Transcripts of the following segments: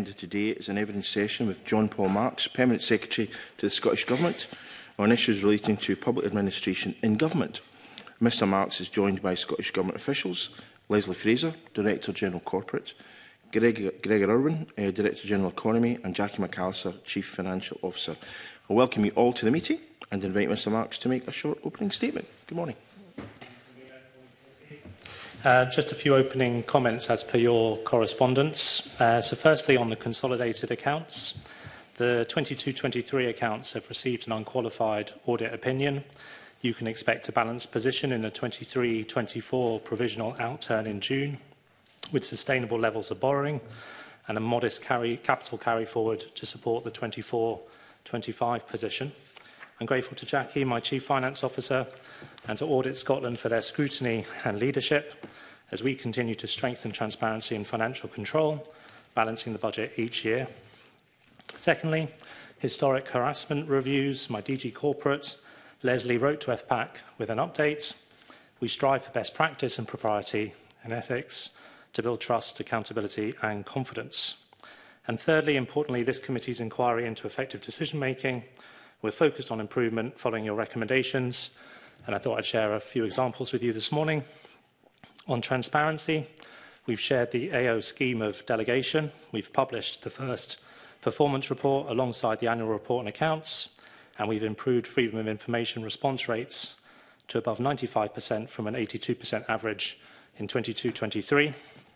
Today is an evidence session with John Paul Marks, Permanent Secretary to the Scottish Government, on issues relating to public administration in government. Mr Marks is joined by Scottish Government officials, Leslie Fraser, Director General Corporate, Gregor Irwin, Director General Economy, and Jackie McAllister, Chief Financial Officer. I welcome you all to the meeting and invite Mr Marks to make a short opening statement. Good morning. Just a few opening comments as per your correspondence. So firstly, on the consolidated accounts, the 22-23 accounts have received an unqualified audit opinion. You can expect a balanced position in the 23-24 provisional outturn in June, with sustainable levels of borrowing and a modest capital carry forward to support the 24-25 position. I'm grateful to Jackie, my Chief Finance Officer, and to Audit Scotland for their scrutiny and leadership as we continue to strengthen transparency and financial control, balancing the budget each year. Secondly, historic harassment reviews. My DG Corporate, Leslie, wrote to FPAC with an update. We strive for best practice and propriety and ethics to build trust, accountability and confidence. And thirdly, importantly, this committee's inquiry into effective decision-making. We're focused on improvement following your recommendations, and I thought I'd share a few examples with you this morning. On transparency, we've shared the AO scheme of delegation. We've published the first performance report alongside the annual report and accounts, and we've improved freedom of information response rates to above 95% from an 82% average in 22-23.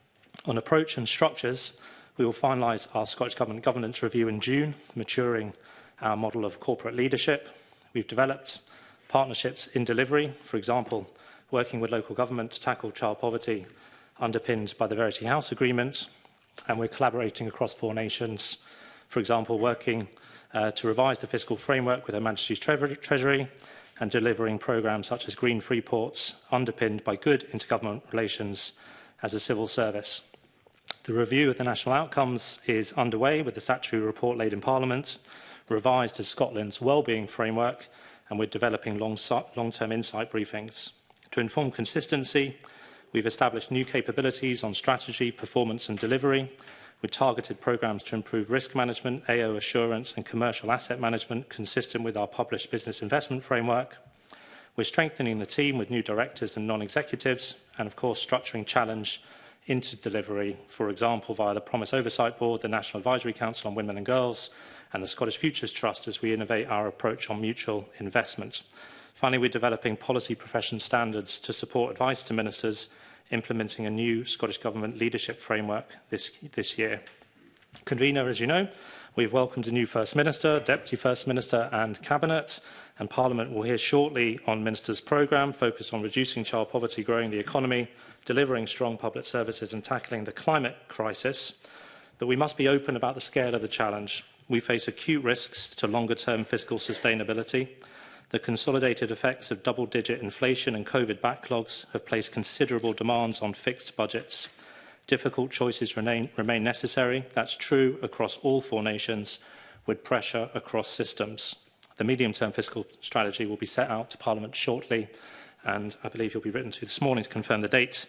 On approach and structures, we will finalise our Scottish Government governance review in June, maturing our model of corporate leadership. We've developed partnerships in delivery, for example, working with local government to tackle child poverty, underpinned by the Verity House Agreement, and we're collaborating across 4 nations, for example, working to revise the fiscal framework with Her Majesty's Treasury and delivering programmes such as Green Free Ports, underpinned by good intergovernment relations as a civil service. The review of the national outcomes is underway with the statutory report laid in Parliament, revised as Scotland's wellbeing framework, and we're developing long-term insight briefings. To inform consistency, we've established new capabilities on strategy, performance and delivery, with targeted programmes to improve risk management, AO assurance and commercial asset management consistent with our published business investment framework. We're strengthening the team with new directors and non-executives, and of course structuring challenge into delivery, for example via the Promise Oversight Board, the National Advisory Council on Women and Girls, and the Scottish Futures Trust as we innovate our approach on mutual investment. Finally, we're developing policy profession standards to support advice to ministers, implementing a new Scottish Government leadership framework this year. Convener, as you know, we've welcomed a new First Minister, Deputy First Minister and Cabinet, and Parliament will hear shortly on Minister's programme focused on reducing child poverty, growing the economy, delivering strong public services and tackling the climate crisis. But we must be open about the scale of the challenge. We face acute risks to longer-term fiscal sustainability. The consolidated effects of double-digit inflation and COVID backlogs have placed considerable demands on fixed budgets. Difficult choices remain necessary. That's true across all 4 nations, with pressure across systems. The medium-term fiscal strategy will be set out to Parliament shortly, and I believe you'll be written to this morning to confirm the date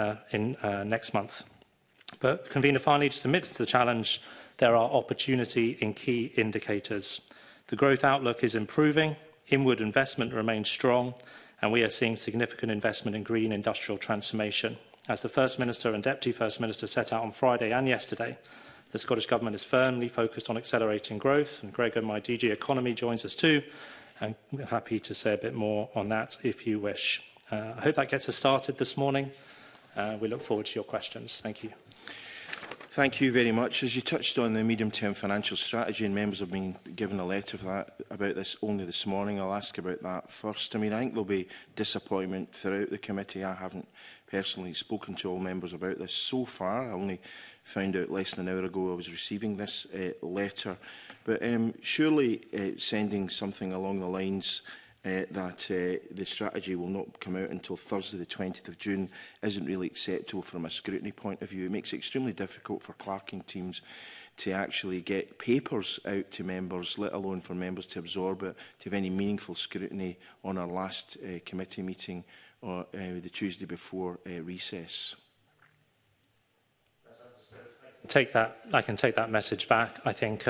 next month. But, Convener, finally, just amidst the challenge, there are opportunity in key indicators. The growth outlook is improving, inward investment remains strong, and we are seeing significant investment in green industrial transformation. As the First Minister and Deputy First Minister set out on Friday and yesterday, the Scottish Government is firmly focused on accelerating growth, and Gregor, my DG Economy, joins us too, and we're happy to say a bit more on that if you wish. I hope that gets us started this morning. We look forward to your questions. Thank you. Thank you very much. As you touched on the medium-term financial strategy, and members have been given a letter for that, about this only this morning, I'll ask about that first. I think there'll be disappointment throughout the committee. I haven't personally spoken to all members about this so far. I only found out less than an hour ago I was receiving this letter. But surely sending something along the lines that the strategy will not come out until Thursday the 20th of June isn't really acceptable from a scrutiny point of view. It makes it extremely difficult for clerking teams to actually get papers out to members, let alone for members to absorb it, to have any meaningful scrutiny on our last committee meeting or the Tuesday before recess. take that message back. I think,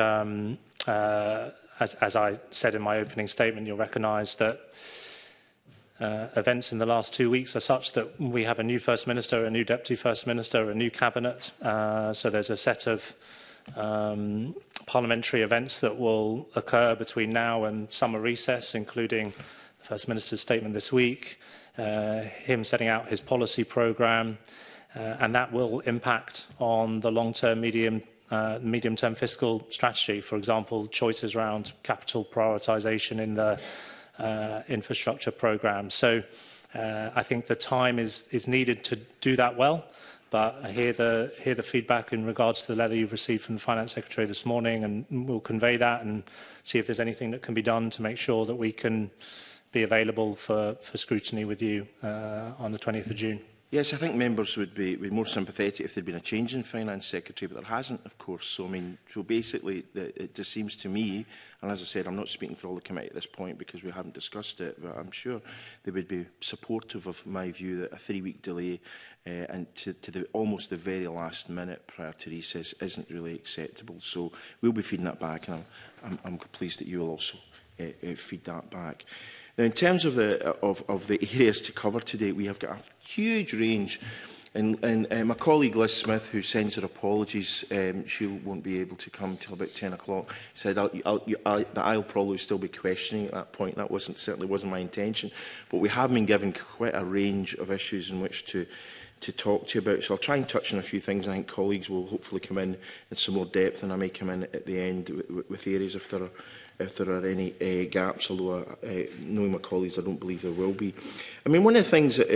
as I said in my opening statement, you'll recognise that events in the last 2 weeks are such that we have a new First Minister, a new Deputy First Minister, a new Cabinet. So there's a set of parliamentary events that will occur between now and summer recess, including the First Minister's statement this week, him setting out his policy programme, and that will impact on the long-term, medium-term fiscal strategy. For example, choices around capital prioritisation in the infrastructure programme. So I think the time is needed to do that well. But I hear the feedback in regards to the letter you've received from the Finance Secretary this morning, and we'll convey that and see if there's anything that can be done to make sure that we can be available for scrutiny with you on the 20th of June. Yes, I think members would be more sympathetic if there'd been a change in Finance Secretary, but there hasn't, of course. So, I mean, so basically, it just seems to me, and as I said, I'm not speaking for all the committee at this point because we haven't discussed it, but I'm sure they would be supportive of my view that a 3-week delay and to almost the very last minute prior to recess isn't really acceptable. So we'll be feeding that back, and I'm pleased that you will also feed that back. Now, in terms of the areas to cover today, we have got a huge range. And my colleague Liz Smith, who sends her apologies, she won't be able to come until about 10 o'clock, said that I'll probably still be questioning at that point. That certainly wasn't my intention. But we have been given quite a range of issues in which to talk to you about. So I'll try and touch on a few things. I think colleagues will hopefully come in some more depth, and I may come in at the end with areas if there are any gaps, although knowing my colleagues, I don't believe there will be. I mean, one of the things that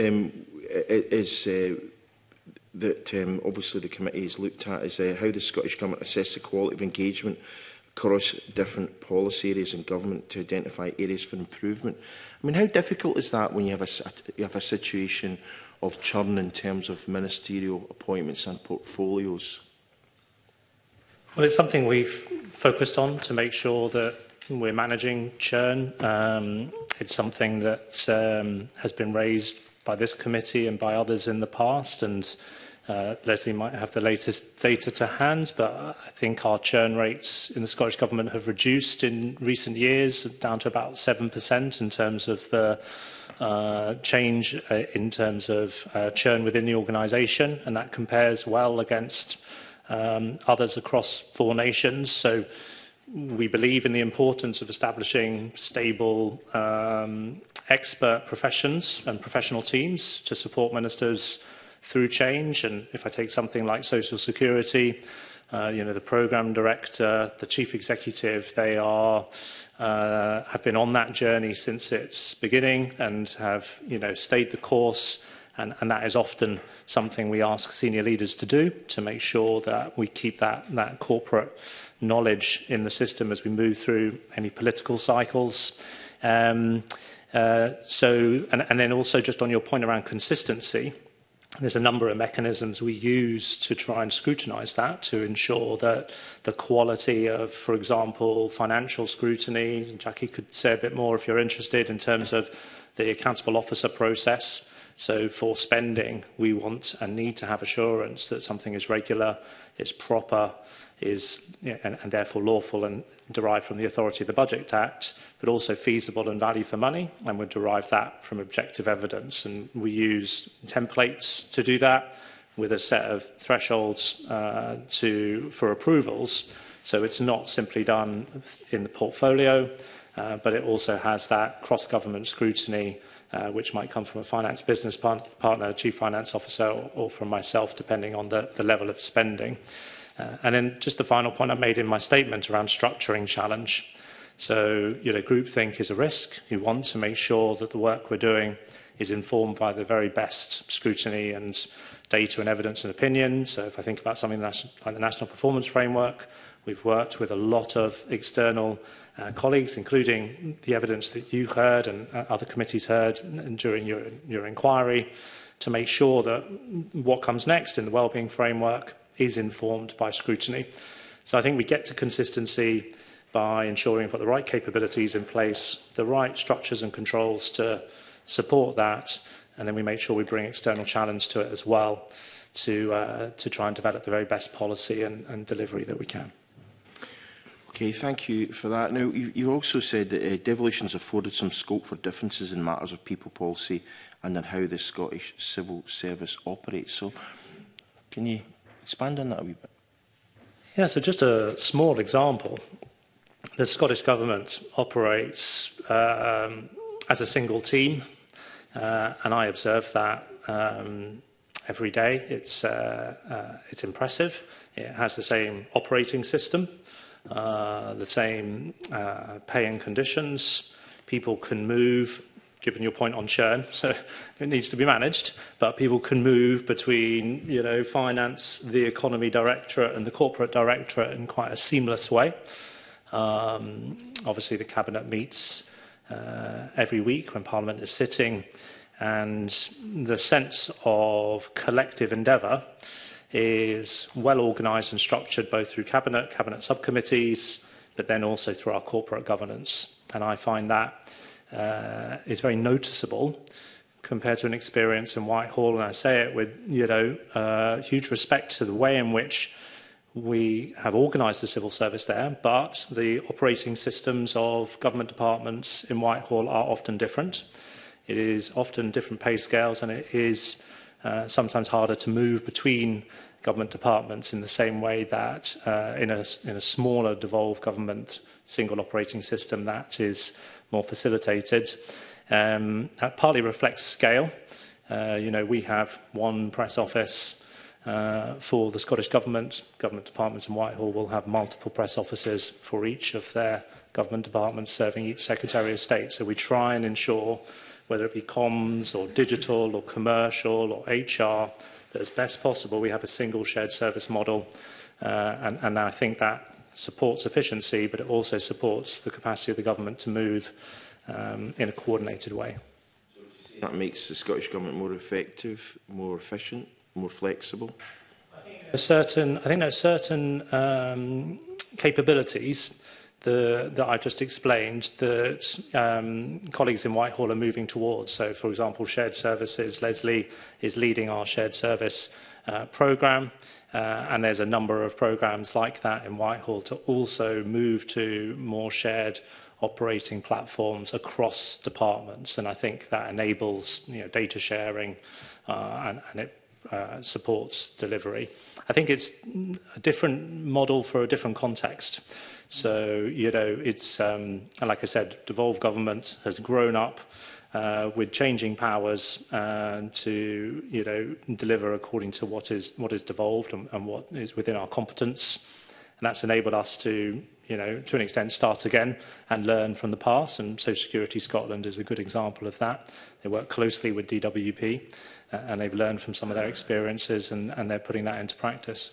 obviously the committee has looked at is how the Scottish Government assess the quality of engagement across different policy areas in government to identify areas for improvement. I mean, how difficult is that when you have a situation of churn in terms of ministerial appointments and portfolios? Well, it's something we've focused on to make sure that we're managing churn. It's something that has been raised by this committee and by others in the past, and Leslie might have the latest data to hand, but I think our churn rates in the Scottish Government have reduced in recent years, down to about 7% in terms of the change in terms of churn within the organisation, and that compares well against others across 4 nations. So we believe in the importance of establishing stable expert professions and professional teams to support ministers through change. And if I take something like social security, the programme director, the chief executive, they have been on that journey since its beginning and have stayed the course. And that is often something we ask senior leaders to do, to make sure that we keep that corporate knowledge in the system as we move through any political cycles. And then also just on your point around consistency, there's a number of mechanisms we use to try and scrutinise that, to ensure that the quality of, for example, financial scrutiny, Jackie could say a bit more if you're interested, in terms of the accountable officer process. So for spending, we want and need to have assurance that something is regular, is proper, and therefore lawful and derived from the authority of the Budget Act, but also feasible and value for money, and we derive that from objective evidence. And we use templates to do that with a set of thresholds for approvals. So it's not simply done in the portfolio, but it also has that cross-government scrutiny, which might come from a finance business partner, chief finance officer, or from myself, depending on the level of spending. And then just the final point I made in my statement around structuring challenge. So, groupthink is a risk. We want to make sure that the work we're doing is informed by the very best scrutiny and data and evidence and opinion. So if I think about something like the National Performance Framework, we've worked with a lot of external colleagues, including the evidence that you heard and other committees heard during your inquiry, to make sure that what comes next in the wellbeing framework is informed by scrutiny. So I think we get to consistency by ensuring we've got the right capabilities in place, the right structures and controls to support that, and then we make sure we bring external challenge to it as well. to try and develop the very best policy and delivery that we can. Okay, thank you for that. Now, you also said that devolution has afforded some scope for differences in matters of people policy and in how the Scottish civil service operates. So, can you expand on that a wee bit? Yeah, so just a small example. The Scottish Government operates as a single team, and I observe that every day. It's impressive. It has the same operating system, the same pay and conditions. People can move, given your point on churn, so it needs to be managed, but people can move between, finance, the economy directorate and the corporate directorate in quite a seamless way. Obviously, the Cabinet meets every week when Parliament is sitting, and the sense of collective endeavour is well organised and structured both through Cabinet subcommittees, but then also through our corporate governance. And I find that is very noticeable compared to an experience in Whitehall, and I say it with huge respect to the way in which we have organised the civil service there, but the operating systems of government departments in Whitehall are often different. It is often different pay scales, and it is sometimes harder to move between government departments in the same way that in a smaller devolved government single operating system that is more facilitated. That partly reflects scale. We have one press office for the Scottish Government. Government departments in Whitehall will have multiple press offices for each of their government departments serving each Secretary of State. So we try and ensure, whether it be comms or digital or commercial or HR, that as best possible we have a single shared service model. And I think that supports efficiency, but it also supports the capacity of the government to move in a coordinated way. So would you say that makes the Scottish Government more effective, more efficient, more flexible? I think there are certain capabilities that I just explained that colleagues in Whitehall are moving towards. So, for example, shared services. Leslie is leading our shared service programme, and there's a number of programmes like that in Whitehall to also move to more shared operating platforms across departments. And I think that enables data sharing and it supports delivery. I think it's a different model for a different context. So, it's, like I said, devolved government has grown up with changing powers to, deliver according to what is devolved and what is within our competence. And that's enabled us to, to an extent, start again and learn from the past. And Social Security Scotland is a good example of that. They work closely with DWP and they've learned from some of their experiences and they're putting that into practice.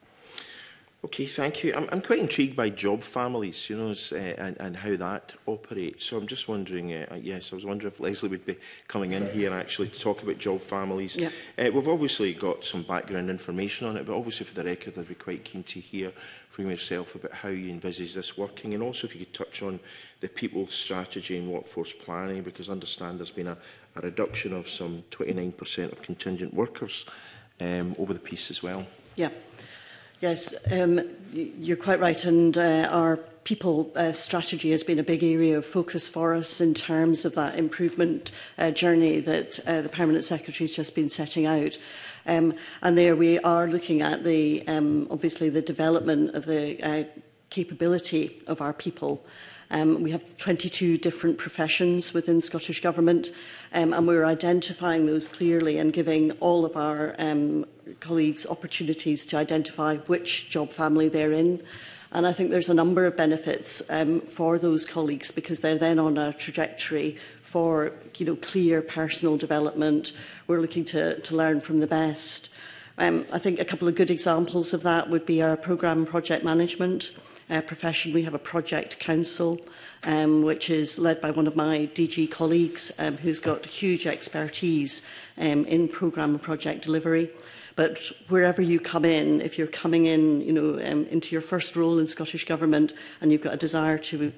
Okay, thank you. I'm quite intrigued by job families, and how that operates. So I'm just wondering, yes, I was wondering if Leslie would be coming in here actually to talk about job families. Yep. We've obviously got some background information on it, but obviously for the record, I'd be quite keen to hear from yourself about how you envisage this working, and also if you could touch on the people strategy and workforce planning, because I understand there's been a reduction of some 29% of contingent workers over the piece as well. Yeah. Yes, you're quite right, and our people strategy has been a big area of focus for us in terms of that improvement journey that the Permanent Secretary has just been setting out. And there we are looking at the obviously the development of the capability of our people. We have 22 different professions within Scottish Government, and we're identifying those clearly and giving all of our colleagues opportunities to identify which job family they're in. And I think there's a number of benefits for those colleagues, because they're then on a trajectory for clear personal development. We're looking to learn from the best. I think a couple of good examples of that would be our programme project management profession. We have a project council, which is led by one of my DG colleagues, who's got huge expertise in programme and project delivery. But wherever you come in, if you're coming in, into your first role in Scottish Government and you've got a desire to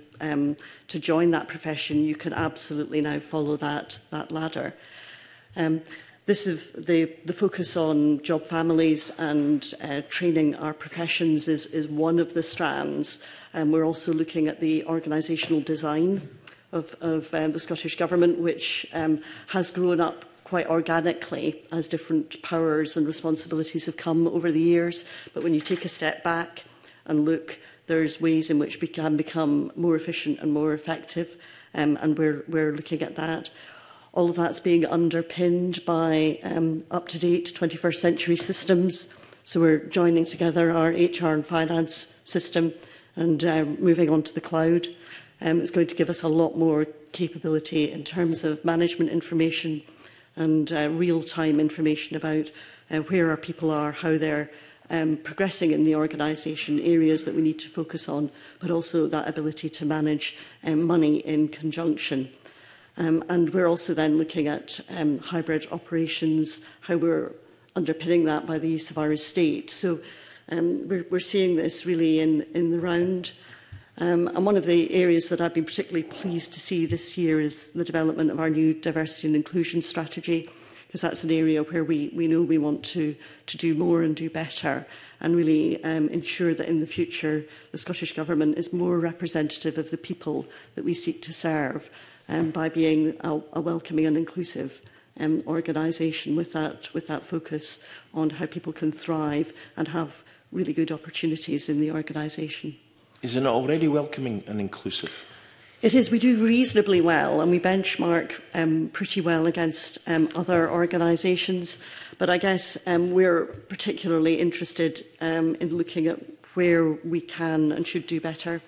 join that profession, you can absolutely now follow that ladder. this is the focus on job families and training our professions is one of the strands. And we're also looking at the organisational design of the Scottish Government, which has grown up quite organically as different powers and responsibilities have come over the years. But when you take a step back and look, there's ways in which we can become more efficient and more effective, and we're looking at that. All of that's being underpinned by up-to-date 21st century systems. So we're joining together our HR and finance system and moving on to the cloud. It's going to give us a lot more capability in terms of management information and real-time information about where our people are, how they're progressing in the organisation, areas that we need to focus on, but also that ability to manage money in conjunction. And we're also then looking at hybrid operations, how we're underpinning that by the use of our estate. So we're seeing this really in the round. And one of the areas that I've been particularly pleased to see this year is the development of our new diversity and inclusion strategy, because that's an area where we know we want to do more and do better, and really ensure that in the future the Scottish Government is more representative of the people that we seek to serve, by being a welcoming and inclusive organisation with that focus on how people can thrive and have really good opportunities in the organisation. Is it not already welcoming and inclusive? It is. We do reasonably well, and we benchmark pretty well against other organisations. But I guess we're particularly interested in looking at where we can and should do better.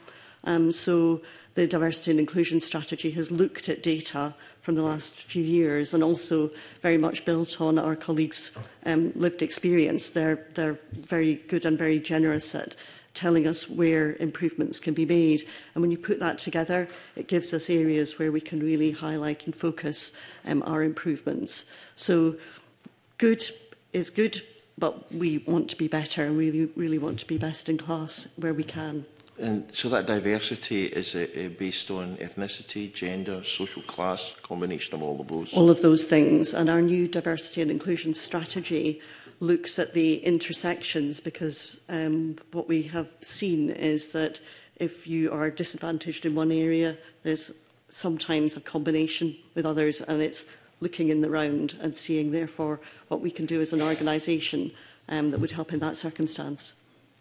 So the diversity and inclusion strategy has looked at data from the last few years and also very much built on our colleagues' lived experience. They're very good and very generous at telling us where improvements can be made. And when you put that together, it gives us areas where we can really highlight and focus our improvements. So good is good, but we want to be better and really want to be best in class where we can. And so that diversity, is it based on ethnicity, gender, social class, combination of all of those? All of those things. And our new diversity and inclusion strategy looks at the intersections, because what we have seen is that if you are disadvantaged in one area, there's sometimes a combination with others, and it's looking in the round and seeing, therefore, what we can do as an organisation that would help in that circumstance.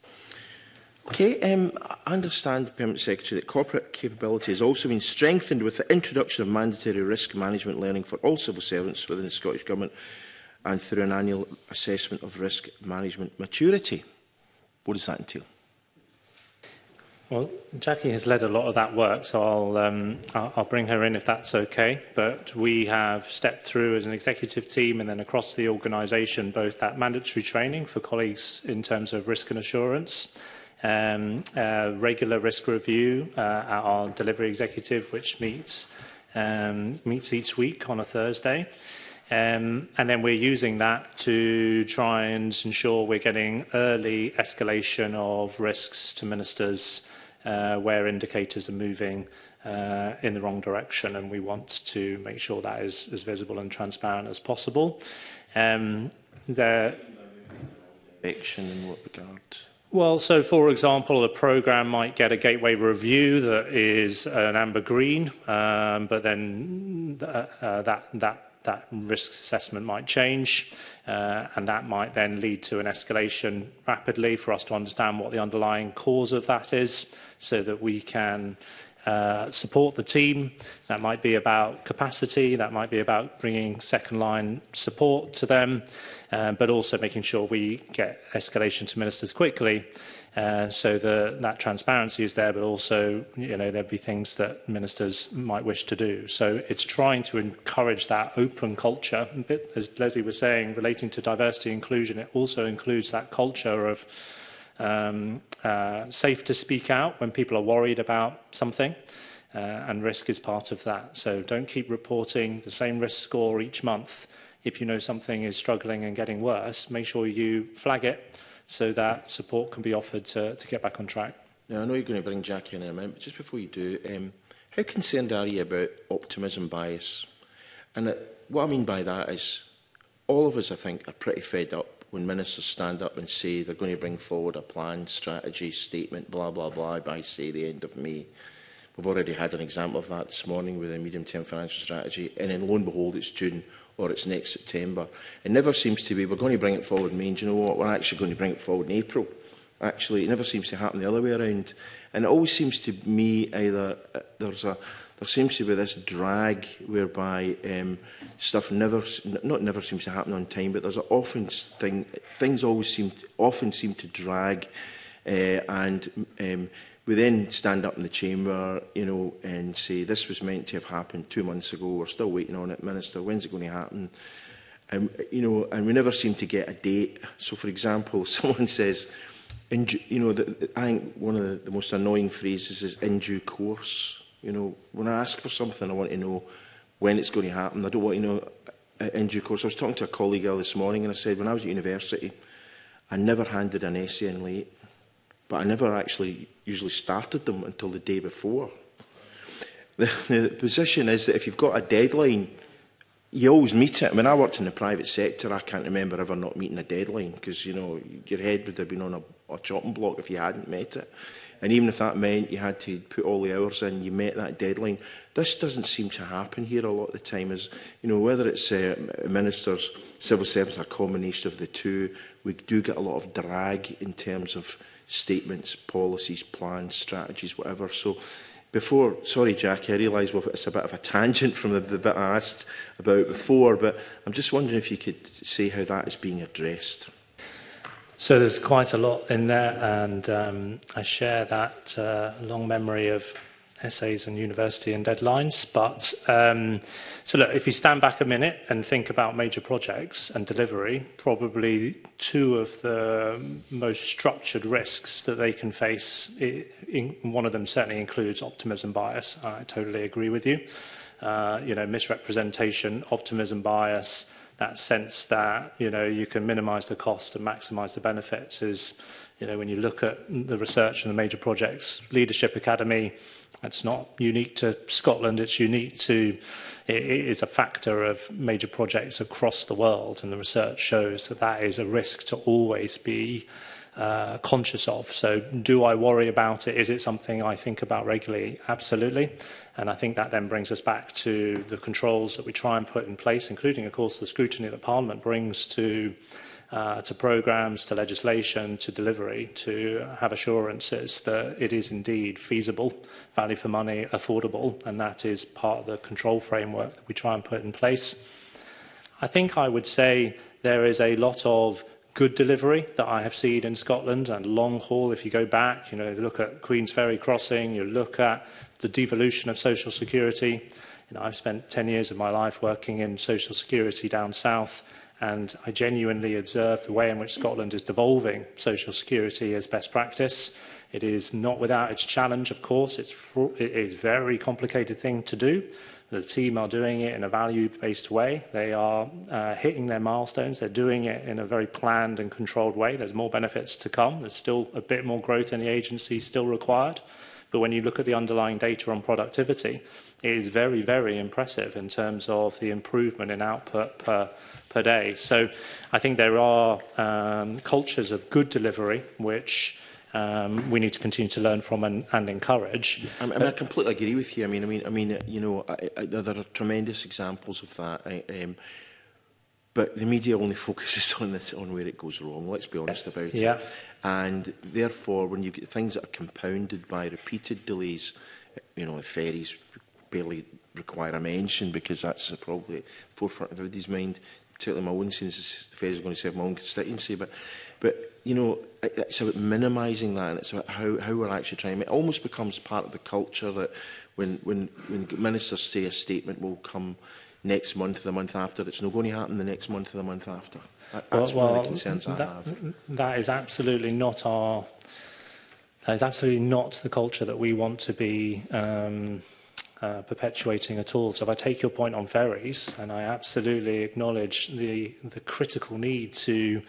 Okay, I understand, Permanent Secretary, that corporate capability has also been strengthened with the introduction of mandatory risk management learning for all civil servants within the Scottish Government and through an annual assessment of risk management maturity. What does that entail? Well, Jackie has led a lot of that work, so I'll bring her in if that's okay. But we have stepped through as an executive team and then across the organisation both that mandatory training for colleagues in terms of risk and assurance, regular risk review at our delivery executive, which meets each week on a Thursday. And then we're using that to try and ensure we're getting early escalation of risks to ministers where indicators are moving in the wrong direction, and we want to make sure that is as visible and transparent as possible. Action in what regard? Well, so for example, a programme might get a gateway review that is an amber green, but then that risk assessment might change, and that might then lead to an escalation rapidly for us to understand what the underlying cause of that is, so that we can support the team. That might be about capacity, that might be about bringing second-line support to them, but also making sure we get escalation to ministers quickly, so that transparency is there, but also, there'll be things that ministers might wish to do. So it's trying to encourage that open culture. A bit, as Leslie was saying, relating to diversity and inclusion, it also includes that culture of safe to speak out when people are worried about something, and risk is part of that. So don't keep reporting the same risk score each month. If you know something is struggling and getting worse, make sure you flag it so that support can be offered to get back on track. Now, I know you're going to bring Jackie in a minute, but just before you do, how concerned are you about optimism bias? And what I mean by that is, all of us, I think, are pretty fed up when ministers stand up and say they're going to bring forward a plan, strategy, statement, blah, blah, blah, by, say, the end of May. We've already had an example of that this morning with the medium-term financial strategy, and then lo and behold, it's June or it's next September. It never seems to be, we're going to bring it forward in May, and do you know what, we're actually going to bring it forward in April. Actually, it never seems to happen the other way around. And it always seems to me either there seems to be this drag whereby stuff never seems to happen on time, but there's often things always often seem to drag, and we then stand up in the chamber, you know, and say this was meant to have happened 2 months ago. We're still waiting on it, Minister. When's it going to happen? You know, and we never seem to get a date. So, for example, someone says, you know, I think one of the most annoying phrases is "in due course." You know, when I ask for something, I want to know when it's going to happen. I don't want to know in due course. I was talking to a colleague this morning, and I said, when I was at university, I never handed an essay in late, but I never actually usually started them until the day before. The position is that if you've got a deadline, you always meet it. When I worked in the private sector, I can't remember ever not meeting a deadline, because, you know, your head would have been on a chopping block if you hadn't met it. And even if that meant you had to put all the hours in, you met that deadline. This doesn't seem to happen here a lot of the time. Is, you know, whether it's ministers, civil servants, a combination of the two, we do get a lot of drag in terms of statements, policies, plans, strategies, whatever. So, sorry, Jackie, I realise it's a bit of a tangent from the bit I asked about before, but I'm just wondering if you could say how that is being addressed. So there's quite a lot in there, and I share that long memory of essays and university and deadlines. But so look, if you stand back a minute and think about major projects and delivery, probably two of the most structured risks that they can face, one of them certainly includes optimism bias. I totally agree with you. You know, misrepresentation, optimism bias, that sense that, you know, you can minimise the cost and maximise the benefits is, you know, when you look at the research and the major projects, Leadership Academy, it's not unique to Scotland, it's unique to, it is a factor of major projects across the world, and the research shows that that is a risk to always be conscious of. So do I worry about it? Is it something I think about regularly? Absolutely. And I think that then brings us back to the controls that we try and put in place, including, of course, the scrutiny that Parliament brings to programmes, to legislation, to delivery, to have assurances that it is indeed feasible, value for money, affordable, and that is part of the control framework that we try and put in place. I think I would say there is a lot of good delivery that I have seen in Scotland, and long haul, if you go back, you know, look at Queen's Ferry Crossing, you look at the devolution of social security. You know, I've spent 10 years of my life working in social security down south, and I genuinely observe the way in which Scotland is devolving social security as best practice. It is not without its challenge, of course. It is a very complicated thing to do. The team are doing it in a value-based way. They are hitting their milestones. They're doing it in a very planned and controlled way. There's more benefits to come. There's still a bit more growth in the agency still required. But when you look at the underlying data on productivity, it is very, very impressive in terms of the improvement in output per day. So I think there are cultures of good delivery which we need to continue to learn from and encourage. I completely agree with you. I mean, you know, there are tremendous examples of that. But the media only focuses on where it goes wrong. Let's be honest about it. And therefore, when you get things that are compounded by repeated delays, you know, ferries barely require a mention because that's probably at the forefront of everybody's mind, particularly my own, since the ferries are going to serve my own constituency. But you know, it's about minimising that, and it's about how we're actually trying. It almost becomes part of the culture that when ministers say a statement will come next month or the month after, it's not going to happen the next month or the month after. That's one of the concerns I have. That is absolutely not our. That is absolutely not the culture that we want to be perpetuating at all. So if I take your point on ferries, and I absolutely acknowledge the critical need to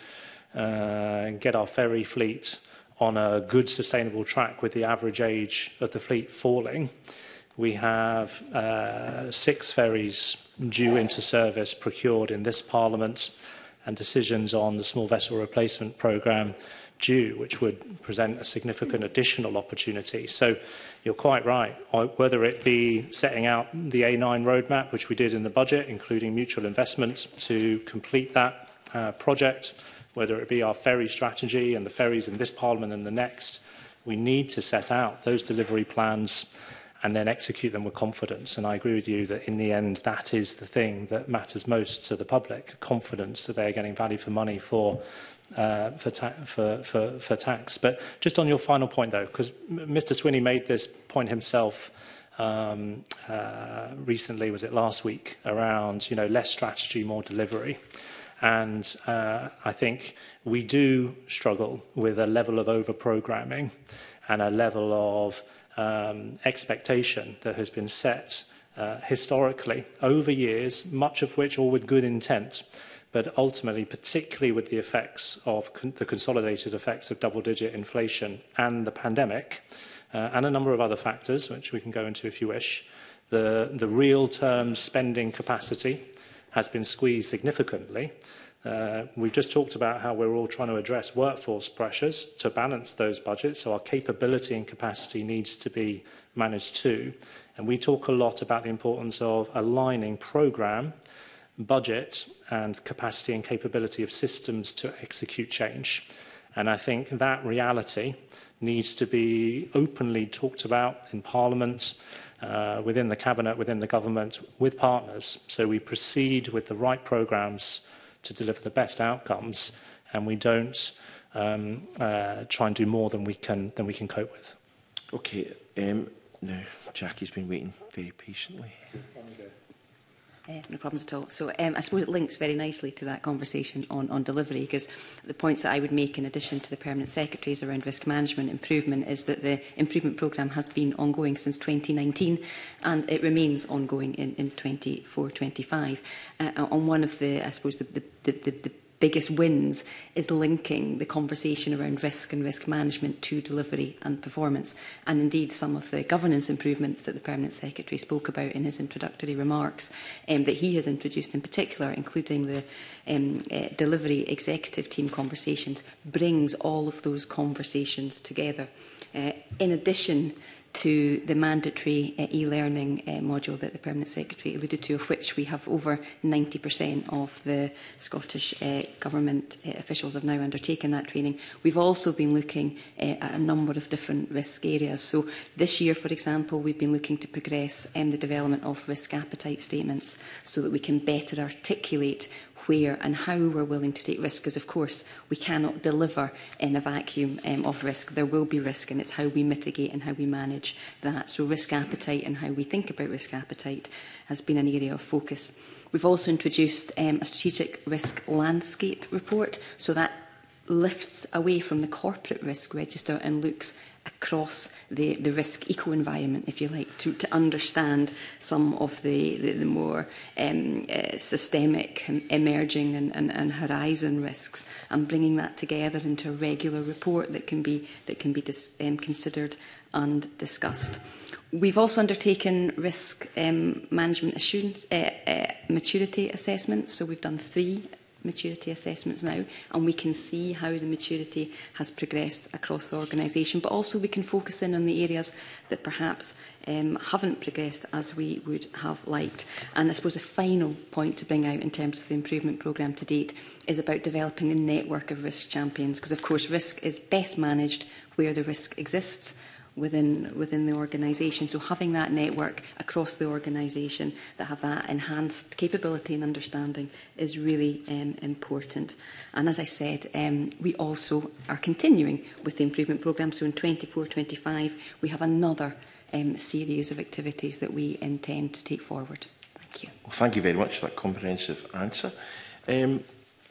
get our ferry fleet on a good sustainable track with the average age of the fleet falling, We have 6 ferries due into service procured in this Parliament, and decisions on the small vessel replacement programme due, which would present a significant additional opportunity. So you're quite right, whether it be setting out the A9 roadmap, which we did in the budget, including mutual investment to complete that project, whether it be our ferry strategy and the ferries in this Parliament and the next, we need to set out those delivery plans and then execute them with confidence. And I agree with you that in the end, that is the thing that matters most to the public, confidence that they're getting value for money for tax. But just on your final point, though, because Mr Swinney made this point himself recently, was it last week, around less strategy, more delivery. And I think we do struggle with a level of over-programming and a level of expectation that has been set historically over years, much of which all with good intent, but ultimately, particularly with the effects of the consolidated effects of double-digit inflation and the pandemic, and a number of other factors, which we can go into if you wish, the real-term spending capacity has been squeezed significantly. We've just talked about how we're all trying to address workforce pressures to balance those budgets, so our capability and capacity needs to be managed too. And we talk a lot about the importance of aligning programme, budget and capacity and capability of systems to execute change. And I think that reality needs to be openly talked about in Parliament, within the Cabinet, within the government, with partners, so we proceed with the right programmes to deliver the best outcomes, and we don't try and do more than we can cope with. Okay. Now, Jackie's been waiting very patiently. No problems at all. So I suppose it links very nicely to that conversation on delivery, because the points that I would make in addition to the Permanent Secretaries around risk management improvement is that the improvement programme has been ongoing since 2019 and it remains ongoing in 24-25. On one of the, I suppose, the biggest wins is linking the conversation around risk and risk management to delivery and performance. And indeed, some of the governance improvements that the Permanent Secretary spoke about in his introductory remarks that he has introduced in particular, including the delivery executive team conversations, brings all of those conversations together. In addition to the mandatory e-learning module that the Permanent Secretary alluded to, of which we have over 90% of the Scottish Government officials have now undertaken that training. We've also been looking at a number of different risk areas. So this year, for example, we've been looking to progress the development of risk appetite statements so that we can better articulate where and how we're willing to take risk, because of course we cannot deliver in a vacuum of risk. There will be risk, and it's how we mitigate and how we manage that. So risk appetite and how we think about risk appetite has been an area of focus. We've also introduced a strategic risk landscape report, so that lifts away from the corporate risk register and looks across the risk eco-environment, if you like, to understand some of the more systemic, emerging and horizon risks, and bringing that together into a regular report that can be considered and discussed. We've also undertaken risk management assurance maturity assessments, so we've done 3 maturity assessments now, and we can see how the maturity has progressed across the organisation, but also we can focus in on the areas that perhaps haven't progressed as we would have liked. And I suppose the final point to bring out in terms of the improvement programme to date is about developing a network of risk champions, because of course risk is best managed where the risk exists within the organisation. So having that network across the organisation that have that enhanced capability and understanding is really important. And as I said, we also are continuing with the improvement programme. So in 24-25 we have another series of activities that we intend to take forward. Thank you. Well, thank you very much for that comprehensive answer. I'm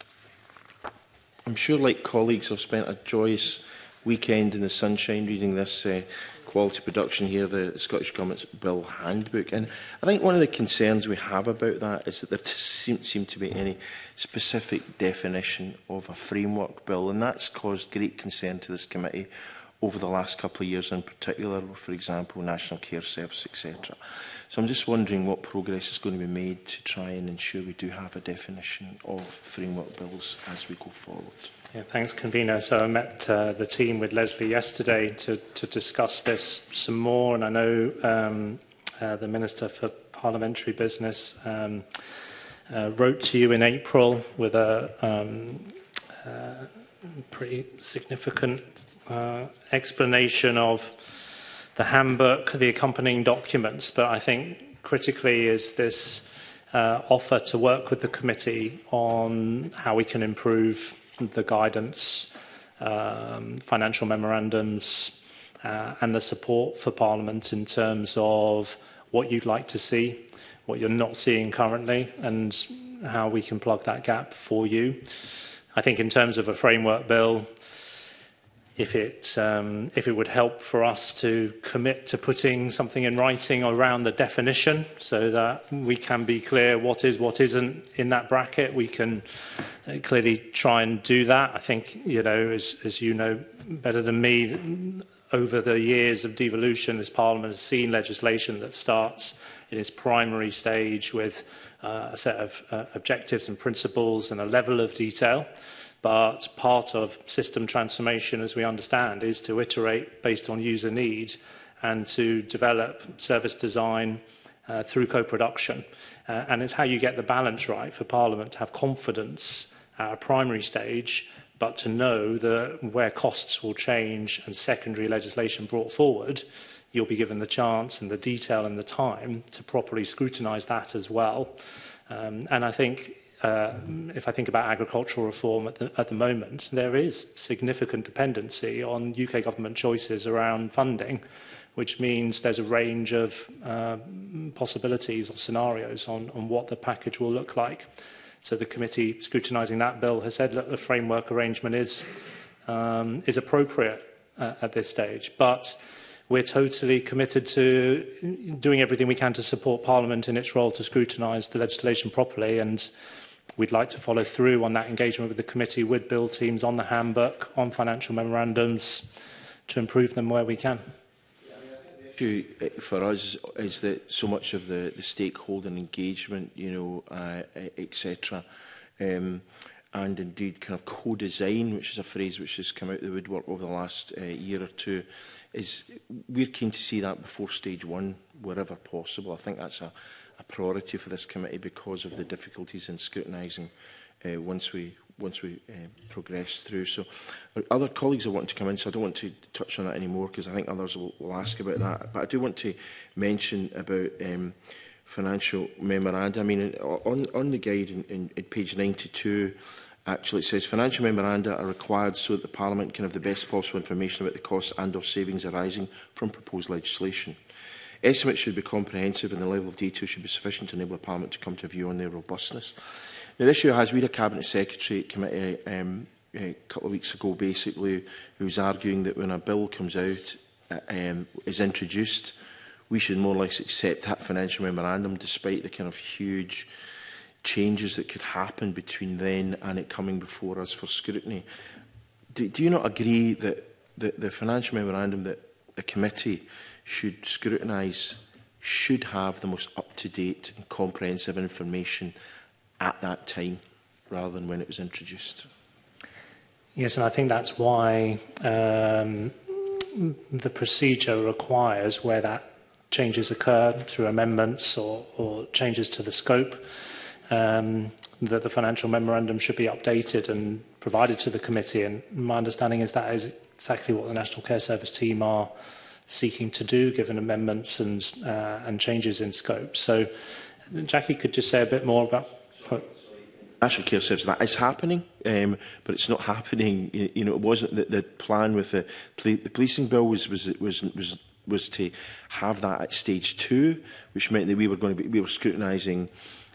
sure, like colleagues, I've spent a joyous weekend in the sunshine reading this quality production here, the Scottish Government's Bill Handbook. And I think one of the concerns we have about that is that there doesn't seem to be any specific definition of a framework bill, and that's caused great concern to this committee over the last couple of years in particular, for example, National Care Service, etc. So I'm just wondering what progress is going to be made to try and ensure we do have a definition of framework bills as we go forward. Yeah, thanks, Convener. So I met the team with Leslie yesterday to discuss this some more, and I know the Minister for Parliamentary Business wrote to you in April with a pretty significant explanation of the handbook, the accompanying documents, but I think critically is this offer to work with the committee on how we can improve the guidance, financial memorandums and the support for Parliament in terms of what you'd like to see, what you're not seeing currently, and how we can plug that gap for you. I think in terms of a framework bill, if it would help for us to commit to putting something in writing around the definition so that we can be clear what is, what isn't in that bracket, we can clearly try and do that. I think, you know, as you know better than me, over the years of devolution, this Parliament has seen legislation that starts in its primary stage with a set of objectives and principles and a level of detail. But part of system transformation, as we understand, is to iterate based on user need and to develop service design through co-production. And it's how you get the balance right for Parliament to have confidence at a primary stage, but to know that where costs will change and secondary legislation brought forward, you'll be given the chance and the detail and the time to properly scrutinise that as well. And I think if I think about agricultural reform at the moment, there is significant dependency on UK government choices around funding, which means there's a range of possibilities or scenarios on what the package will look like. So the committee scrutinising that bill has said that the framework arrangement is appropriate at this stage, but we're totally committed to doing everything we can to support Parliament in its role to scrutinise the legislation properly, and we'd like to follow through on that engagement with the committee, with bill teams on the handbook, on financial memorandums, to improve them where we can. The issue for us is that so much of the stakeholder engagement, you know, etc., and indeed kind of co-design, which is a phrase which has come out of the woodwork over the last year or two, is we're keen to see that before stage one, wherever possible. I think that's a priority for this committee because of the difficulties in scrutinising once we progress through. So other colleagues are wanting to come in, so I don't want to touch on that anymore because I think others will ask about that. But I do want to mention about financial memoranda. I mean, on the guide in page 92, actually it says financial memoranda are required so that the Parliament can have the best possible information about the costs and or savings arising from proposed legislation. Estimates should be comprehensive and the level of detail should be sufficient to enable the Parliament to come to a view on their robustness. Now, this issue has, we had a Cabinet Secretary committee a couple of weeks ago, basically, who was arguing that when a bill comes out, is introduced, we should more or less accept that financial memorandum, despite the kind of huge changes that could happen between then and it coming before us for scrutiny. Do you not agree that the financial memorandum that the committee should scrutinise should have the most up-to-date and comprehensive information at that time, rather than when it was introduced? Yes, and I think that's why the procedure requires, where that changes occur through amendments or changes to the scope, that the financial memorandum should be updated and provided to the committee. And my understanding is that is exactly what the National Care Service team are seeking to do, given amendments and changes in scope. So Jackie could just say a bit more about... National Care Service, that is happening, but it's not happening. You know, it wasn't the plan with the policing bill was to have that at stage 2, which meant that we were scrutinising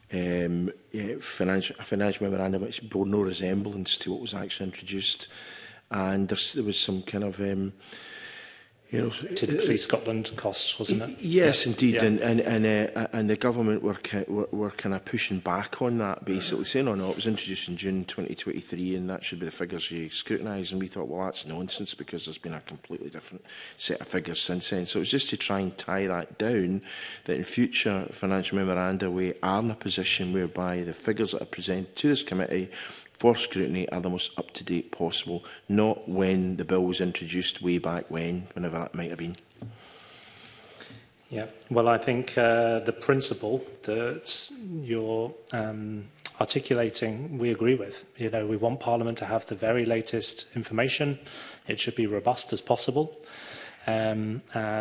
financial memorandum which bore no resemblance to what was actually introduced, and there was some kind of You know, to Police Scotland costs, wasn't it? Yes, indeed, Yeah. and the government were kind of pushing back on that, basically saying, "Oh no, it was introduced in June 2023, and that should be the figures you scrutinise." And we thought, well, that's nonsense because there's been a completely different set of figures since then. So it was just to try and tie that down, that in future financial memoranda we are in a position whereby the figures that are presented to this committee for scrutiny are the most up-to-date possible, not when the bill was introduced way back whenever that might have been. Yeah, well, I think the principle that you're articulating, we agree with. You know, we want Parliament to have the very latest information. It should be robust as possible. And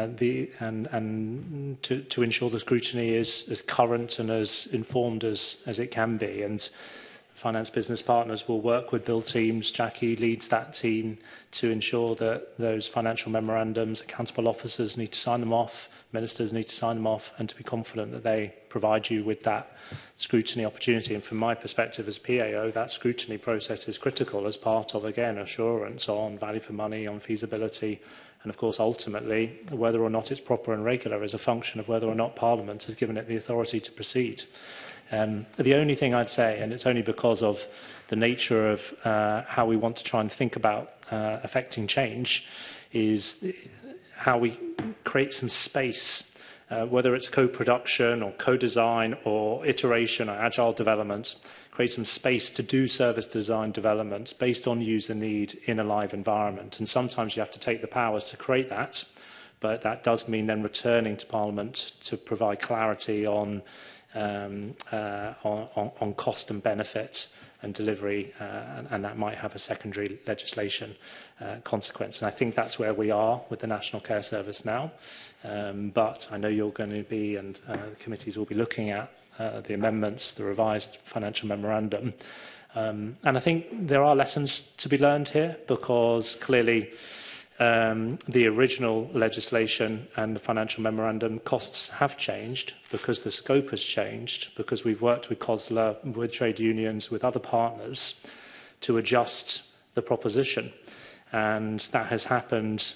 to ensure the scrutiny is as current and as informed as it can be. And Finance Business Partners will work with Bill teams. Jackie leads that team to ensure that those financial memorandums, accountable officers need to sign them off, ministers need to sign them off, and to be confident that they provide you with that scrutiny opportunity. And from my perspective as PAO, that scrutiny process is critical as part of, again, assurance on value for money, on feasibility, and of course, ultimately, whether or not it's proper and regular is a function of whether or not Parliament has given it the authority to proceed. The only thing I'd say, and it's only because of the nature of how we want to try and think about affecting change, is how we create some space, whether it's co-production or co-design or iteration or agile development, create some space to do service design development based on user need in a live environment. And sometimes you have to take the powers to create that, but that does mean then returning to Parliament to provide clarity on cost and benefits and delivery, and that might have a secondary legislation consequence. And I think that's where we are with the National Care Service now. But I know you're going to be, and the committees will be looking at the amendments, the revised financial memorandum. And I think there are lessons to be learned here, because clearly the original legislation and the financial memorandum costs have changed because the scope has changed, because we've worked with COSLA, with trade unions, with other partners to adjust the proposition. And that has happened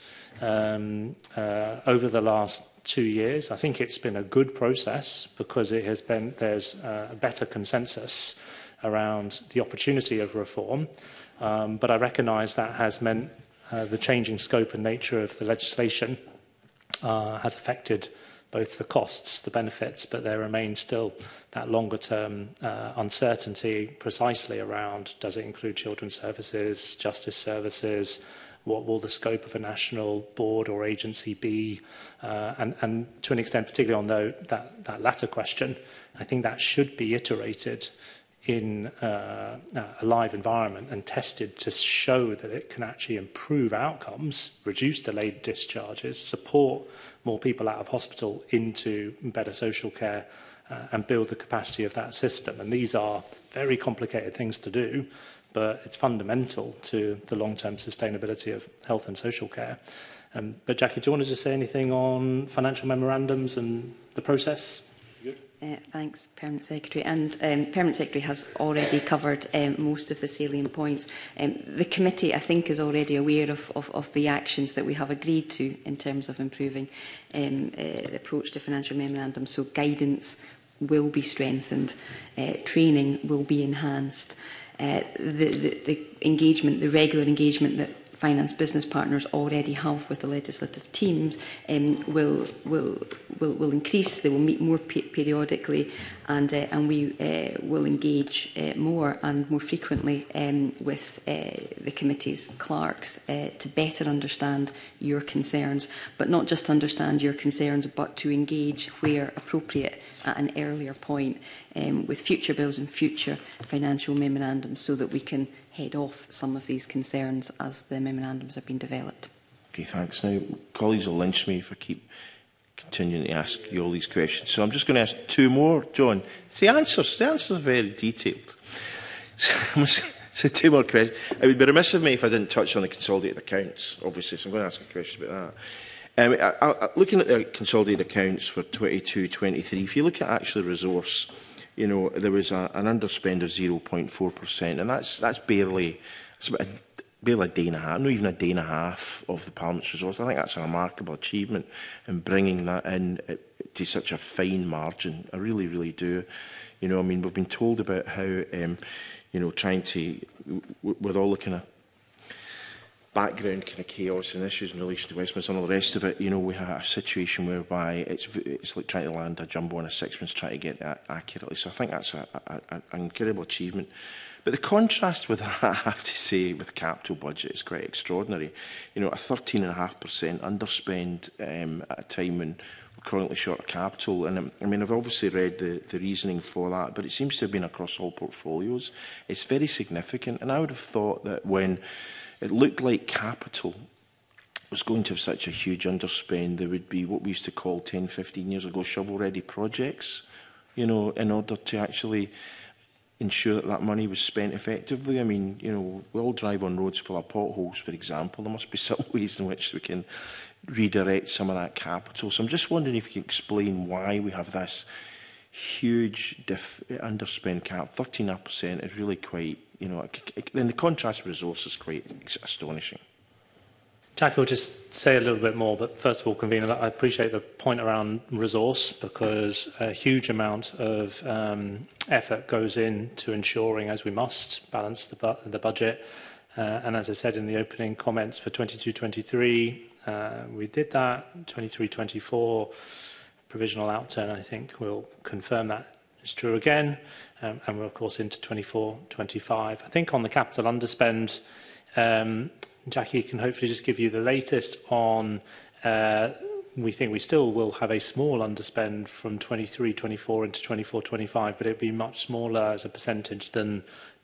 over the last 2 years. I think it's been a good process because it has been, there's a better consensus around the opportunity of reform. But I recognise that has meant the changing scope and nature of the legislation has affected both the costs, the benefits, but there remains still that longer-term uncertainty precisely around, does it include children's services, justice services, what will the scope of a national board or agency be, and to an extent, particularly on that latter question, I think that should be iterated in a live environment and tested to show that it can actually improve outcomes, reduce delayed discharges, support more people out of hospital into better social care, and build the capacity of that system. And these are very complicated things to do, but it's fundamental to the long-term sustainability of health and social care. But Jackie, do you want to just say anything on financial memorandums and the process? Thanks, Permanent Secretary. And Permanent Secretary has already covered most of the salient points. The committee, I think, is already aware of the actions that we have agreed to in terms of improving the approach to financial memorandums. So guidance will be strengthened, training will be enhanced. The engagement, the regular engagement that finance business partners already have with the legislative teams will increase. They will meet more periodically, and we will engage more and more frequently with the committee's clerks to better understand your concerns, but not just understand your concerns, but to engage where appropriate at an earlier point with future bills and future financial memorandums, so that we can head off some of these concerns as the memorandums are being developed. Okay, thanks. Now, colleagues will lynch me if I keep continuing to ask you all these questions. So I'm just going to ask two more, John. The answers are very detailed. So two more questions. It would be remiss of me if I didn't touch on the consolidated accounts, obviously, so I'm going to ask a question about that. Looking at the consolidated accounts for 22-23, if you look at actually resource, you know, there was an underspend of 0.4%, and that's barely, it's about barely a day and a half, not even a day and a half of the Parliament's resource. I think that's a remarkable achievement in bringing that in to such a fine margin. I really, really do. You know, I mean, we've been told about how, you know, trying to, with all the kind of background kind of chaos and issues in relation to Westminster and all the rest of it, you know, we have a situation whereby it's like trying to land a jumbo and a sixpence, trying to get that accurately. So I think that's an incredible achievement. But the contrast with that, I have to say, with the capital budget is quite extraordinary. You know, a 13.5% underspend at a time when we're currently short of capital. And I mean, I've obviously read the reasoning for that, but it seems to have been across all portfolios. It's very significant. And I would have thought that when it looked like capital was going to have such a huge underspend, there would be what we used to call 10, 15 years ago shovel-ready projects, you know, in order to actually ensure that that money was spent effectively. I mean, you know, we all drive on roads full of potholes, for example. There must be some ways in which we can redirect some of that capital. So I'm just wondering if you can explain why we have this huge underspend cap. 13% is really quite, you know, then the contrast with resources is quite astonishing. Jackie will just say a little bit more, but first of all, Convener, I appreciate the point around resource, because a huge amount of effort goes into ensuring, as we must, balance the budget. And as I said in the opening comments for 22-23, we did that. 23-24, provisional outturn, I think, will confirm that is true again. And we're, of course, into 24-25. I think on the capital underspend, Jackie can hopefully just give you the latest on, we think we still will have a small underspend from 23-24 into 24-25, but it'll be much smaller as a percentage than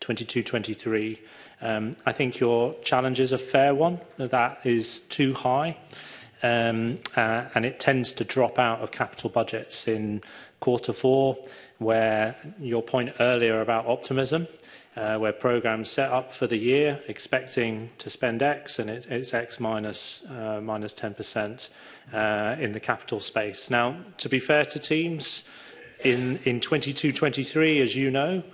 22-23. I think your challenge is a fair one. That is too high, and it tends to drop out of capital budgets in Q4, where your point earlier about optimism, where programmes set up for the year expecting to spend X, and it's X minus 10% in the capital space. Now, to be fair to teams, in 22-23, as you know,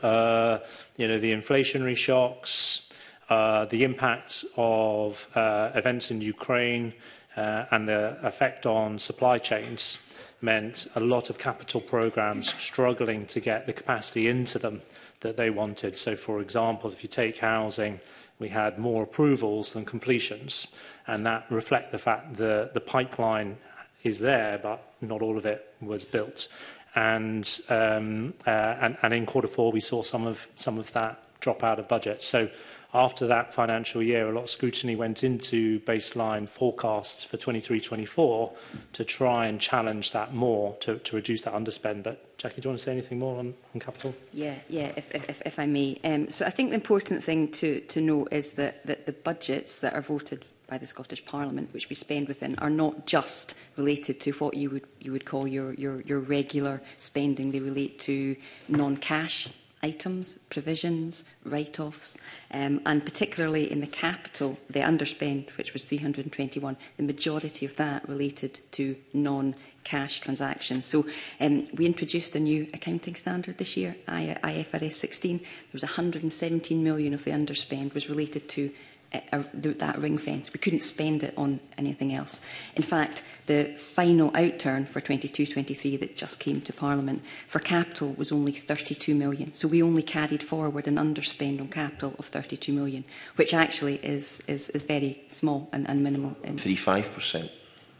the inflationary shocks, the impact of events in Ukraine, and the effect on supply chains meant a lot of capital programmes struggling to get the capacity into them that they wanted. So, for example, if you take housing, we had more approvals than completions, and that reflects the fact that the pipeline is there, but not all of it was built. And in Q4, we saw some of that drop out of budget. So, after that financial year, a lot of scrutiny went into baseline forecasts for 23-24 to try and challenge that more to reduce that underspend. But Jackie, do you want to say anything more on capital? Yeah, if I may. So I think the important thing to note is that the budgets that are voted by the Scottish Parliament, which we spend within, are not just related to what you would call your regular spending. They relate to non-cash items, provisions, write-offs, and particularly in the capital, the underspend, which was 321, the majority of that related to non-cash transactions. So we introduced a new accounting standard this year, IFRS 16. There was 117 million of the underspend was related to that ring fence. We couldn't spend it on anything else. In fact, the final outturn for 22-23 that just came to Parliament for capital was only 32 million. So we only carried forward an underspend on capital of 32 million, which actually is very small and minimal. 35%.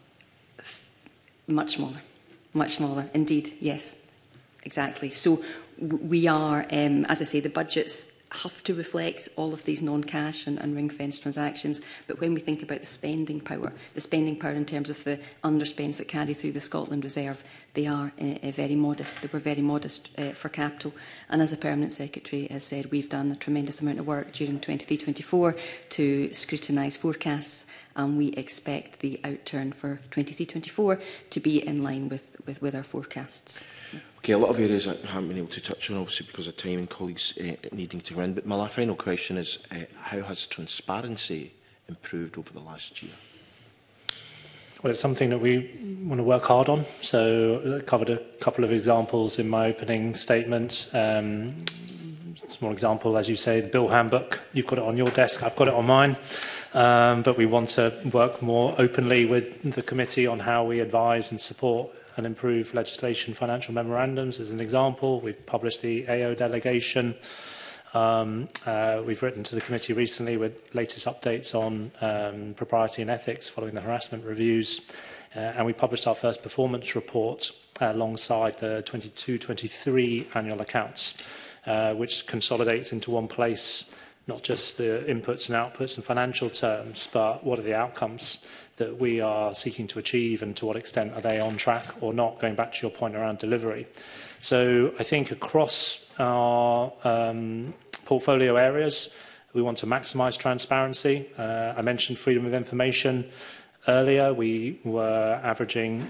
Much smaller, indeed, yes, exactly. So we are, as I say, the budgets have to reflect all of these non-cash and ring-fence transactions. But when we think about the spending power in terms of the underspends that carry through the Scotland Reserve, they are very modest. They were very modest for capital. And as the Permanent Secretary has said, we've done a tremendous amount of work during 23-24 to scrutinise forecasts, and we expect the outturn for 23-24 to be in line with our forecasts. Yeah. Okay, a lot of areas I haven't been able to touch on, obviously, because of time and colleagues needing to go in. But my final question is, how has transparency improved over the last year? Well, it's something that we want to work hard on. So I covered a couple of examples in my opening statements. small example, as you say, the bill handbook. You've got it on your desk, I've got it on mine. But we want to work more openly with the committee on how we advise and support and improve legislation financial memorandums. As an example, we've published the AO delegation. We've written to the committee recently with latest updates on propriety and ethics following the harassment reviews. And we published our first performance report alongside the 22-23 annual accounts, which consolidates into one place not just the inputs and outputs in financial terms, but what are the outcomes that we are seeking to achieve and to what extent are they on track or not, going back to your point around delivery. So I think across our portfolio areas, we want to maximise transparency. I mentioned freedom of information earlier. We were averaging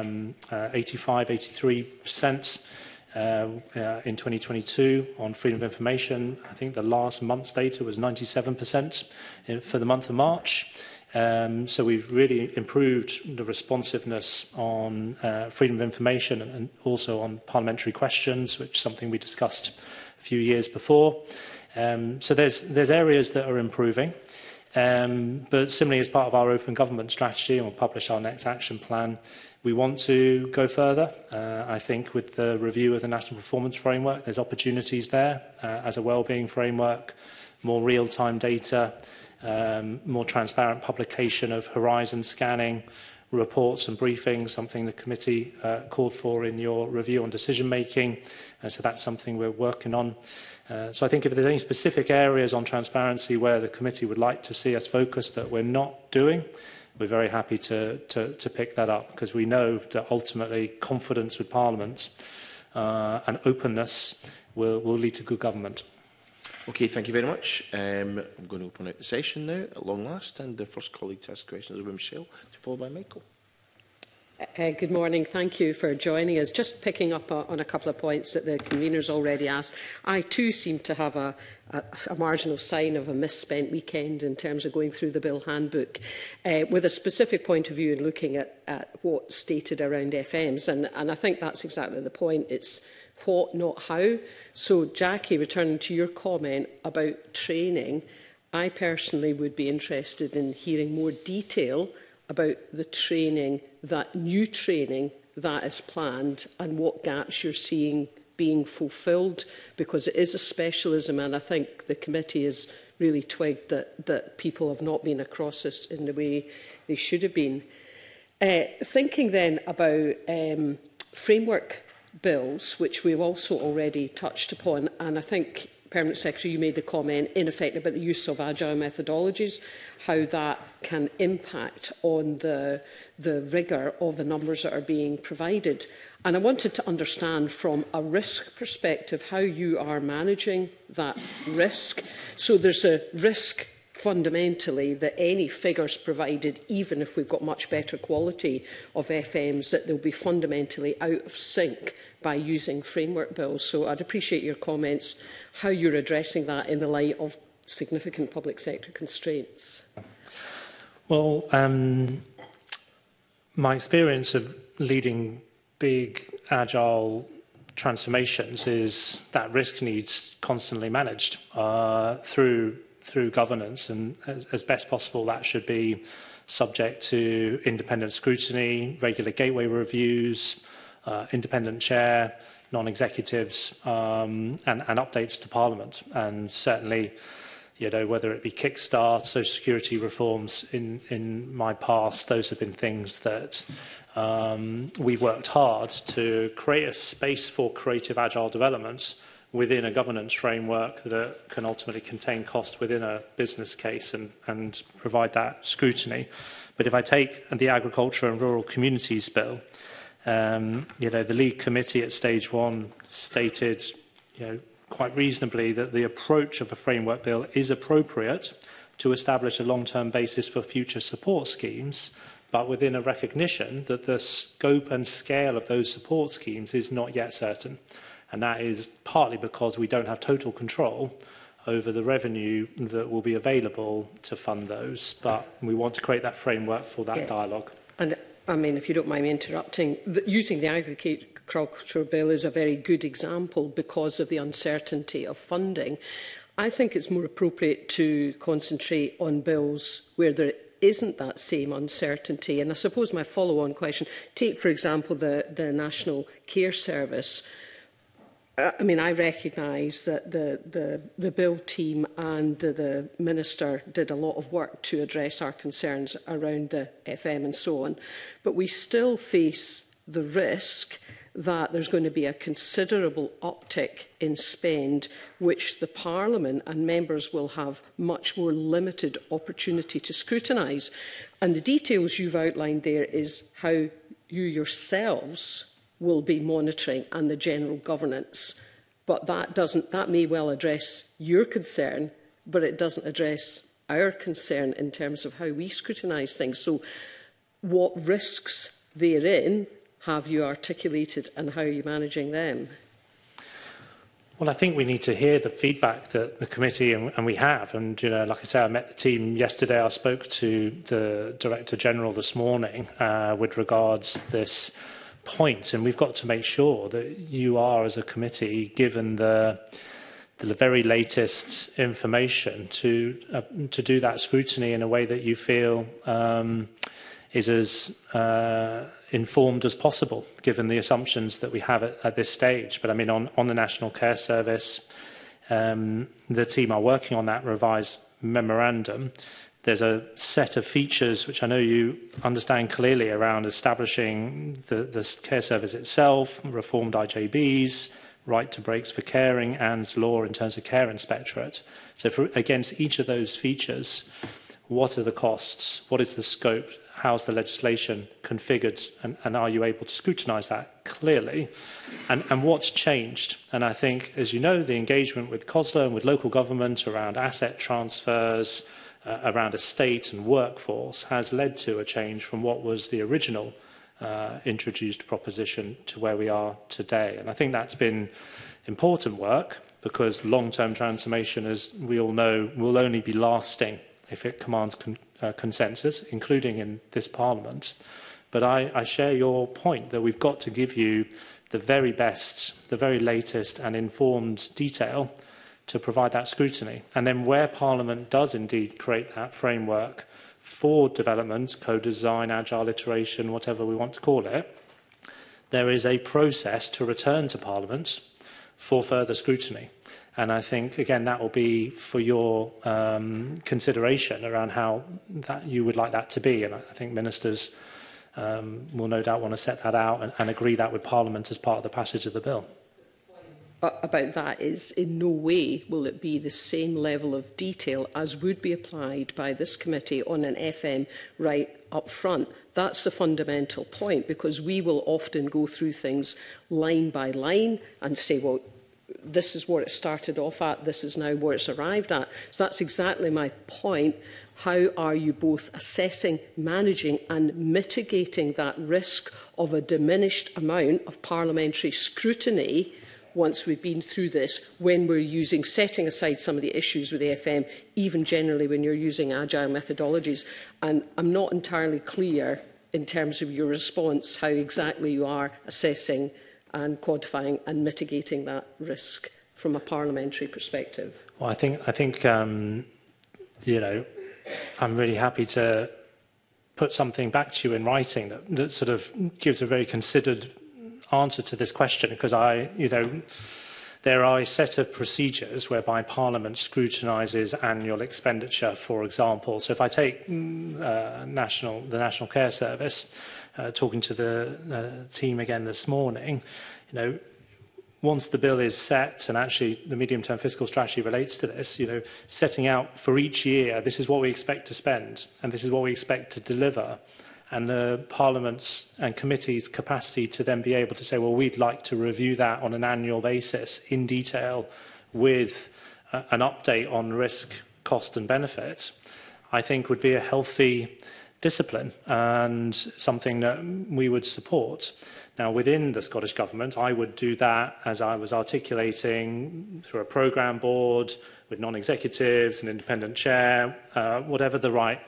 85–83% in 2022 on freedom of information. I think the last month's data was 97% for the month of March. So we've really improved the responsiveness on freedom of information and also on parliamentary questions, which is something we discussed a few years before. So there's areas that are improving. But similarly, as part of our open government strategy, and we'll publish our next action plan, we want to go further. I think with the review of the National Performance Framework, there's opportunities there as a wellbeing framework, more real-time data, more transparent publication of horizon scanning reports and briefings, something the committee called for in your review on decision-making. So that's something we're working on. So I think if there's any specific areas on transparency where the committee would like to see us focus that we're not doing, we're very happy to pick that up, because we know that ultimately confidence with Parliament and openness will lead to good government. Okay, thank you very much. I'm going to open out the session now at long last, and the first colleague to ask questions will be Michelle, followed by Michael. Good morning. Thank you for joining us. Just picking up on a couple of points that the conveners already asked. I too seem to have a marginal sign of a misspent weekend in terms of going through the bill handbook with a specific point of view and looking at what's stated around FMs. And I think that's exactly the point. It's what, not how. So, Jackie, returning to your comment about training, I personally would be interested in hearing more detail about the training, that new training that is planned, and what gaps you're seeing being fulfilled, because it is a specialism, and I think the committee has really twigged that people have not been across this in the way they should have been. Thinking then about framework bills, which we've also already touched upon, and I think, Permanent Secretary, you made the comment, in effect, about the use of agile methodologies, how that can impact on the rigour of the numbers that are being provided. And I wanted to understand from a risk perspective how you are managing that risk. So there's a risk fundamentally that any figures provided, even if we've got much better quality of FMs, that they'll be fundamentally out of sync by using framework bills. So I'd appreciate your comments, how you're addressing that in the light of significant public sector constraints. Well, my experience of leading big, agile transformations is that risk needs constantly managed through governance, and as best possible that should be subject to independent scrutiny, regular gateway reviews, independent chair, non-executives, and updates to Parliament. And certainly, you know, whether it be Kickstart, social security reforms in my past, those have been things that we've worked hard to create a space for creative agile developments within a governance framework that can ultimately contain cost within a business case and provide that scrutiny. But if I take the Agriculture and Rural Communities Bill, you know, the lead committee at stage one stated, you know, quite reasonably that the approach of a framework bill is appropriate to establish a long-term basis for future support schemes, but within a recognition that the scope and scale of those support schemes is not yet certain. And that is partly because we don't have total control over the revenue that will be available to fund those. But we want to create that framework for that dialogue. And I mean, if you don't mind me interrupting, using the agriculture bill is a very good example because of the uncertainty of funding. I think it's more appropriate to concentrate on bills where there isn't that same uncertainty. And I suppose my follow-on question, take, for example, the National Care Service. I mean, I recognise that the bill team and the Minister did a lot of work to address our concerns around the FM and so on. But we still face the risk that there's going to be a considerable uptick in spend, which the Parliament and members will have much more limited opportunity to scrutinise. And the details you've outlined there is how you yourselves will be monitoring and the general governance. But that may well address your concern, but it doesn't address our concern in terms of how we scrutinise things. So what risks therein have you articulated and how are you managing them? Well, I think we need to hear the feedback that the committee, and we have. And, you know, like I say, I met the team yesterday. I spoke to the Director General this morning with regards to this point. And we've got to make sure that you are, as a committee, given the very latest information to do that scrutiny in a way that you feel is as informed as possible, given the assumptions that we have at this stage. But I mean, on the National Care Service, the team are working on that revised memorandum. There's a set of features which I know you understand clearly around establishing the care service itself, reformed IJBs, right to breaks for caring, and law in terms of care inspectorate. So against each of those features, what are the costs? What is the scope? How's the legislation configured? And are you able to scrutinise that clearly? And what's changed? And I think, as you know, the engagement with COSLA and with local government around asset transfers, around estate and workforce has led to a change from what was the original introduced proposition to where we are today. And I think that's been important work, because long-term transformation, as we all know, will only be lasting if it commands consensus, including in this Parliament. But I share your point that we've got to give you the very best, the very latest and informed detail to provide that scrutiny. And then where Parliament does indeed create that framework for development, co-design, agile iteration, whatever we want to call it, there is a process to return to Parliament for further scrutiny. And I think, again, that will be for your consideration around how that you would like that to be. And I think ministers will no doubt want to set that out and agree that with Parliament as part of the passage of the bill. About that is, in no way will it be the same level of detail as would be applied by this committee on an FM right up front. That's the fundamental point, because we will often go through things line by line and say, well, this is what it started off at, this is now where it's arrived at. So that's exactly my point. How are you both assessing, managing and mitigating that risk of a diminished amount of parliamentary scrutiny once we've been through this, when we're setting aside some of the issues with the FM, even generally when you're using agile methodologies? And I'm not entirely clear in terms of your response how exactly you are assessing and quantifying and mitigating that risk from a parliamentary perspective. Well, I think you know, I'm really happy to put something back to you in writing that sort of gives a very considered answer to this question, because there are a set of procedures whereby Parliament scrutinises annual expenditure, for example. So if I take the National Care Service, talking to the team again this morning, once the bill is set, and actually the medium-term fiscal strategy relates to this, setting out for each year, this is what we expect to spend, and this is what we expect to deliver. And the Parliament's and committee's capacity to then be able to say, well, we'd like to review that on an annual basis in detail with an update on risk, cost and benefit, I think would be a healthy discipline and something that we would support. Now, within the Scottish Government, I would do that, as I was articulating, through a programme board with non-executives, an independent chair, whatever the right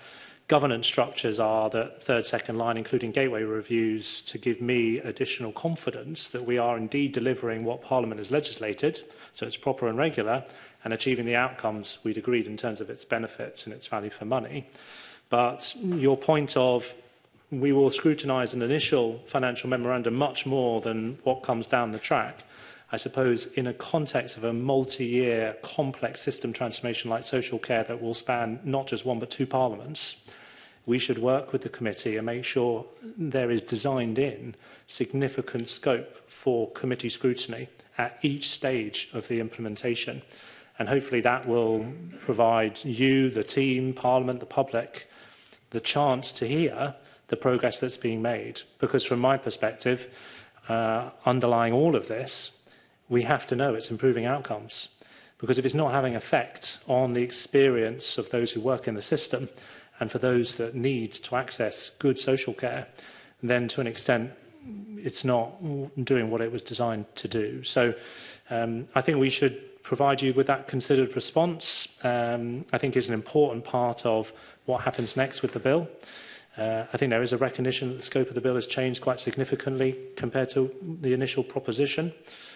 governance structures are the third, second line, including gateway reviews, to give me additional confidence that we are indeed delivering what Parliament has legislated, so it's proper and regular, and achieving the outcomes we'd agreed in terms of its benefits and its value for money. But your point of we will scrutinise an initial financial memorandum much more than what comes down the track, I suppose in a context of a multi-year complex system transformation like social care that will span not just one but two parliaments, we should work with the committee and make sure there is designed in significant scope for committee scrutiny at each stage of the implementation. And hopefully that will provide you, the team, Parliament, the public, the chance to hear the progress that's being made. Because from my perspective, underlying all of this, we have to know it's improving outcomes. Because if it's not having effect on the experience of those who work in the system and for those that need to access good social care, then to an extent it's not doing what it was designed to do. So I think we should provide you with that considered response. I think it's an important part of what happens next with the bill. I think there is a recognition that the scope of the bill has changed quite significantly compared to the initial proposition.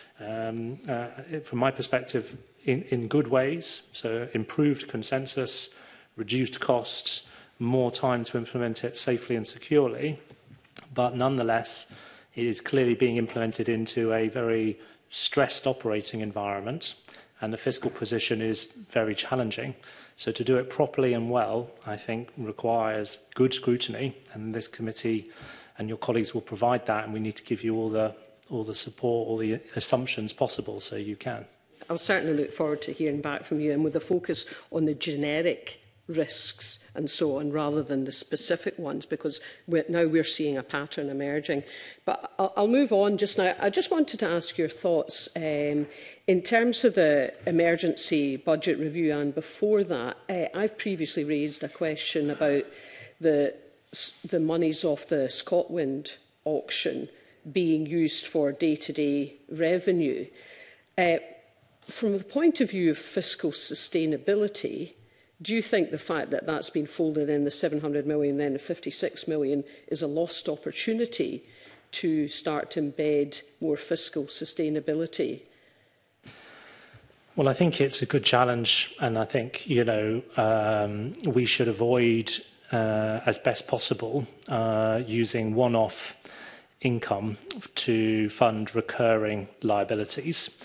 From my perspective, in good ways, so improved consensus, reduced costs, more time to implement it safely and securely, but nonetheless, it is clearly being implemented into a very stressed operating environment, and the fiscal position is very challenging. So to do it properly and well, I think, requires good scrutiny, and this committee and your colleagues will provide that, and we need to give you all the support, all the assumptions possible so you can. I'll certainly look forward to hearing back from you, and with a focus on the generic risks and so on, rather than the specific ones, because now we're seeing a pattern emerging. But I'll move on just now. I just wanted to ask your thoughts in terms of the emergency budget review, and before that, I've previously raised a question about the monies off the ScotWind auction being used for day-to-day revenue. From the point of view of fiscal sustainability, do you think the fact that that's been folded in, the 700 million, then the 56 million, is a lost opportunity to start to embed more fiscal sustainability? Well, I think it's a good challenge, and I think, we should avoid, as best possible, using one-off income to fund recurring liabilities.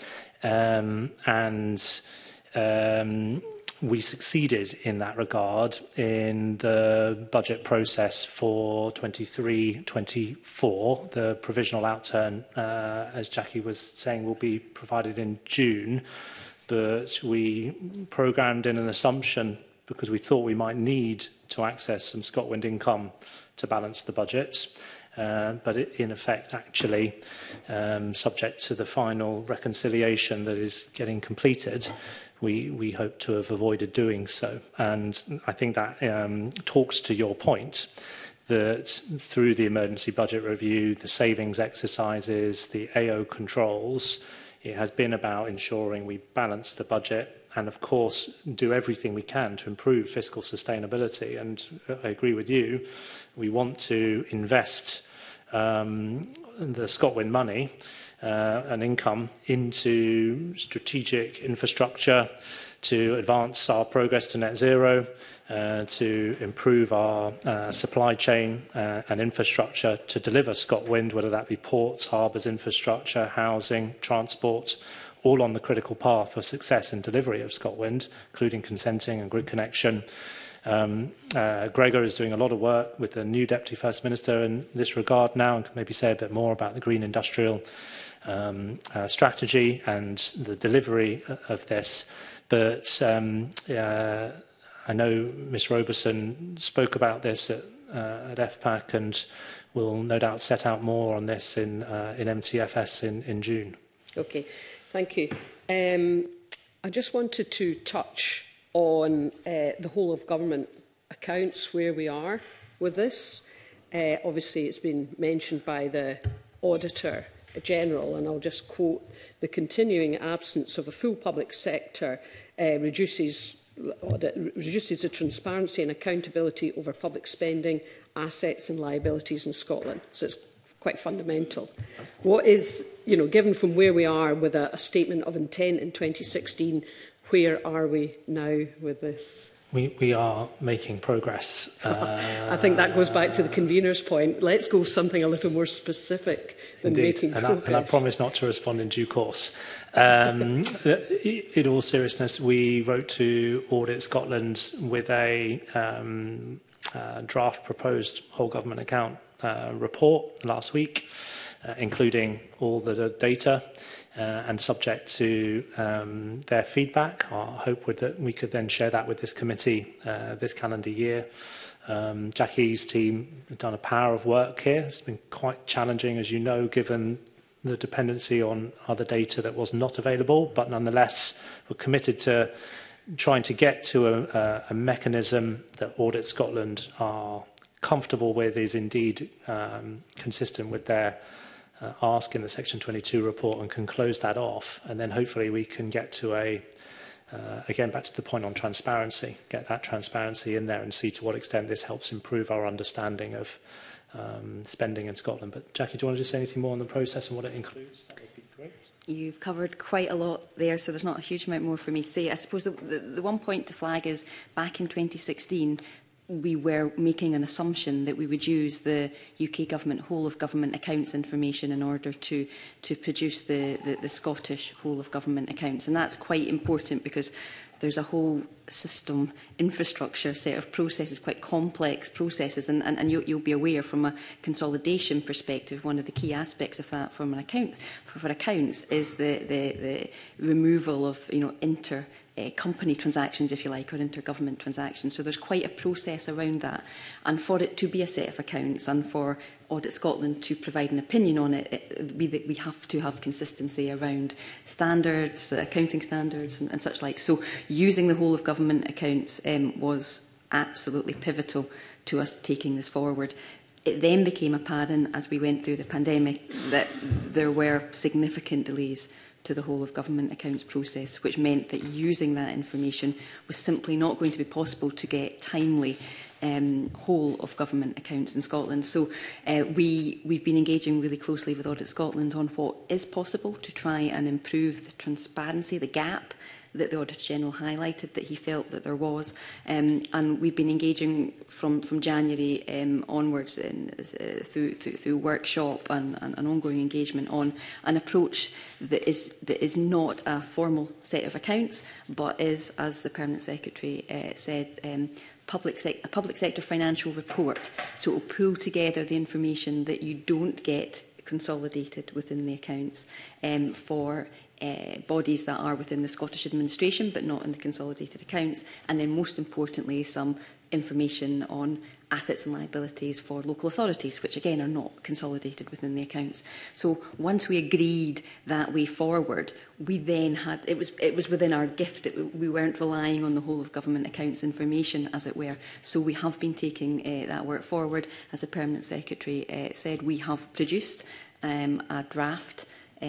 We succeeded in that regard in the budget process for 23-24. The provisional outturn, as Jackie was saying, will be provided in June. But we programmed in an assumption, because we thought we might need to access some ScotWind income to balance the budget. But in effect, actually, subject to the final reconciliation that is getting completed, we hope to have avoided doing so. And I think that talks to your point that through the emergency budget review, the savings exercises, the AO controls, it has been about ensuring we balance the budget and, of course, do everything we can to improve fiscal sustainability. And I agree with you, we want to invest the ScotWind money and income into strategic infrastructure to advance our progress to net zero, to improve our supply chain and infrastructure to deliver ScotWind, whether that be ports, harbours, infrastructure, housing, transport, all on the critical path for success in delivery of ScotWind, including consenting and grid connection. Gregor is doing a lot of work with the new Deputy First Minister in this regard now, and can maybe say a bit more about the Green Industrial strategy and the delivery of this. But I know Ms Roberson spoke about this at FPAC and will no doubt set out more on this in MTFS in June. Okay, thank you. I just wanted to touch on the whole of government accounts, where we are with this. Obviously, it's been mentioned by the Auditor General, and I'll just quote: the continuing absence of a full public sector reduces audit reduces the transparency and accountability over public spending, assets and liabilities in Scotland. So it's quite fundamental. What is, given from where we are with a statement of intent in 2016, where are we now with this? We are making progress. I think that goes back to the convener's point. Let's go something a little more specific than making progress. And I promise not to respond in due course. In all seriousness, we wrote to Audit Scotland with a draft proposed whole government account report last week, including all the data. And subject to their feedback, our hope would that we could then share that with this committee this calendar year. Jackie's team have done a power of work here. It's been quite challenging, as you know, given the dependency on other data that was not available, but nonetheless we're committed to trying to get to a mechanism that Audit Scotland are comfortable with, is indeed consistent with their ask in the Section 22 report, and can close that off. And then hopefully we can get to again, back to the point on transparency, get that transparency in there and see to what extent this helps improve our understanding of spending in Scotland. But Jackie, do you want to just say anything more on the process and what it includes? That would be great. You've covered quite a lot there, so there's not a huge amount more for me to say. I suppose the one point to flag is back in 2016, we were making an assumption that we would use the UK government whole of government accounts information in order to produce the Scottish whole of government accounts. And that's quite important because there's a whole system, infrastructure, set of processes, quite complex processes. And you'll be aware from a consolidation perspective, one of the key aspects of that from an account, for accounts is the removal of company transactions, if you like, or intergovernment transactions. So there's quite a process around that. And for it to be a set of accounts and for Audit Scotland to provide an opinion on it, we have to have consistency around standards, accounting standards and such like. So using the whole of government accounts was absolutely pivotal to us taking this forward. It then became apparent as we went through the pandemic that there were significant delays to the whole of government accounts process, which meant that using that information was simply not going to be possible to get timely whole of government accounts in Scotland. So we've been engaging really closely with Audit Scotland on what is possible to try and improve the transparency, the gap that the Auditor General highlighted that he felt that there was. And we've been engaging from January onwards through workshop and ongoing engagement on an approach that is not a formal set of accounts, but is, as the Permanent Secretary said, a public sector financial report. So it will pull together the information that you don't get consolidated within the accounts for bodies that are within the Scottish administration but not in the consolidated accounts, and then most importantly some information on assets and liabilities for local authorities, which again are not consolidated within the accounts. So once we agreed that way forward, we then had, it was within our gift, we weren't relying on the whole of government accounts information, as it were. So we have been taking that work forward. As the Permanent Secretary said, we have produced a draft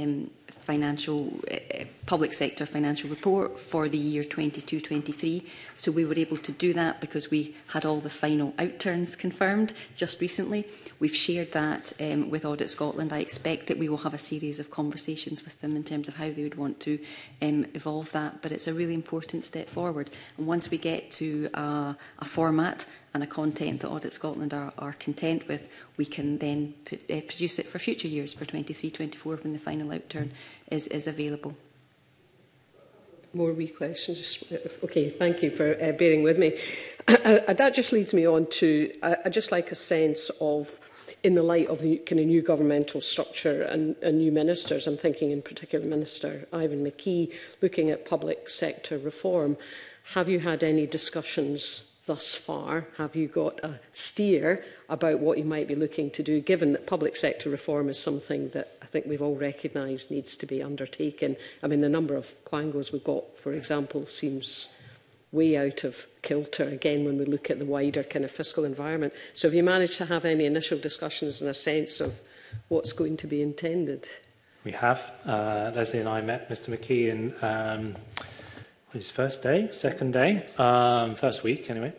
public sector financial report for the year 22-23. So we were able to do that because we had all the final outturns confirmed just recently. We've shared that with Audit Scotland. I expect that we will have a series of conversations with them in terms of how they would want to evolve that, but it's a really important step forward. And once we get to a format and a content that Audit Scotland are content with, we can then produce it for future years, for 23-24, when the final outturn is available. More wee questions? Okay, thank you for bearing with me. That just leads me on to, I'd just like a sense of, in the light of the kind of new governmental structure and new ministers, I'm thinking in particular Minister Ivan McKee, looking at public sector reform, have you had any discussions thus far? Have you got a steer about what you might be looking to do, given that public sector reform is something that I think we've all recognised needs to be undertaken? I mean, the number of quangos we've got, for example, seems way out of kilter, again, when we look at the wider kind of fiscal environment. So have you managed to have any initial discussions and a sense of what's going to be intended? We have. Leslie and I met Mr McKee in His first day, second day, first week anyway.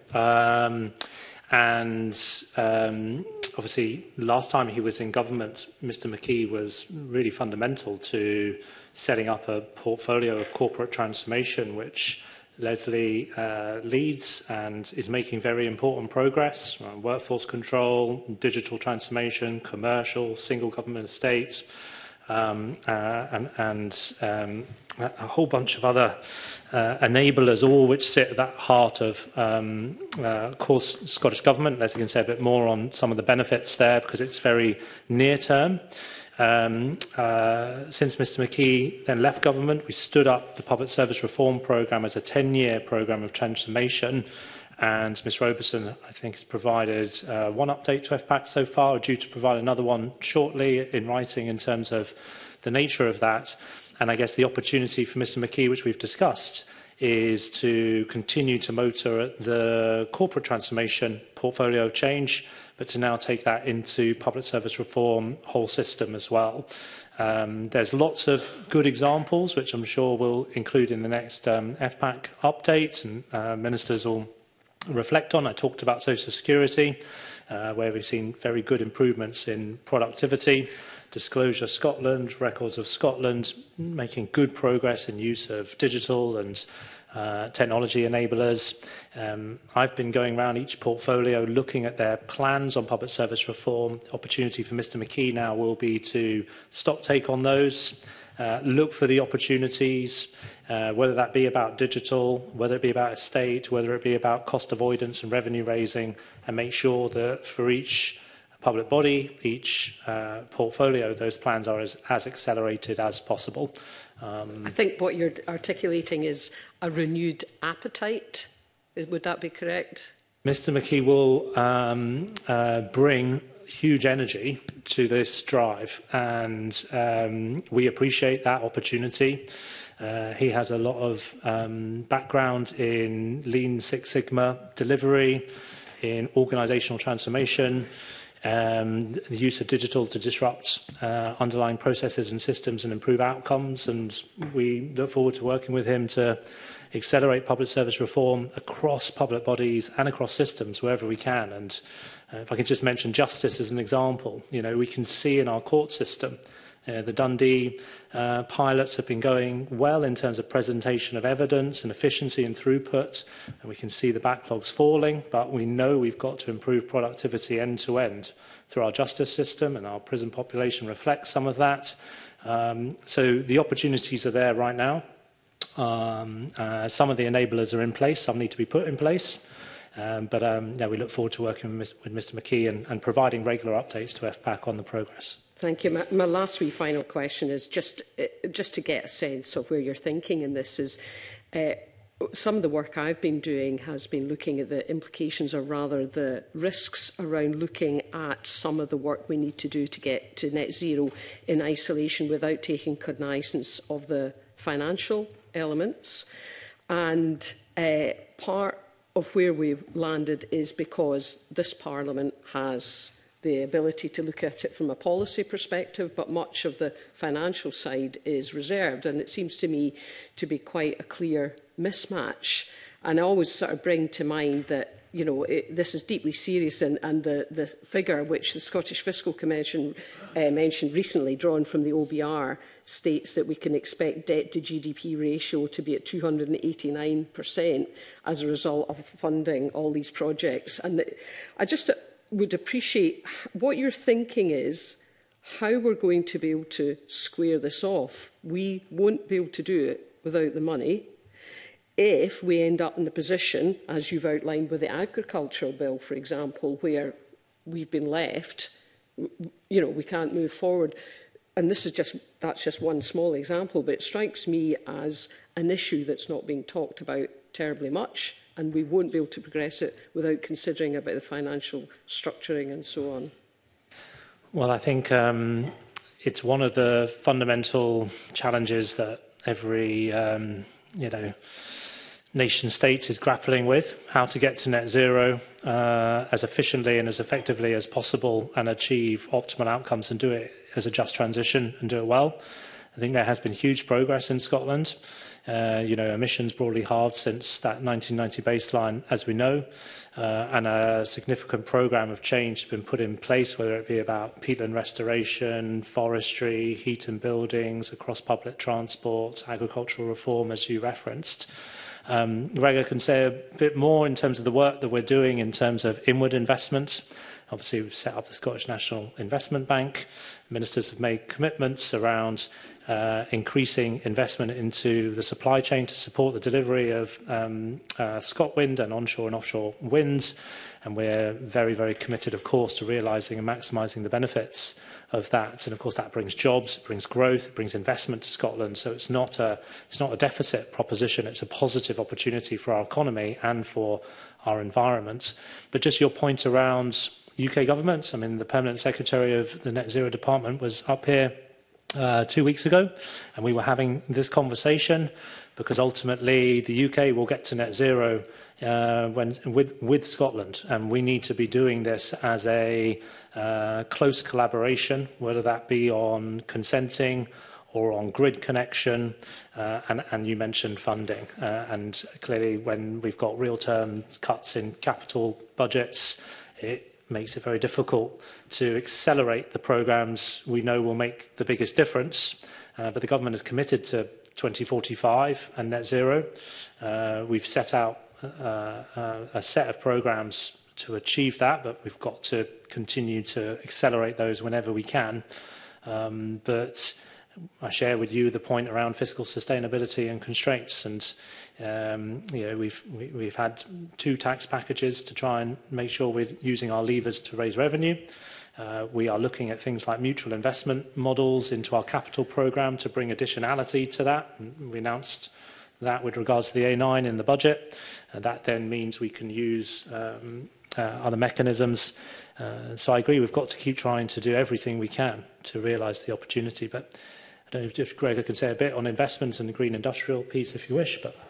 Obviously, last time he was in government, Mr McKee was really fundamental to setting up a portfolio of corporate transformation, which Leslie leads and is making very important progress around workforce control, digital transformation, commercial, single government estates, and a whole bunch of other enablers, all which sit at that heart of course, Scottish Government. Leslie can say a bit more on some of the benefits there because it's very near term. Since Mr McKee then left government, we stood up the Public Service Reform Programme as a 10-year programme of transformation, and Ms Robertson, I think, has provided one update to FPAC so far, due to provide another one shortly in writing in terms of the nature of that. And I guess the opportunity for Mr McKee, which we've discussed, is to continue to motor the corporate transformation portfolio change, but to now take that into public service reform whole system as well. There's lots of good examples, which I'm sure we'll include in the next FPAC update, and ministers will reflect on. I talked about social security, where we've seen very good improvements in productivity. Disclosure Scotland, Records of Scotland, making good progress in use of digital and technology enablers. I've been going around each portfolio looking at their plans on public service reform. The opportunity for Mr McKee now will be to stock take on those, look for the opportunities, whether that be about digital, whether it be about estate, whether it be about cost avoidance and revenue raising, and make sure that for each public body, each portfolio, those plans are as accelerated as possible. I think what you're articulating is a renewed appetite. Would that be correct? Mr McKee will bring huge energy to this drive, and we appreciate that opportunity. He has a lot of background in Lean Six Sigma delivery, in organisational transformation, the use of digital to disrupt underlying processes and systems and improve outcomes, and we look forward to working with him to accelerate public service reform across public bodies and across systems wherever we can. And if I can just mention justice as an example, you know, we can see in our court system the Dundee pilots have been going well in terms of presentation of evidence and efficiency and throughput, and we can see the backlogs falling, but we know we've got to improve productivity end to end through our justice system, and our prison population reflects some of that. So the opportunities are there right now. Some of the enablers are in place, some need to be put in place. Yeah, we look forward to working with Mr McKee and providing regular updates to FPAC on the progress. Thank you. My last final question is just to get a sense of where you're thinking in this is, some of the work I've been doing has been looking at the implications, or rather the risks around looking at some of the work we need to do to get to net zero in isolation without taking cognizance of the financial elements. And part of where we've landed is because this Parliament has the ability to look at it from a policy perspective, but much of the financial side is reserved. And it seems to me to be quite a clear mismatch. And I always sort of bring to mind that, you know, this is deeply serious, and the figure which the Scottish Fiscal Commission mentioned recently, drawn from the OBR, states that we can expect debt to GDP ratio to be at 289% as a result of funding all these projects. And I just would appreciate what your thinking is, how we're going to be able to square this off. We won't be able to do it without the money. If we end up in a position, as you've outlined with the agricultural bill, for example, where we've been left, you know, we can't move forward. And that's just one small example, but it strikes me as an issue that's not being talked about terribly much, and we won't be able to progress it without considering about the financial structuring and so on. Well, I think it's one of the fundamental challenges that every nation state is grappling with, how to get to net zero as efficiently and as effectively as possible and achieve optimal outcomes and do it as a just transition and do it well. I think there has been huge progress in Scotland. Emissions broadly halved since that 1990 baseline, as we know, and a significant programme of change has been put in place, whether it be about peatland restoration, forestry, heat and buildings, across public transport, agricultural reform, as you referenced. Gregor can say a bit more in terms of the work that we're doing in terms of inward investments. Obviously, we've set up the Scottish National Investment Bank. Ministers have made commitments around increasing investment into the supply chain to support the delivery of ScotWind and onshore and offshore winds. And we're very, very committed, of course, to realising and maximising the benefits of that. And, of course, that brings jobs, it brings growth, it brings investment to Scotland. So it's not a deficit proposition. It's a positive opportunity for our economy and for our environment. But just your point around UK government, I mean, the Permanent Secretary of the Net Zero Department was up here 2 weeks ago, and we were having this conversation because ultimately the UK will get to net zero with Scotland, and we need to be doing this as a close collaboration, whether that be on consenting or on grid connection, and you mentioned funding. And clearly when we've got real-term cuts in capital budgets, it makes it very difficult to accelerate the programmes we know will make the biggest difference. But the government is committed to 2045 and net zero. We've set out a set of programmes to achieve that, but we've got to continue to accelerate those whenever we can. But I share with you the point around fiscal sustainability and constraints, and we've had 2 tax packages to try and make sure we're using our levers to raise revenue. We are looking at things like mutual investment models into our capital programme to bring additionality to that. And we announced that with regards to the A9 in the budget. And that then means we can use other mechanisms. So I agree, we've got to keep trying to do everything we can to realise the opportunity. But I don't know if Gregor can say a bit on investment and the green industrial piece if you wish. But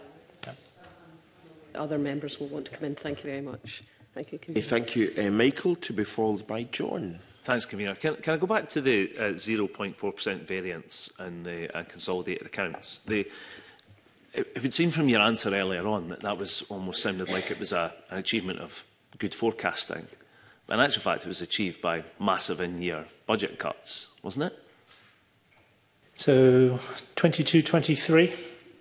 other members will want to come in. Thank you very much. Thank you, Convener. Thank you, Michael, to be followed by John. Thanks, Convener. Can I go back to the 0.4% variance in the consolidated accounts? It would seem from your answer earlier on that was almost sounded like it was an achievement of good forecasting. But in actual fact, it was achieved by massive in-year budget cuts, wasn't it? So 22-23,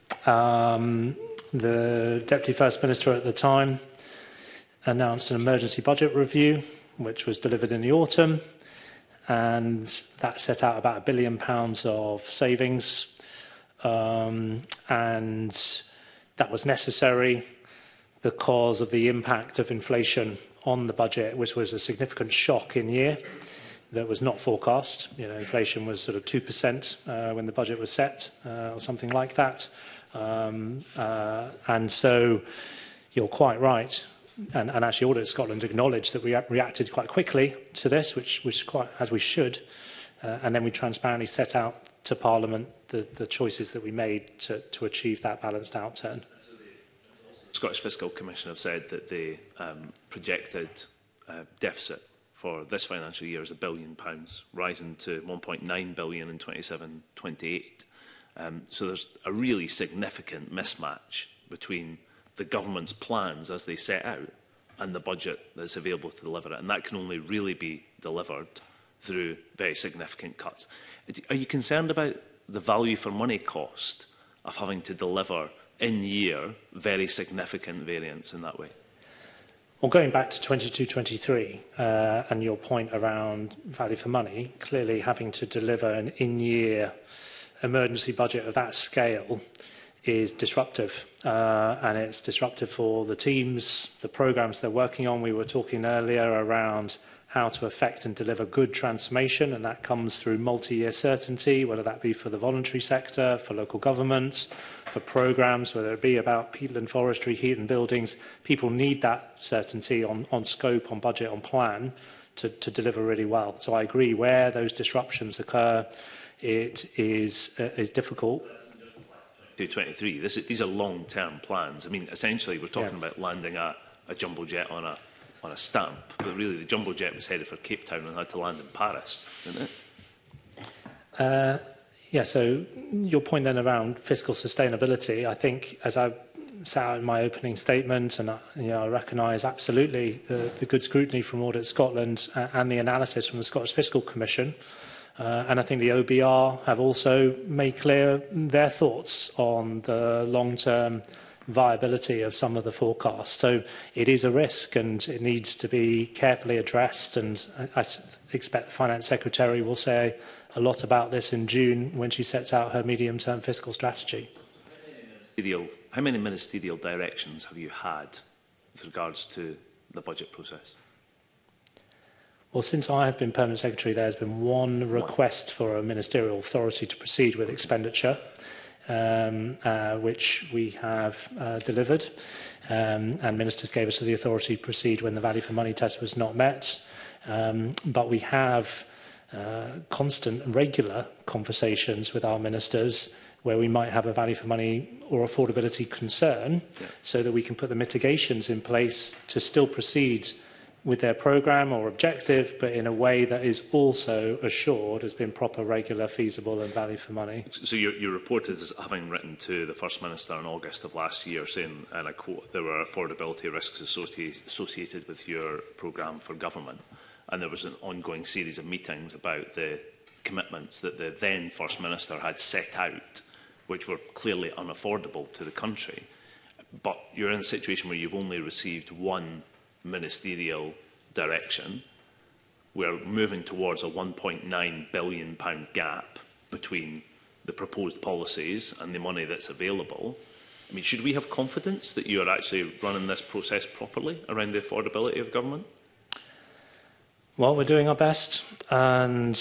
the Deputy First Minister at the time announced an emergency budget review, which was delivered in the autumn, and that set out about £1 billion of savings, and that was necessary because of the impact of inflation on the budget, which was a significant shock in year that was not forecast. Inflation was sort of 2% when the budget was set, or something like that. And so you're quite right. And actually, Audit Scotland acknowledged that we reacted quite quickly to this, which was quite as we should. And then we transparently set out to Parliament the choices that we made to achieve that balanced outturn. The Scottish Fiscal Commission have said that the projected deficit for this financial year is £1 billion, rising to £1.9 billion in 27-28. So there's a really significant mismatch between the government's plans as they set out and the budget that's available to deliver it. And that can only really be delivered through very significant cuts. Are you concerned about the value for money cost of having to deliver in year very significant variance in that way? Well, going back to 22-23 and your point around value for money, clearly having to deliver an in-year emergency budget of that scale is disruptive, and it's disruptive for the teams, the programmes they're working on. We were talking earlier around how to effect and deliver good transformation, and that comes through multi-year certainty, whether that be for the voluntary sector, for local governments, for programmes, whether it be about peatland forestry, heat and buildings. People need that certainty on scope, on budget, on plan to deliver really well. So I agree, where those disruptions occur, it is difficult. 23. These are long-term plans. I mean, essentially, we're talking about landing a jumbo jet on a stamp, but really the jumbo jet was headed for Cape Town and had to land in Paris, didn't it? Yeah, so your point then around fiscal sustainability, I think, as I set out in my opening statement, and I recognise absolutely the good scrutiny from Audit Scotland and the analysis from the Scottish Fiscal Commission. And I think the OBR have also made clear their thoughts on the long-term viability of some of the forecasts. So it is a risk and it needs to be carefully addressed. And I expect the Finance Secretary will say a lot about this in June when she sets out her medium-term fiscal strategy. How many ministerial directions have you had with regards to the budget process? Well, since I have been Permanent Secretary, there has been one request for a ministerial authority to proceed with expenditure, which we have delivered. And ministers gave us the authority to proceed when the value for money test was not met. But we have constant and regular conversations with our ministers where we might have a value for money or affordability concern, so that we can put the mitigations in place to still proceed with their programme or objective, but in a way that is also assured has been proper, regular, feasible and value for money. So you're reported as having written to the First Minister in August of last year saying, and I quote, there were affordability risks associated with your programme for government. And there was an ongoing series of meetings about the commitments that the then First Minister had set out, which were clearly unaffordable to the country. But you're in a situation where you've only received one ministerial direction. We're moving towards a £1.9 billion gap between the proposed policies and the money that's available. I mean, should we have confidence that you are actually running this process properly around the affordability of government? Well, we're doing our best, and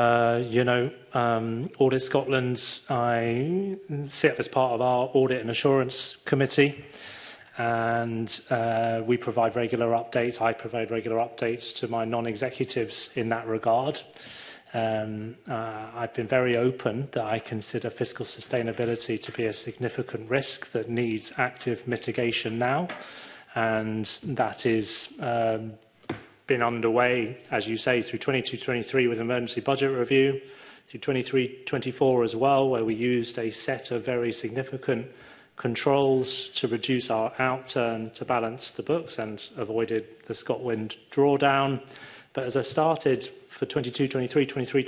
Audit Scotland, I sit as part of our Audit and Assurance Committee, and we provide regular updates. I provide regular updates to my non-executives in that regard. I've been very open that I consider fiscal sustainability to be a significant risk that needs active mitigation now, and that is been underway, as you say, through 22-23 with emergency budget review, through 23-24 as well, where we used a set of very significant controls to reduce our outturn to balance the books and avoided the ScotWind drawdown. But as I started for 22-23,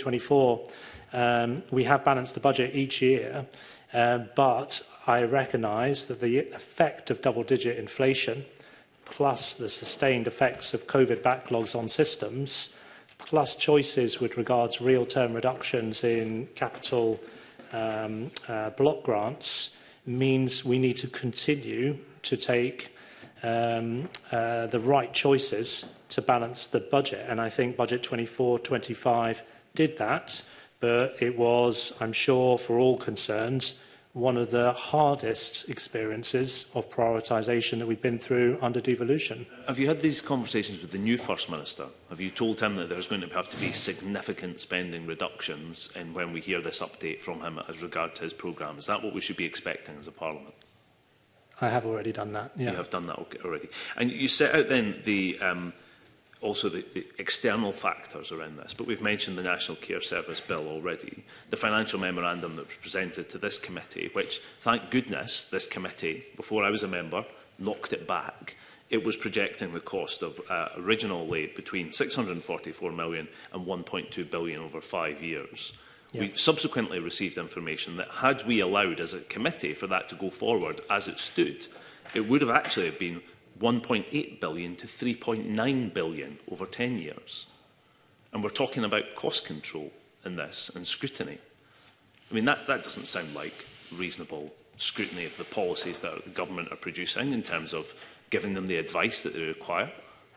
23-24, we have balanced the budget each year, but I recognise that the effect of double-digit inflation plus the sustained effects of COVID backlogs on systems, plus choices with regards to real-term reductions in capital block grants, means we need to continue to take the right choices to balance the budget. And I think Budget 24-25 did that, but it was, I'm sure, for all concerned, one of the hardest experiences of prioritisation that we've been through under devolution. Have you had these conversations with the new First Minister? Have you told him that there's going to have to be significant spending reductions in when we hear this update from him as regard to his programme? Is that what we should be expecting as a Parliament? I have already done that, yeah. You have done that already. And you set out then the also the external factors around this, but we've mentioned the National Care Service Bill already, the financial memorandum that was presented to this committee, which, thank goodness, this committee, before I was a member, knocked it back. It was projecting the cost of originally between 644 million and 1.2 billion over 5 years. Yeah. We subsequently received information that had we allowed as a committee for that to go forward as it stood, it would have actually been 1.8 billion to 3.9 billion over 10 years. And we're talking about cost control in this and scrutiny. I mean, that doesn't sound like reasonable scrutiny of the policies that the government are producing in terms of giving them the advice that they require.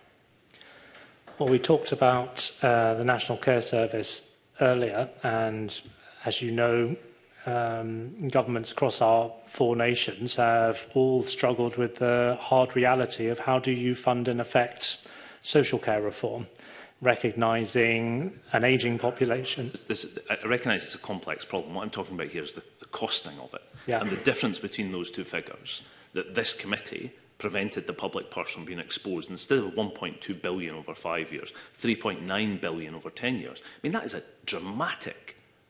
Well, we talked about the National Care Service earlier, and as you know, governments across our 4 nations have all struggled with the hard reality of how do you fund and affect social care reform, recognising an ageing population. I recognise it's a complex problem. What I'm talking about here is the costing of it, yeah, and the difference between those two figures, that this committee prevented the public purse from being exposed. Instead of 1.2 billion over 5 years, 3.9 billion over 10 years. I mean, that is a dramatic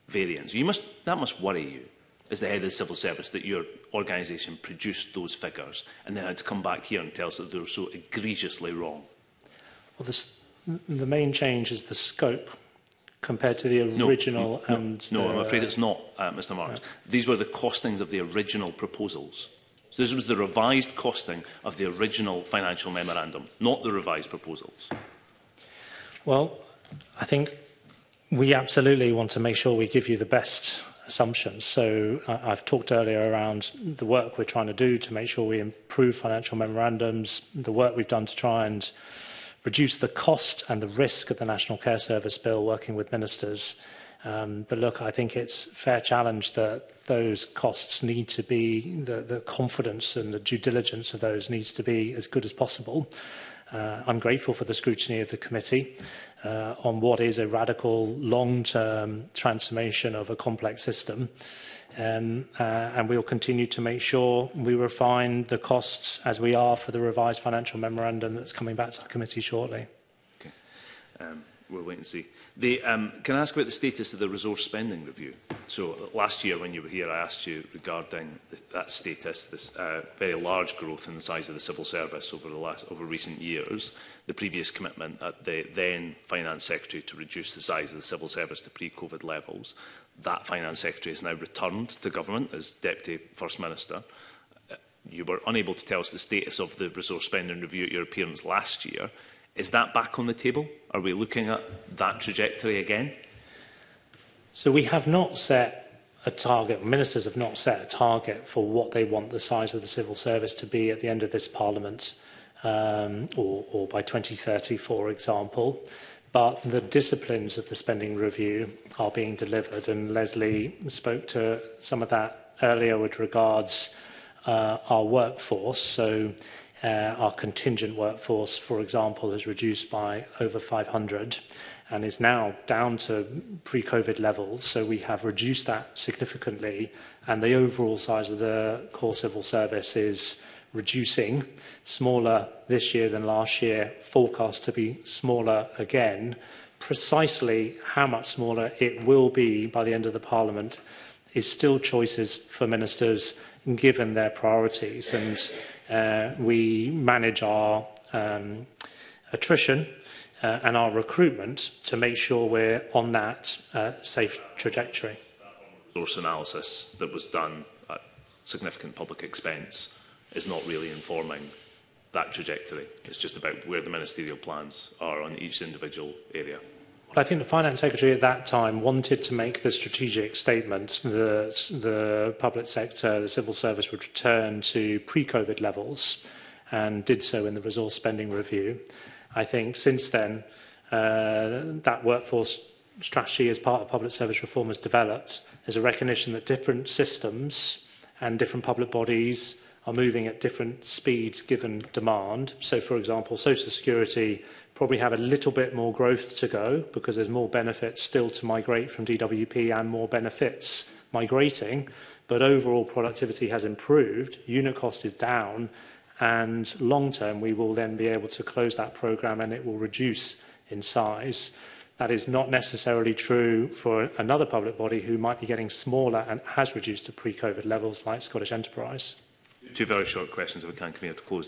variance. That must worry you as the head of the civil service, that your organisation produced those figures and then had to come back here and tell us that they were so egregiously wrong. Well, the main change is the scope compared to the original. No, I'm afraid it's not, Mr Marks. These were the costings of the original proposals. So this was the revised costing of the original financial memorandum, not the revised proposals. Well, I think we absolutely want to make sure we give you the best assumptions. So I've talked earlier around the work we're trying to do to make sure we improve financial memorandums, the work we've done to try and reduce the cost and the risk of the National Care Service Bill, working with ministers. But look, I think it's a fair challenge that those costs need to be, the confidence and the due diligence of those needs to be as good as possible. I'm grateful for the scrutiny of the committee on what is a radical long-term transformation of a complex system. And we'll continue to make sure we refine the costs as we are for the revised financial memorandum that's coming back to the committee shortly. Okay. We'll wait and see. Can I ask about the status of the resource spending review? So last year when you were here, I asked you regarding that status, this very large growth in the size of the civil service over recent years, the previous commitment at the then Finance Secretary to reduce the size of the civil service to pre-COVID levels. That Finance Secretary has now returned to government as Deputy First Minister. You were unable to tell us the status of the resource spending review at your appearance last year. Is that back on the table? Are we looking at that trajectory again? So we have not set a target, ministers have not set a target for what they want the size of the civil service to be at the end of this Parliament, or by 2030, for example. But the disciplines of the spending review are being delivered, and Leslie spoke to some of that earlier with regards our workforce. So our contingent workforce, for example, is reduced by over 500 and is now down to pre-COVID levels. So we have reduced that significantly, and the overall size of the core civil service is reducing, smaller this year than last year, forecast to be smaller again. Precisely how much smaller it will be by the end of the Parliament is still choices for ministers given their priorities. And we manage our attrition and our recruitment to make sure we're on that safe trajectory. Resource analysis that was done at significant public expense is not really informing that trajectory. It's just about where the ministerial plans are on each individual area. Well, I think the Finance Secretary at that time wanted to make the strategic statement that the public sector, the civil service, would return to pre-COVID levels, and did so in the resource spending review. I think since then, that workforce strategy as part of public service reform has developed. There's a recognition that different systems and different public bodies are moving at different speeds given demand. So, for example, Social Security probably have a little bit more growth to go because there's more benefits still to migrate from DWP and more benefits migrating, but overall productivity has improved, unit cost is down, and long term we will then be able to close that programme and it will reduce in size. That is not necessarily true for another public body who might be getting smaller and has reduced to pre-COVID levels like Scottish Enterprise. Two very short questions, if we can, come here to close.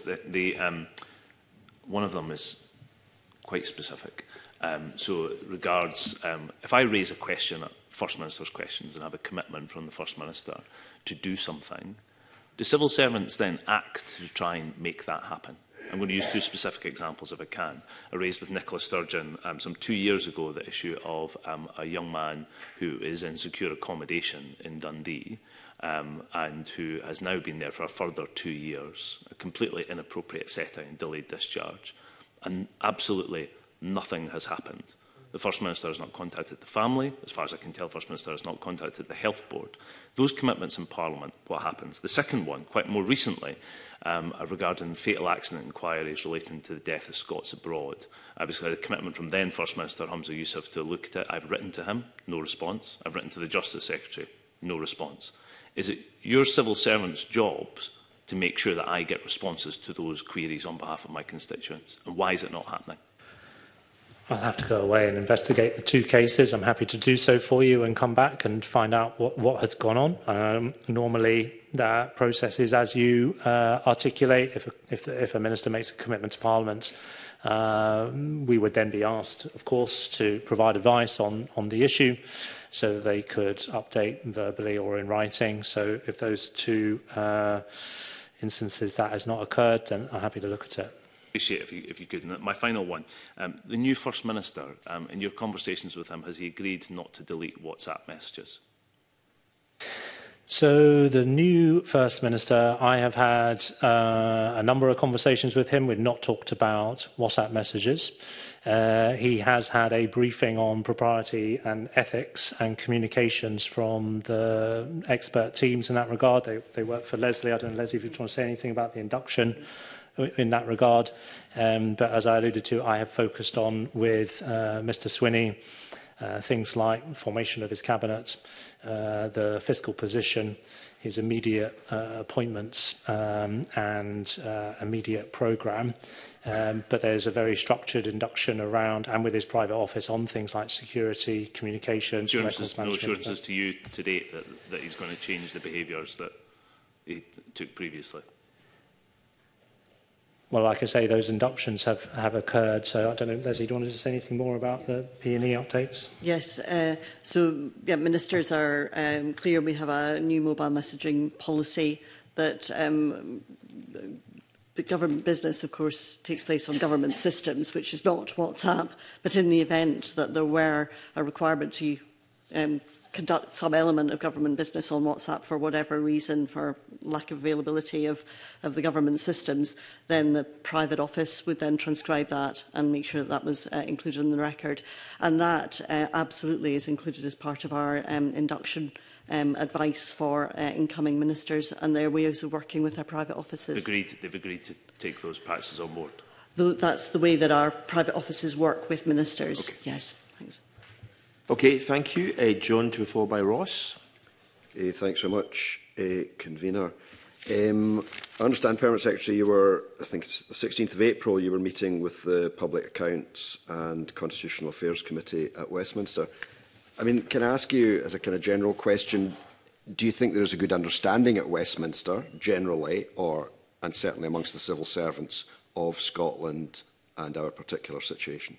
One of them is quite specific. So it regards, if I raise a question at First Minister's questions and have a commitment from the First Minister to do something, do civil servants then act to try and make that happen? I'm going to use two specific examples if I can. I raised with Nicola Sturgeon some 2 years ago the issue of a young man who is in secure accommodation in Dundee and who has now been there for a further 2 years, a completely inappropriate setting, delayed discharge, and absolutely nothing has happened. The First Minister has not contacted the family. As far as I can tell, the First Minister has not contacted the Health Board. Those commitments in Parliament, what happens? The second one, quite more recently, regarding fatal accident inquiries relating to the death of Scots abroad. I had a commitment from then First Minister Humza Yousaf to look at it. I've written to him, no response. I've written to the Justice Secretary, no response. Is it your civil servants' jobs to make sure that I get responses to those queries on behalf of my constituents? And why is it not happening? I'll have to go away and investigate the 2 cases. I'm happy to do so for you and come back and find out what has gone on. Normally, that process is as you articulate. If a minister makes a commitment to Parliament, we would then be asked, of course, to provide advice on the issue so that they could update verbally or in writing. So if those 2 instances that has not occurred, then I'm happy to look at it. Appreciate if you could. And my final one, the new First Minister, in your conversations with him, has he agreed not to delete WhatsApp messages? So the new First Minister, I have had a number of conversations with him. We've not talked about WhatsApp messages. He has had a briefing on propriety and ethics and communications from the expert teams in that regard. They work for Leslie. I don't know, Leslie, if you want to say anything about the induction in that regard. But as I alluded to, I have focused on with Mr Swinney things like formation of his cabinet, the fiscal position, his immediate appointments and immediate programme. But there's a very structured induction around and with his private office on things like security, communications, records management. No assurances to you to date that he's going to change the behaviours that he took previously? Well, like I say, those inductions have occurred. So I don't know, Leslie, do you want to say anything more about the P&E updates? Yes. So, ministers are clear. We have a new mobile messaging policy that the government business, of course, takes place on government systems, which is not WhatsApp. But in the event that there were a requirement to conduct some element of government business on WhatsApp for whatever reason, for lack of availability of the government systems, then the private office would then transcribe that and make sure that that was included in the record. And that absolutely is included as part of our induction advice for incoming ministers and their ways of working with their private offices. They've agreed to take those practices on board? That's the way that our private offices work with ministers. Okay. Yes, thanks. Okay, thank you. John, to be followed by Ross. Thanks very much, Convener. I understand, Permanent Secretary, you were, I think it's the 16th of April, you were meeting with the Public Accounts and Constitutional Affairs Committee at Westminster. I mean, can I ask you, as a kind of general question, do you think there is a good understanding at Westminster, generally, and certainly amongst the civil servants, of Scotland and our particular situation?